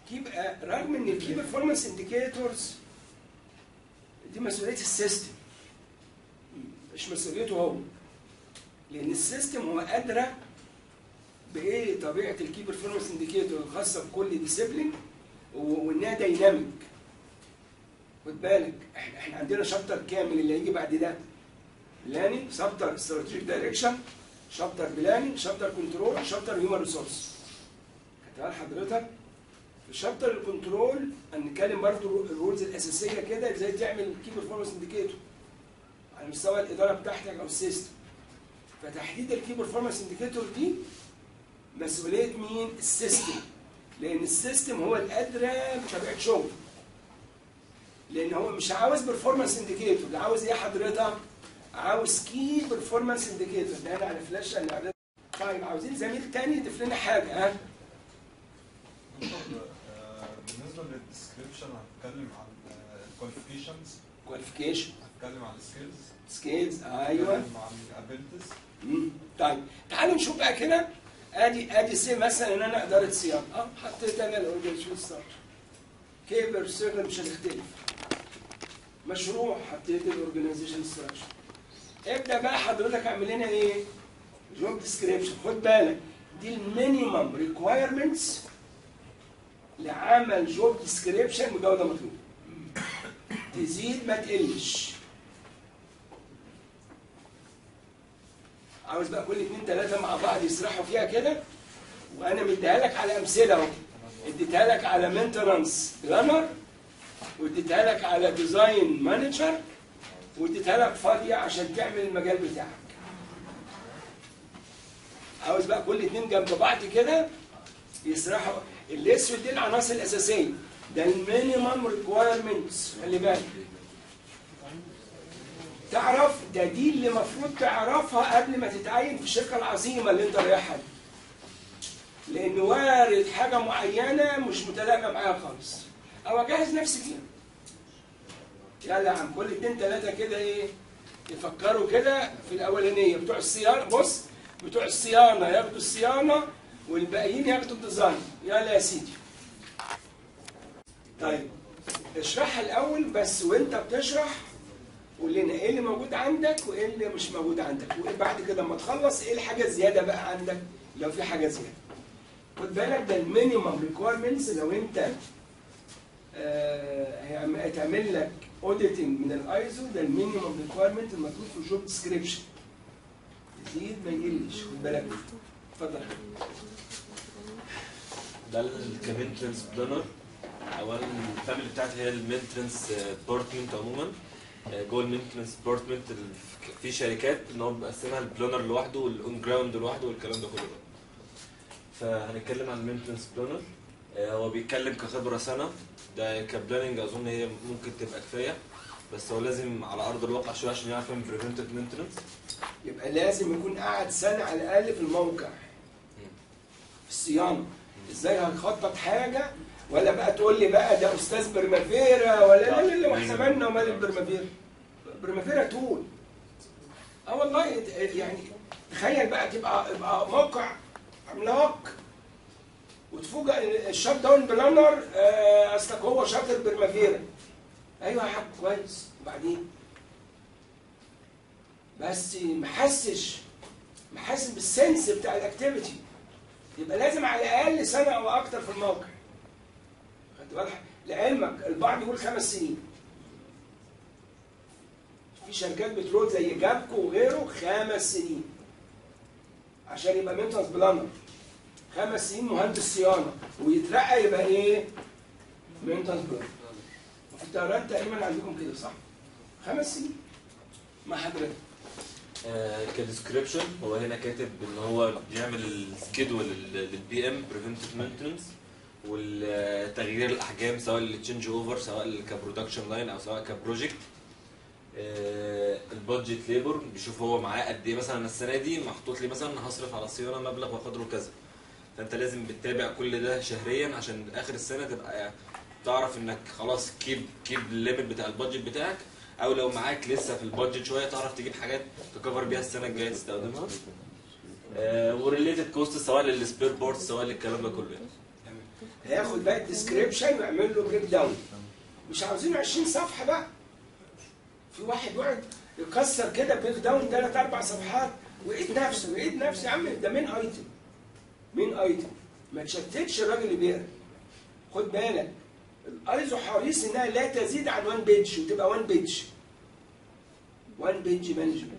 كي رغم ان الكي بيرفورمانس انديكيتورز دي مسؤوليه السيستم مش مسؤوليته هو، لان السيستم هو ادرى بايه طبيعه الكي بيرفورمانس انديكيتور الخاصه بكل ديسيبلين وانها دايناميك. خد بالك احنا احنا عندنا شابتر كامل اللي هيجي بعد ده، بلاننج، شابتر استراتيجيك دايركشن، شابتر بلاننج، شابتر كنترول، شابتر هيومن ريسورس. خدتها حضرتك؟ في شابتر الكنترول هنتكلم برضه الرولز الاساسيه كده ازاي تعمل كي بيرفورمانس انديكيتور على مستوى الاداره بتاعتك او السيستم. فتحديد الكي بيرفورمانس انديكيتور دي مسؤوليه مين؟ السيستم. لان السيستم هو الادرى بطبيعه شغله. لان هو مش عاوز بيرفورمانس انديكيتور، ده عاوز ايه حضرتك؟ عاوز كي بيرفورمانس انديكيتور. ده انا على فلاشه اللي طيب عاوزين زميل تاني يضيف لنا حاجه. ها؟ بالنسبه للديسكريبشن هنتكلم عن الكواليفيكيشنز. كواليفيكيشن. هنتكلم عن السكيلز. سكيلز ايوه. هنتكلم عن الابيلتيز. طيب تعالوا نشوف بقى كده. ادي ادي سي مثلا ان انا اداره صيانه، اه حطيت انا الاورجنايزيشن ستراكشر. كيبر سيرفر مش هنختلف. مشروع حطيت الاورجنايزيشن ستراكشر. ابدا بقى حضرتك اعمل لنا ايه؟ جوب ديسكريبشن. خد بالك دي المينيمم ريكوايرمنتس لعمل جوب ديسكريبشن بجوده مطلوبه. تزيد ما تقلش. عاوز بقى كل اثنين ثلاثه مع بعض يسرحوا فيها كده، وانا مديها لك على امثله اهو. اديتها لك على مينتنانس بلانر، واديتها لك على ديزاين مانجر، واديتها لك فاضيه عشان تعمل المجال بتاعك. عاوز بقى كل اثنين جنب بعض كده يسرحوا. الاسود دي العناصر الاساسيه، ده المينيمم ريكوايرمنتس. خلي بالك تعرف ده دي اللي المفروض تعرفها قبل ما تتعين في الشركه العظيمه اللي انت رايحها دي. لان وارد حاجه معينه مش متلائمه معاها خالص، او اجهز نفسي فيها. يلا يا عم كل اتنين تلاته كده ايه يفكروا كده في الاولانيه. بتوع الصيانه بص، بتوع الصيانه ياخدوا الصيانه والباقيين ياخدوا الديزاين. يلا يا سيدي. طيب اشرحها الاول بس، وانت بتشرح قول لنا ايه اللي موجود عندك وايه اللي مش موجود عندك، وبعد كده لما تخلص ايه الحاجه الزياده بقى عندك لو في حاجه زياده. خد بالك ده المينيمم ريكويرمنتس. لو انت آه هتعمل لك اوديتنج من الايزو، ده المينيمم ريكويرمنت المطلوب في الجوب ديسكريبشن. يزيد ما يقلش. خد بالك. اتفضل. ده الكمينترنس بلانر. اولا الفاميلي بتاعتي هي المينترنس ديبارتمنت عموما. جوه المينتنس ديبارتمنت في شركات ان هو مقسمها البلانر لوحده والاون جراوند لوحده والكلام ده كله. فهنتكلم عن المينتنس بلانر. هو بيتكلم كخبره سنه، ده كبلاننج اظن هي ممكن تبقى كفايه، بس هو لازم على ارض الواقع شويه عشان يعرف يعمل بريفنتيف مينتنس. يبقى لازم يكون قاعد سنه على الاقل في الموقع في الصيانه. ازاي هنخطط حاجه ولا بقى تقول لي بقى ده استاذ برمافيرا ولا لا لا لا واحنا مالنا ومال البرمافيرا. برمافيرا طول. اه والله يعني تخيل بقى تبقى يبقى موقع عملاق وتفوجئ الشات داون بلانر آه اصلك هو شاطر برمافيرا. ايوه يا حاج كويس، وبعدين بس محسش محسس بالسنس بتاع الاكتيفيتي. يبقى لازم على الاقل سنه او اكتر في الموقع. خدت بالك؟ لعلمك البعض يقول خمس سنين. في شركات بترول زي جابكو وغيره خمس سنين عشان يبقى مينتنس بلانر. خمس سنين مهندس صيانه ويترقى يبقى ايه؟ مينتنس بلانر. وفي الطيران تقريبا عندكم كده صح؟ خمس سنين مع حضرتك. آه كديسكريبشن هو هنا كاتب ان هو بيعمل السكيدول للبي ام بريفنتيف مينتنس والتغيير الاحجام سواء للتشينج اوفر سواء كبرودكشن لاين او سواء كبروجكت. آه البادجت ليبر بيشوف هو معاه قد ايه. مثلا السنه دي محطوط لي مثلا هصرف على الصيانه مبلغ وقدره كذا، فانت لازم بتتابع كل ده شهريا عشان اخر السنه تبقى تعرف انك خلاص كيب كيب الليميت بتاع البادجت بتاعك، او لو معاك لسه في البادجت شويه تعرف تجيب حاجات تكفر بيها السنه الجايه تستخدمها. آه وريليتد كوست سواء للسبير بورتس سواء للكلام ده كله يعني. هياخد بقى الديسكريبشن ويعمل له بريك داون. مش عاوزين عشرين صفحه بقى. في واحد يقعد يكسر كده بريك داون ثلاث اربع صفحات ويعيد نفسه ويعيد نفسه. يا عم ده مين ايتم، مين ايتم، ما تشتتش الراجل اللي بيقرا. خد بالك الايزو حريص انها لا تزيد عن وان بيج وتبقى وان بيج. وان بيج مانجمنت.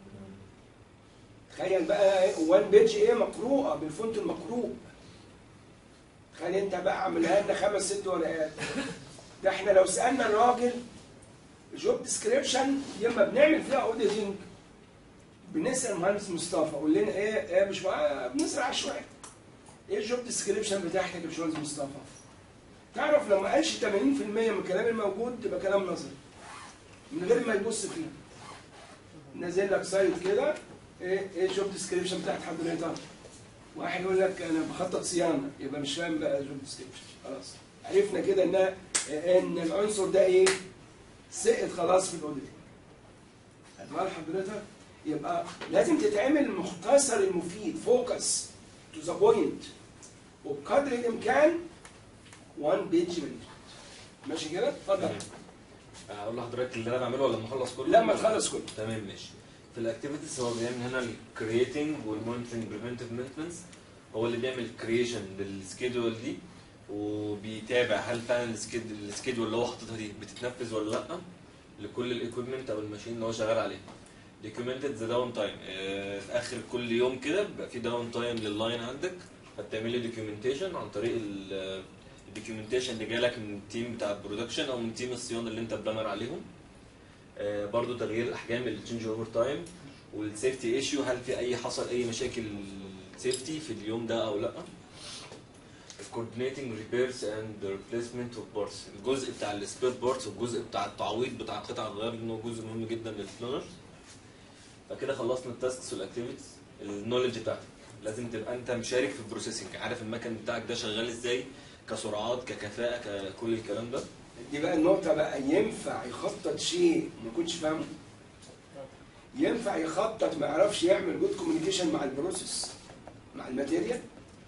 تخيل بقى وان بيج ايه مقروءه بالفونت المقروء. تخيل انت بقى عاملها لنا خمس ست ورقات. ده احنا لو سالنا الراجل جوب ديسكريبشن ياما بنعمل فيها اوديتنج بنسال المهندس مصطفى قول لنا ايه ايه مش بنسرع شويه. ايه الجوب ديسكريبشن بتاعتك يا باشمهندس مصطفى؟ تعرف لو ما قالش ثمانين في المية من الكلام الموجود تبقى كلام نظري من غير ما يبص فيه. نازل لك سايت كده ايه ايه الجوب ديسكريبشن بتاعت حضرتك؟ واحد يقول لك انا بخطط صيانه يبقى مش فاهم بقى الجوب ديسكريبشن. خلاص عرفنا كده ان ان العنصر ده ايه؟ سقط خلاص في الاوديت. هتقول حضرتك يبقى لازم تتعمل مختصر المفيد فوكس تو ذا بوينت وبقدر الامكان وان بيج مانجمنت. ماشي كده؟ اتفضل. اقول لحضرتك اللي انا بعمله ولا لما اخلص كله؟ لما تخلص كله. تمام ماشي. في الاكتيفيتيز هو بيعمل هنا الكرييتنج والمونيتورنج بريفنتيف مينتنس. هو اللي بيعمل كرييشن للسكيدول دي وبيتابع هل فعلا السكيدول اللي هو حاططها دي بتتنفذ ولا لا لكل الايكويبمنت او الماشين اللي هو شغال عليها. دوكيومنتد ذا داون تايم. في اخر كل يوم كده بيبقى في داون تايم لللاين عندك فبتعمل لي دوكيومنتيشن عن طريق الدوكيومنتيشن اللي جالك من التيم بتاع البرودكشن او من تيم الصيانه اللي انت بلانر عليهم. برضو تغيير الاحجام التشينج اوفر تايم والسيفتي ايشيو هل في اي حصل اي مشاكل سيفتي في اليوم ده او لا. coordinating repairs and replacement of parts. الجزء بتاع السبير بارتس والجزء بتاع التعويض بتاع قطع الغيار انه جزء مهم جدا للبلانر. فكده خلصنا التاسكس والاكتيفيتيز. النولج بتاعتك لازم تبقى انت مشارك في البروسيسنج، عارف المكن بتاعك ده شغال ازاي كسرعات ككفاءه ككل الكلام ده. دي بقى النقطه بقى، ينفع يخطط شيء ما كنتش فاهمه؟ ينفع يخطط ما يعرفش يعمل جود كوميونيكيشن مع البروسيس مع الماتيريال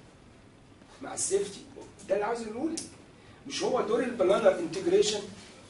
مع السيفتي؟ ده اللي عاوز يقوله. مش هو دور البلانر انتجريشن؟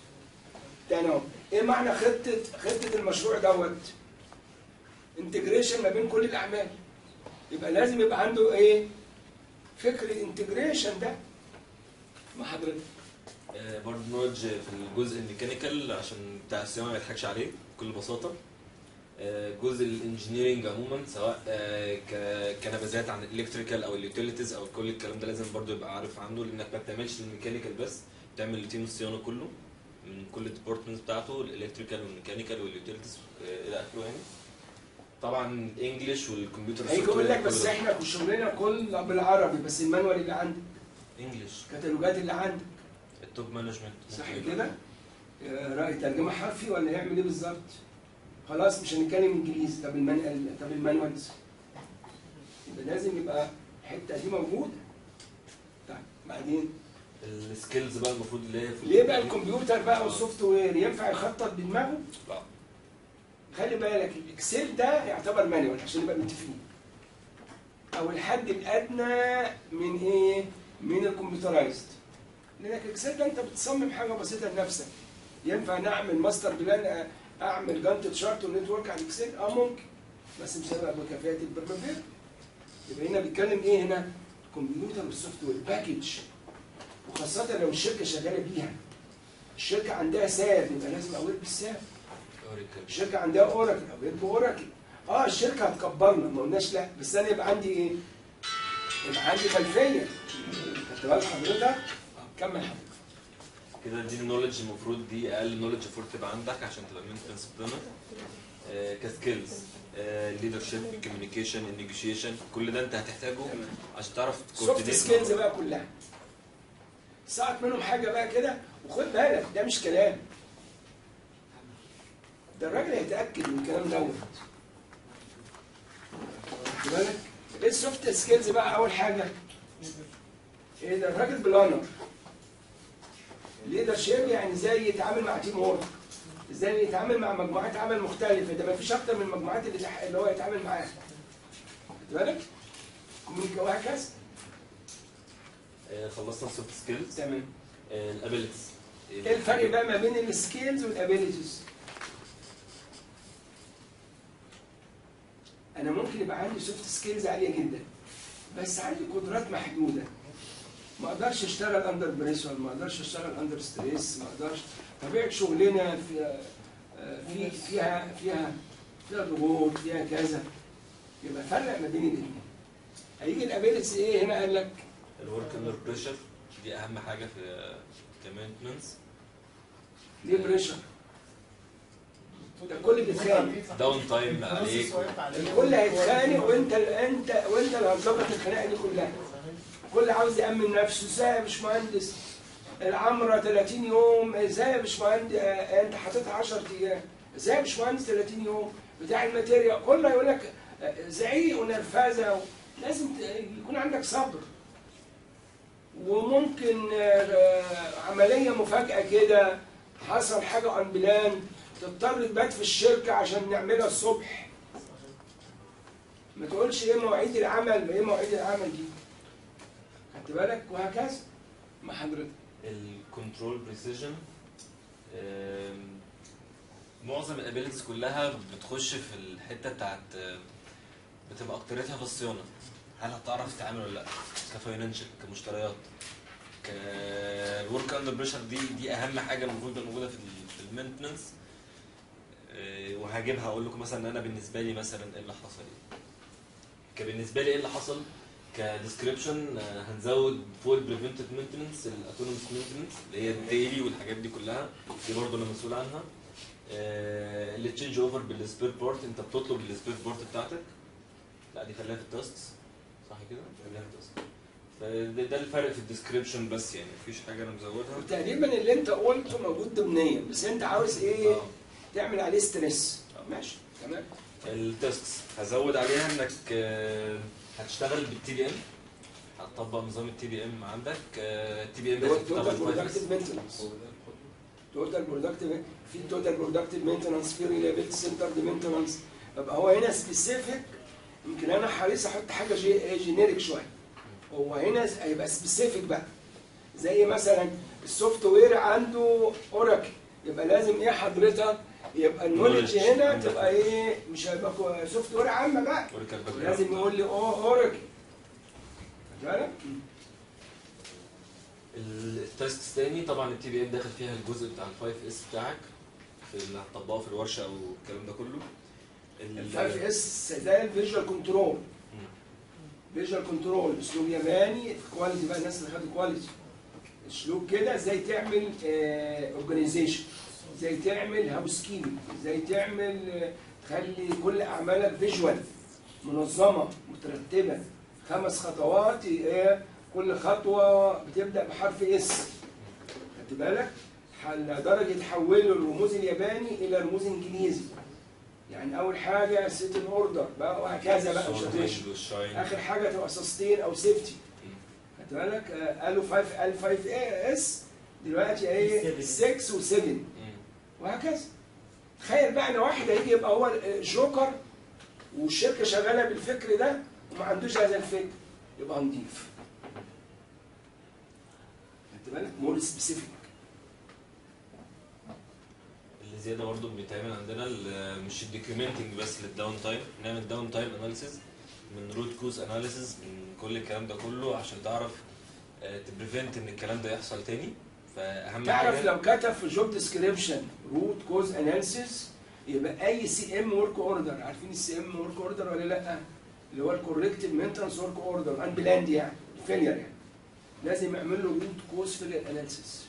ده انا ايه معنى خطه خطه المشروع دوت؟ انتجريشن ما بين كل الاعمال. يبقى لازم يبقى عنده ايه؟ فكر الانتجريشن ده مع حضرتك. آه برضه نولج في الجزء الميكانيكال عشان بتاع الصيانه ما يضحكش عليه بكل بساطه. آه جزء الانجينيرنج عموما سواء آه كنبذات عن الالكتريكال او اليوتيليتيز او كل الكلام ده لازم برضه يبقى عارف عنه لانك ما بتعملش الميكانيكال بس، بتعمل لتيم الصيانه كله من كل الديبارتمنتس بتاعته الالكتريكال والميكانيكال واليوتيليتيز آه الى اخره يعني. طبعا انجلش والكمبيوتر هيجي يقول لك بس احنا شغلنا كله بالعربي بس المانوال اللي عندك انجلش الكتالوجات اللي عندك التوب مانجمنت صح كده؟ رأي ترجمه حرفي ولا يعمل ايه بالظبط؟ خلاص مش هنتكلم انجليزي. طب المانوال طب المانوالز يبقى لازم يبقى الحته دي موجوده. طيب بعدين السكيلز بقى المفروض اللي هي ليه بقى الكمبيوتر بقى والسوفت وير ينفع يخطط بدماغه؟ لا. خلي بالك الاكسل ده يعتبر مانوال عشان نبقى متفقين. او الحد الادنى من ايه؟ من الكمبيوترايزد. لانك الاكسل ده انت بتصمم حاجه بسيطه لنفسك. ينفع نعمل ماستر بلان اعمل جانت تشارت ونتورك على الاكسل؟ اه ممكن بس مش هيبقى بكفاءه البرمجير. يبقى هنا بيتكلم ايه هنا؟ الكمبيوتر والسوفت وير باكج. وخاصه لو الشركه شغاله بيها. الشركه عندها ساب يبقى لازم اوريك بالساب. الشركه عندها اوراكل اوريك باوراكل. اه الشركه هتكبرنا ما قلناش لا بس انا يبقى عندي ايه؟ يبقى عندي خلفيه. خدت بالك حضرتك؟ اه كمل حضرتك. كده دي النولج المفروض دي اقل نولج المفروض تبقى عندك عشان تبقى مينتنس بلانر. آه كسكيلز ليدرشيب كوميونيكيشن النيجوشيشن كل ده انت هتحتاجه عشان تعرف سوفت سكيلز بقى كلها. ساعات منهم حاجه بقى كده وخد بالك ده مش كلام. ده الراجل هيتاكد من الكلام دوت. خد بالك؟ ايه السوفت سكيلز بقى؟ اول حاجه ايه ده؟ الراجل بلانر. ليدرشيب يعني ازاي يتعامل مع تيم وورك. ازاي يتعامل مع مجموعات عمل مختلفه، ده ما فيش اكتر من المجموعات اللي تح... اللي هو يتعامل معاها. خد بالك؟ كوميونيكا وهكذا. آه، خلصنا السوفت سكيلز. تمام. الابيلتيز. ايه الفرق بقى ما بين السكيلز والابيليتيز؟ انا ممكن يبقى عندي سوفت سكيلز عاليه جدا بس عندي قدرات محدوده، ما اقدرش اشتغل اندر بريشر، ما اقدرش اشتغل اندر ستريس، ما اقدرش، طبيعه شغلنا في في فيها فيها فيها ضغوط، فيها كذا، يبقى فرق ما بين الاثنين. هيجي الابيلتيز ايه هنا؟ قال لك الورك اندر بريشر دي اهم حاجه في كمينتنس. ليه بريشر؟ ده الكل بيتخانق، داون تايم عليك، الكل هيتخانق وانت انت وانت اللي هتظبط الخناقه دي كلها. الكل عاوز يامن نفسه، ازاي يا باشمهندس؟ العمره ثلاثين يوم، ازاي يا باشمهندس؟ انت حاططها عشرة ايام، ازاي يا باشمهندس ثلاثين يوم؟ بتاع الماتيريال كله يقول لك زعيق ونرفزه، لازم يكون عندك صبر. وممكن عمليه مفاجاه كده، حصل حاجه ان بلان، تضطر تبات في الشركه عشان نعملها الصبح. ما تقولش ايه مواعيد العمل، ايه مواعيد العمل دي؟ خدت بالك؟ وهكذا مع حضرتك. الكنترول بريسيجن، معظم الابيلتيز كلها بتخش في الحته بتاعت بتبقى اكتريتها في الصيانه. هل هتعرف تتعامل ولا لا؟ كفاينانشال، كمشتريات، كورك اندر بريشر، دي دي اهم حاجه المفروض تبقى موجوده في في المينتنس. وهجيبها اقول لكم مثلا ان انا بالنسبه لي مثلا ايه اللي حصل. كبالنسبه لي ايه اللي حصل كديسكريبشن، هنزود فول بريفنتيف مينتنس، الاتونومس مينتنس اللي هي الديلي والحاجات دي كلها، دي برضه انا مسؤول عنها. اللي تشينج اوفر بالسبير بارت، انت بتطلب السبير بارت بتاعتك، لا دي خليها في التاسكس، صح كده؟ خليها في التاسكس. فده ده الفرق في الديسكريبشن بس، يعني مفيش حاجه انا مزودها. تقريبا اللي انت قلته موجود ضمنيا، بس انت عاوز ايه؟ آه. تعمل عليه ستريس. ماشي تمام. التاسكس هزود عليها انك هتشتغل بالتي بي ام، هتطبق نظام التي بي ام عندك. التي بي ام ده توتال برودكتيف مينتنس، توتال برودكتيف، في توتال برودكتيف مينتنس، في ريلابيلتي سنتر دي مينتنس. يبقى هو هنا سبيسيفيك، يمكن انا حريص احط حاجه جي جينيريك شويه، هو هنا هيبقى سبيسيفيك بقى. زي مثلا السوفت وير عنده اوراكل، يبقى لازم ايه حضرتك؟ يبقى النولج هنا تبقى ايه؟ مش هيبقى سوفت وير عامه بقى، لازم يقول لي اه اوراكل. بالك؟ التاسكس تاني طبعا التي بي ام داخل فيها الجزء بتاع الفايف اس بتاعك في اللي هتطبقه في الورشه او الكلام ده كله. الفايف اس زي الفيجوال كنترول، فيجوال كنترول اسلوب ياباني، كواليتي بقى الناس اللي خدوا كواليتي، اسلوب كده ازاي تعمل اورجانيزيشن، ازاي تعمل هاوس كيبنج، ازاي تعمل آه تخلي كل اعمالك فيجوال منظمه مترتبه، خمس خطوات، آه كل خطوه بتبدا بحرف اس. خدت بالك؟ لدرجه تحولوا الرموز الياباني الى رموز انجليزي. يعني اول حاجه سيت ان اوردر بقى، وهكذا بقى، مش هتمشي. اخر حاجه تبقى سستين او سيفتي. خدت بالك؟ آه قالوا خمسة ال خمسة اس، دلوقتي ايه؟ ستة و7 وهكذا. تخيل بقى ان واحد هيجي يبقى هو جوكر والشركه شغاله بالفكر ده وما عندوش هذا الفكر، يبقى نضيف. خدت بالك؟ مور سبيسيفيك. اللي زياده برضه بيتعمل عندنا مش الدوكيومنتنج بس للداون تايم، نعمل داون تايم اناليسيز من روت كوز اناليسيز من كل الكلام ده كله عشان تعرف تبريفنت ان الكلام ده يحصل تاني. فاهم تعرف لو كتب في جوب ديسكريبشن روت كوز اناليسيس يبقى اي سي ام ورك اوردر، عارفين السي ام ورك اوردر ولا لا؟ اللي هو الكوركتيف مينتنس ورك اوردر ان بلاند، يعني فيلير، يعني لازم يعمل له روت كوز فيلير اناليسيس.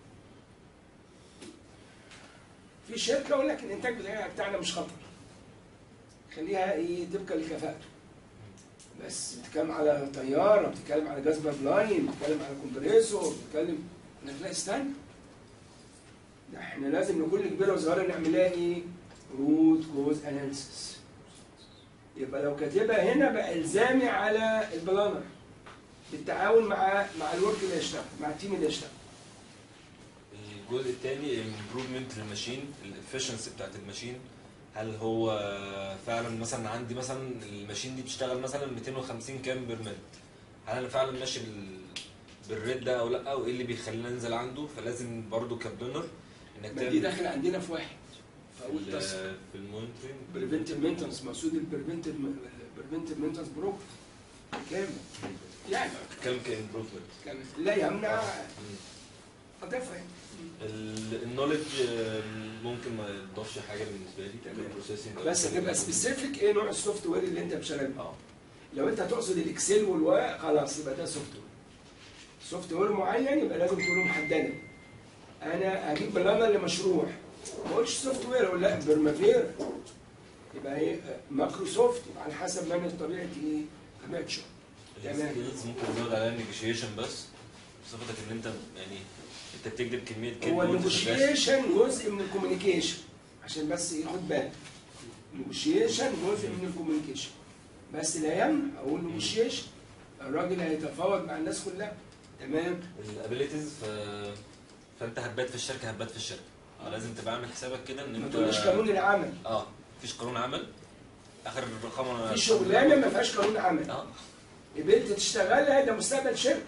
في شركه يقول لك الانتاج بتاعنا مش خطر، خليها ايه؟ تبقى لكفاءته. بس بتتكلم على طياره، بتتكلم على جاز بايب، بتتكلم على كومبريسور، بتتكلم، انك لا استنى، ده احنا لازم لكل كبيره وصغيره نعمل لها ايه؟ روت كوز اناليسيس. يبقى لو كاتبها هنا بقى الزامي على البلانر بالتعاون مع مع الورك اللي هيشتغل، مع التيم اللي هيشتغل. الجزء الثاني امبروفمنت للماشين، الافشنسي بتاعت الماشين. هل هو فعلا مثلا عندي مثلا الماشين دي بتشتغل مثلا مئتين وخمسين كام بير مينت، هل انا فعلا ماشي بال بالريت ده او لا، وايه اللي بيخلينا ننزل عنده. فلازم برضو كبلانر انك ما دي داخل عندنا في واحد في اول في تاسك ال- في المونترين بريفنتيف مينتنس، مقصود البريفنتيف بريفنتيف مينتنس بروجرام كامل يعني بتتكلم كامبروفمنت. كامل لا يمنع اضافه يعني. النولج ممكن ما يضافش حاجه بالنسبه لي كبروسيسنج، بس هتبقى سبيسيفيك ايه نوع السوفت وير اللي انت شغال بيه. اه لو انت تقصد الاكسل والواء خلاص يبقى ده سوفت وير. سوفت وير معين يبقى لازم تقوله محدده. انا اجيب بلانر لمشروع ما اقولش سوفت وير، اقول لا برمافير، يبقى ايه مايكروسوفت، يبقى على حسب ما انا طبيعه ايه طبيعه الشغل. تمام. السكيلز ممكن نزود عليها النيجوشيشن بس بصفتك ان انت يعني انت بتكتب كميه هو كلمه وانت النيجوشيشن جزء من الكوميونيكيشن عشان بس ياخد بالك. النيجوشيشن جزء من الكوميونيكيشن بس لا يمنع اقول نيجوشيشن، الراجل هيتفاوض مع الناس كلها. تمام. الابيليتيز ف... فانت هتبات في الشركه هتبات في الشركه، لازم تبقى عامل حسابك كده ان ما انت تقوليش قانون العمل. اه مفيش قانون عمل. اخر رقم في شغلانه ما فيهاش قانون عمل. اه قبلت تشتغلها ده مستقبل شركه.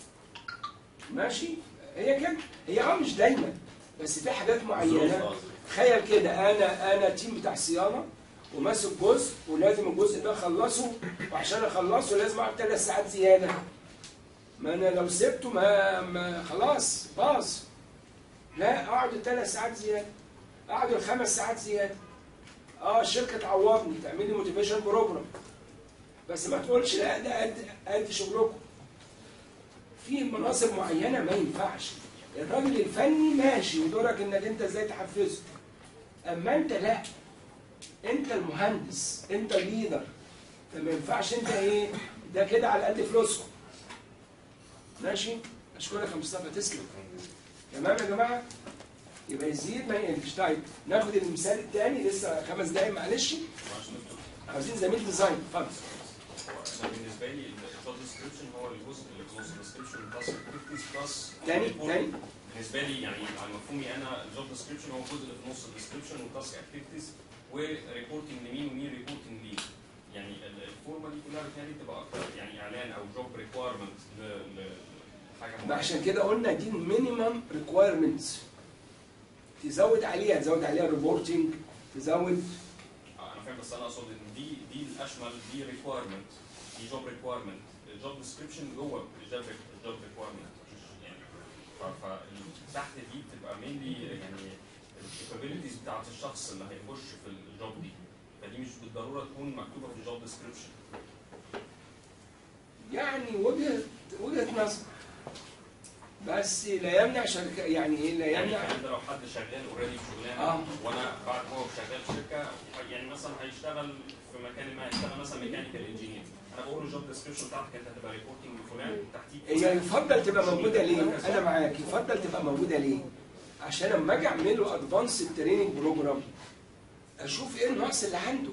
ماشي؟ هي كده، هي اه مش دايما بس في حاجات معينه. تخيل كده انا انا تيم بتاع صيانه وماسك جزء ولازم الجزء ده اخلصه، وعشان اخلصه لازم اقعد ثلاث ساعات زياده. ما انا لو سبته ما, ما خلاص باظ. لا اقعد الثلاث ساعات زياده، اقعد الخمس ساعات زياده. اه الشركه تعوضني تعمل لي موتيفيشن بروجرام، بس ما تقولش لا ده قد قد شغلكم. في مناصب معينه ما ينفعش. الراجل الفني ماشي ودورك انك انت ازاي تحفزه، اما انت لا، انت المهندس، انت الليدر، فما ينفعش انت ايه ده كده على قد فلوسكم. ماشي؟ اشكرك يا مصطفى، تسلم. تمام يا جماعه؟ يبقى يزيد ما يقلش. طيب ناخد المثال الثاني، لسه خمس دقايق معلش. عاوزين زميل ديزاين، اتفضل. انا بالنسبه لي الجوب ديسكربشن هو الجزء اللي في نص الديسكربشن بلس اكتيفيتيز بلس تاني تاني بالنسبه لي يعني على مفهومي انا الجوب ديسكربشن هو الجزء اللي في نص الديسكربشن والتاسك اكتيفيتيز وريبورتنج لمين ومين ريبورتنج ليه. يعني الفورمه دي كلها بتهيألي تبقى اكتر يعني اعلان او جوب ريكوايرمنت لحاجه معينه. عشان كده قلنا دي المينيمم ريكوايرمنتس. تزود عليها تزود عليها ريبورتنج، تزود. انا فاهم بس انا اقصد ان دي دي الاشمل، دي ريكوايرمنت، دي جوب ريكوايرمنت. الجوب ديسكربشن جوه الجوب ريكوايرمنت يعني. فتحت دي بتبقى مينلي يعني الكابابيلتيز بتاعت الشخص اللي هيخش في الجوب دي، فدي مش بالضروره تكون مكتوبه في الجوب ديسكربشن. يعني وجهه وجهه نظر، بس لا يمنع شركه يعني ايه لا يمنع. يعني لو حد شغال اوريدي في شغلانه آه. وانا بعد ما هو شغال في شركه يعني مثلا هيشتغل في مكان ما، هيشتغل مثلا ميكانيكال انجينير، انا بقول له الجوب ديسكربشن بتاعتك انت هتبقى ريبورتنج لفلان تحتيك. هي يفضل تبقى موجوده ليه؟ انا معاك، يفضل تبقى موجوده ليه؟ عشان لما اجي اعمل له ادفانس تريننج بروجرام اشوف ايه النقص اللي عنده.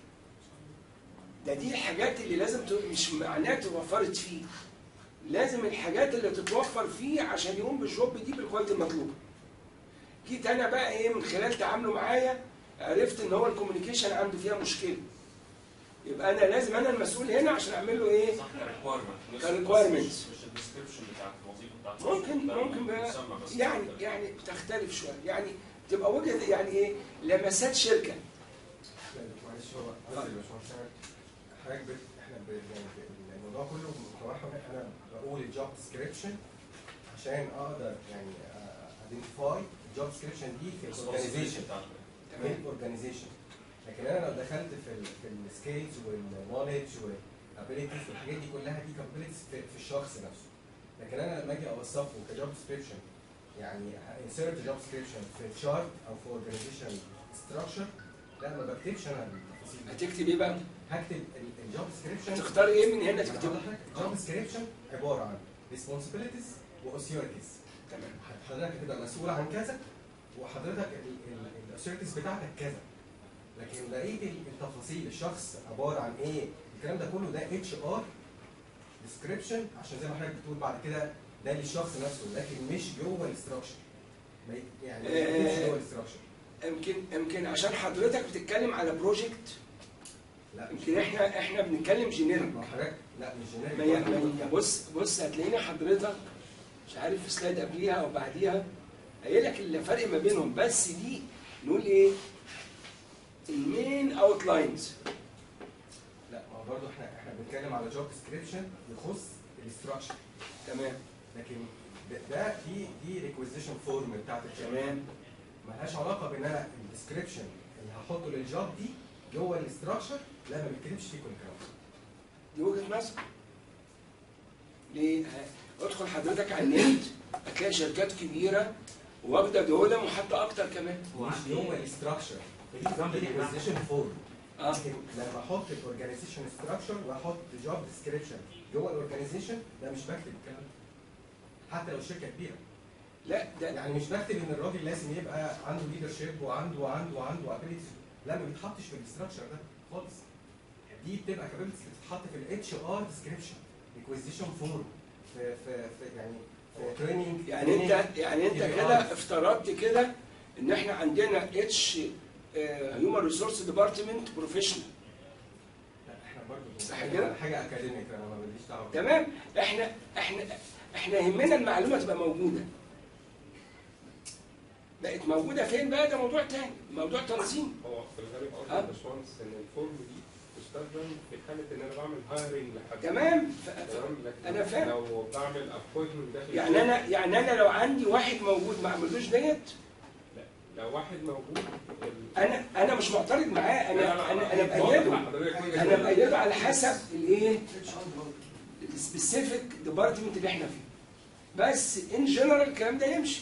ده دي الحاجات اللي لازم ت... مش معناها توفرت فيه، لازم الحاجات اللي تتوفر فيه عشان يقوم بالجوب دي بالكواليتي المطلوبه. جيت انا بقى ايه من خلال تعامله معايا عرفت ان هو الكوميونيكيشن عنده فيها مشكله، يبقى انا لازم انا المسؤول هنا عشان اعمل له ايه؟ صح كريكوايرمنت كريكوايرمنت. مش الديسكربشن بتاعت الوظيفه بتاعتك. ممكن ممكن بقى يعني يعني بتختلف شويه، يعني تبقى وجهه يعني ايه لمسات شركه. معلش هو حضرتك بت... احنا ب... يعني الموضوع كله متوحد. انا بقول الجوب ديسكريبشن عشان اقدر يعني ايدنتيفاي الجوب ديسكريبشن دي في الاورجنايزيشن في الاورجنايزيشن. لكن انا لو دخلت في ال في السكيلز والنولج والابيليتيز والحاجات دي كلها دي كابابيلتيز في, في الشخص نفسه. لكن انا لما اجي اوصفه كجوب ديسكريبشن يعني انسيرت جوب ديسكريبشن في تشارت او في اورجنايزيشن ستراكشر، لا ما بكتبش انا التفاصيل. هتكتب ايه بقى؟ هكتب الجوب ديسكريبشن. تختار ايه من هنا تكتبه؟ الجوب ديسكريبشن عباره عن ريسبونسبيلتيز واوثوريتيز. تمام. حضرتك هتبقى مسؤول عن كذا وحضرتك الاوثوريتيز بتاعتك كذا. لكن لقيت التفاصيل الشخص عباره عن ايه الكلام ده كله ده اتش ار ديسكريبشن عشان زي ما حضرتك بتقول بعد كده ده للشخص نفسه، لكن مش جوه الاستراكشر. يعني مش جوه الاستراكشر. يمكن يمكن عشان حضرتك بتتكلم على بروجكت لا مش يمكن احنا احنا بنتكلم جينيريك. ما حضرتك لا مش جينيريك. ما هي ما هي بص بص هتلاقينا حضرتك مش عارف في سلايد قبليها او بعديها قايل لك الفرق ما بينهم، بس دي نقول ايه؟ المين اوت لاينز. لا ما هو برضه احنا احنا بنتكلم على جوب ديسكريبشن يخص الاستراكشر. تمام. لكن ده, ده دي دي ريكويزيشن فورم بتاعت الجوب. تمام. مالهاش علاقه بان انا الديسكريبشن اللي هحطه للجوب دي جوه الاستراكشر لا ما بيتكلمش فيه كل الكلام ده. دي وجهه نظر. ليه؟ ادخل حضرتك على النت هتلاقي شركات كبيره واخده دول وحاطه اكتر كمان. مش جوه الاستراكشر. دي ريكويزيشن فورم. اه لكن لما احط الاورجانيزيشن ستراكشر واحط جوب ديسكريبشن جوه الاورجانيزيشن ده مش بكتب الكلام ده. حتى لو شركه كبيره. لا ده يعني مش بكتب ان الراجل لازم يبقى عنده ليدرشيب وعنده وعنده وعنده ابيليتي. لا ما بيتحطش في الاستراكشر ده خالص. دي بتبقى كابابيلتيز بتتحط في الاتش ار ديسكريبشن ريكويزيشن فورم في في في يعني في تريننج. يعني انت يعني انت كده افترضت كده ان احنا عندنا اتش هيومن ريسورس ديبارتمنت بروفيشنال. لا احنا برضه صح كده؟ حاجه اكاديميك انا ما ماليش دعوه. تمام. احنا احنا احنا يهمنا المعلومه تبقى موجوده. بقت موجوده فين بقى؟ ده موضوع تاني، موضوع تنظيم. هو في الغالب آه. اصلا يا باشمهندس ان الفورم دي تستخدم في حاله ان انا بعمل هايرنج لحد. تمام. ف- تمام، لكن أنا فاهم. لو بعمل ابوينتمنت داخل يعني انا يعني انا لو عندي واحد موجود ما اعملوش ديت، لا لو واحد موجود ال- انا انا مش معترض معاه، لا، لا، انا لا، انا انا واضح بايده. حضرتك. انا بايده على حسب الايه؟ السبيسيفيك ديبارتمنت اللي احنا فيه. بس ان جنرال الكلام ده يمشي.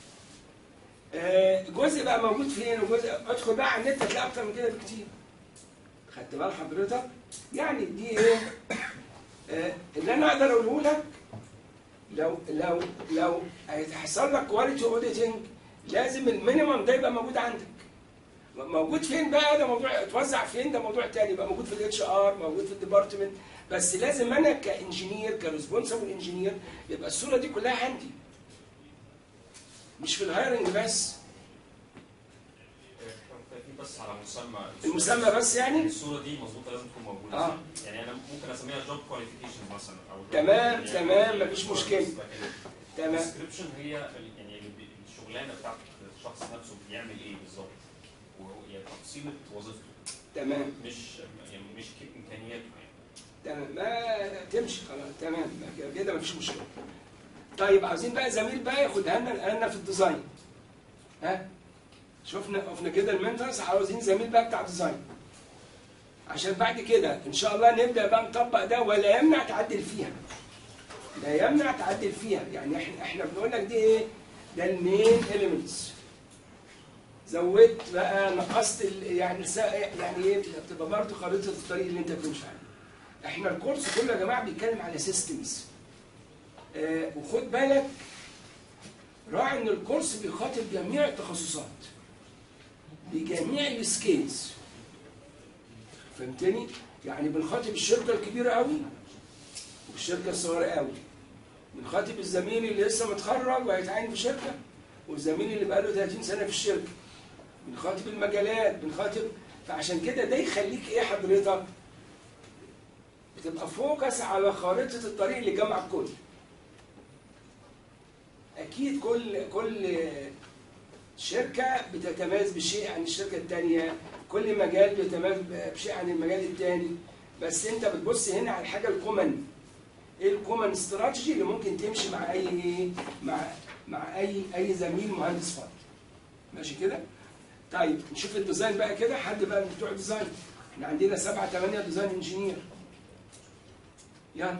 آه، جزء بقى موجود فين وجزء ادخل بقى على النت هتلاقي اكتر من كده بكتير. خدت بال حضرتك؟ يعني دي ايه؟ آه، اللي انا اقدر اقوله لك لو لو لو هيحصل لك كواليتي اوديتنج لازم المينيمم ده يبقى موجود عندك. موجود فين بقى؟ ده موضوع اتوزع فين؟ ده موضوع تاني. يبقى موجود في الاتش ار، موجود في الديبارتمنت، بس لازم انا كانجينير كريسبونسبل انجينير يبقى الصوره دي كلها عندي. مش في الهايرنج بس. في بس على مسمى المسمى بس يعني؟ الصوره دي مظبوطه لازم تكون موجوده. اه يعني انا ممكن اسميها جوب كواليفيكيشن مثلا او job تمام يعني تمام مفيش مشكله. تمام. الديسكربشن هي ال- يعني ال- الشغلانه بتاعت الشخص نفسه بيعمل ايه بالظبط، وهي تفصيله وظيفته. تمام. مش يعني مش ك- امكانياته يعني. تمام ما تمشي خلاص. تمام كده مفيش مشكله. طيب عاوزين بقى زميل بقى ياخدها لنا لنا في الديزاين. ها؟ شفنا شفنا كده المنتورز عاوزين زميل بقى بتاع ديزاين. عشان بعد كده ان شاء الله نبدا بقى نطبق ده ولا يمنع تعدل فيها. لا يمنع تعدل فيها، يعني احنا احنا بنقول لك دي ايه؟ ده المين اليمنتس. زودت بقى نقصت ال- يعني السا- يعني ايه؟ بتبقى برضه خريطه الطريق اللي انت بتمشي عليه. احنا الكورس كله يا جماعه بيتكلم على سيستمز. آه وخد بالك راعي ان الكورس بيخاطب جميع التخصصات بجميع السكيلز. فهمتني؟ يعني بنخاطب الشركه الكبيره قوي والشركه الصغيره قوي. بنخاطب الزميل اللي لسه متخرج وهيتعين في شركه والزميل اللي بقاله ثلاثين سنه في الشركه. بنخاطب المجالات، بنخاطب. فعشان كده ده يخليك ايه حضرتك؟ بتبقى فوكس على خارطه الطريق اللي جمع الكل. اكيد كل كل شركه بتتميز بشيء عن الشركه الثانيه، كل مجال بيتميز بشيء عن المجال الثاني، بس انت بتبص هنا على الحاجه الكومن. ايه الكومن استراتيجي اللي ممكن تمشي مع اي مع مع اي اي زميل مهندس فاضل. ماشي كده؟ طيب نشوف الديزاين بقى كده. حد بقى من بتوع الديزاين. احنا عندنا سبعه ثمانيه ديزاين انجينير. يلا.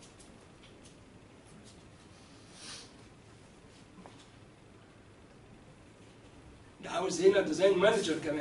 ده عاوز هنا ديزاين مانجر كمان.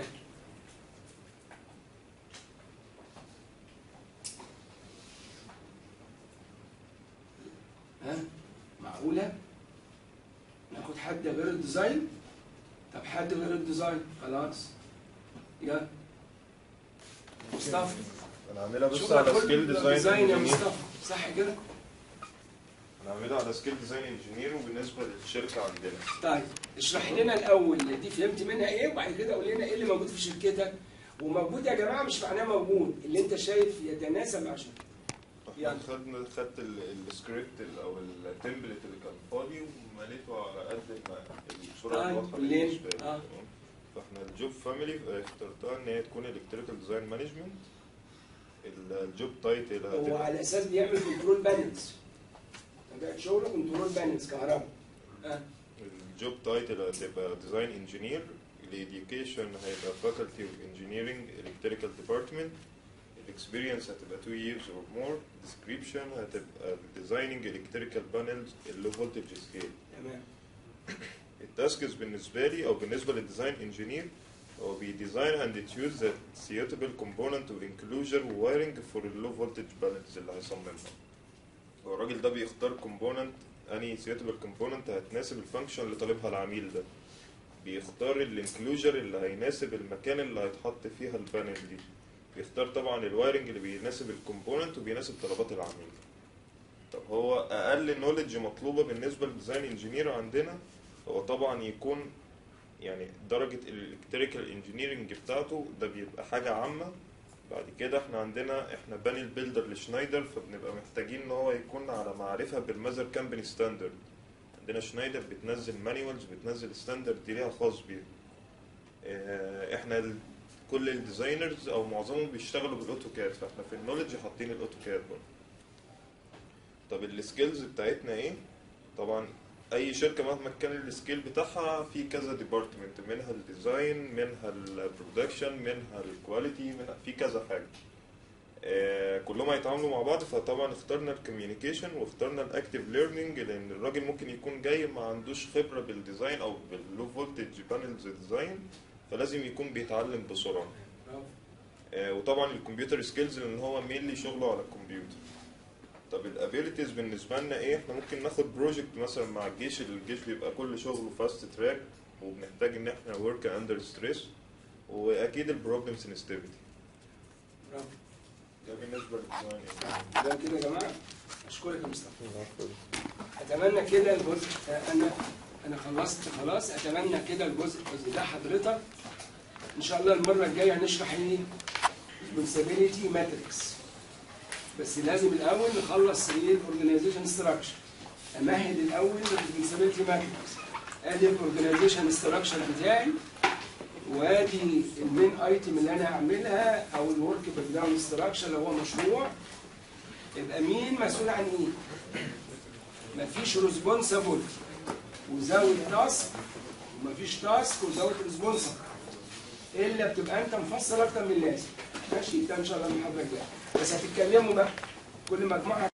ها؟ معقولة؟ ناخد حد غير الديزاين؟ طب حد غير الديزاين خلاص. يلا. مصطفى. انا عاملها بس شغلك على كله سكيل ديزاين ديزاين يا انجينير. مصطفى، صح كده؟ انا عاملها على سكيل ديزاين انجينير وبالنسبه للشركه عندنا. طيب اشرح لنا الاول دي فهمت منها ايه وبعد كده قول لنا ايه اللي موجود في شركتك وموجود يا جماعه مش معناه موجود، اللي انت شايف يتناسب مع شغل. احنا خدنا خدت ال- السكريبت ال- او التمبلت اللي كان فاضي ومليته على قد ما الصوره طيب، الواضحه ليه؟ بالنسبه لي. آه. تمام؟ فاحنا الجوب فاميلي اخترتها ان هي تكون الكتريكال ديزاين مانجمنت. الجوب تايتل هو على اساس بيعمل كنترول بانلز. طبيعه شغله كنترول بانلز كهرباء. آه. الجوب تايتل هتبقى ديزاين انجينير. الاديوكيشن هيبقى فاكولتي اوف انجينيرنج الكتريكال ديبارتمنت. الاكسبيرينس هتبقى two years or more. description هتبقى designing electrical panels اللو فولتج سكيل. تمام. التاسكس بالنسبه لي او بالنسبه للديزاين انجينير هو بيديزاين اند تشوز ذا suitable component of enclosure wiring for اللو فولتج panels اللي هيصممها. هو الراجل ده بيختار كومبوننت اني suitable component هتناسب الفانكشن اللي طالبها العميل ده. بيختار الانكلوجر اللي هيناسب المكان اللي هيتحط فيها البانل دي. بيختار طبعا الوايرنج اللي بيناسب الكومبوننت وبيناسب طلبات العميل. طب هو اقل نوليدج مطلوبه بالنسبه للديزاين انجينير عندنا هو طبعا يكون يعني درجه الالكتريكال انجينيرنج بتاعته ده بيبقى حاجه عامه. بعد كده احنا عندنا احنا بانل بيلدر لشنايدر فبنبقى محتاجين ان هو يكون على معرفه بالماذر كامباني ستاندرد. عندنا شنايدر بتنزل مانيوالز بتنزل ستاندرد دي ليها خاص بيها. اه احنا ال كل الديزاينرز او معظمهم بيشتغلوا بالاوتوكاد فاحنا في النولج حاطين الاوتوكاد برضه. طب السكيلز بتاعتنا ايه؟ طبعا اي شركه مهما كان السكيل بتاعها في كذا ديبارتمنت منها الديزاين منها البرودكشن منها الكواليتي منها في كذا حاجه. آه كلهم هيتعاملوا مع بعض فطبعا اخترنا الكوميونيكيشن واخترنا الاكتيف ليرنينج لان الراجل ممكن يكون جاي ما عندوش خبره بالديزاين او باللو فولتج بانلز ديزاين فلازم يكون بيتعلم بسرعه. آه وطبعا الكمبيوتر سكيلز لان هو مينلي شغله على الكمبيوتر. طب الابيليتيز بالنسبه لنا ايه؟ احنا ممكن ناخد بروجكت مثلا مع الجيش، الجيش بيبقى كل شغله فاست تراك وبنحتاج ان احنا ورك اندر ستريس واكيد البروبلم سنسيتيفيتي. ده بالنسبه للديزاين. ده كده يا جماعه اشكرك يا مصطفى. اتمنى كده الجزء انا انا خلصت خلاص. اتمنى كده الجزء الجزء ده حضرتك ان شاء الله المره الجايه هنشرح ايه؟ responsibility matrix. بس لازم الاول نخلص ايه الاورجنايزيشن ستراكشر. امهد الاول الريسبونسابيلتي ماتريكس. ادي الاورجنايزيشن ستراكشر بتاعي وادي المين ايتم اللي انا هعملها او الورك بريك داون ستراكشر اللي هو مشروع. يبقى مين مسؤول عن ايه؟ مفيش ريسبونسابل وزود تاسك ومفيش تاسك وزود ريسبونسابل الا بتبقى انت مفصل اكتر من اللازم. ماشي؟ ده ان شاء الله المحاضره الجايه. بس هتتكلموا بقى كل مجموعه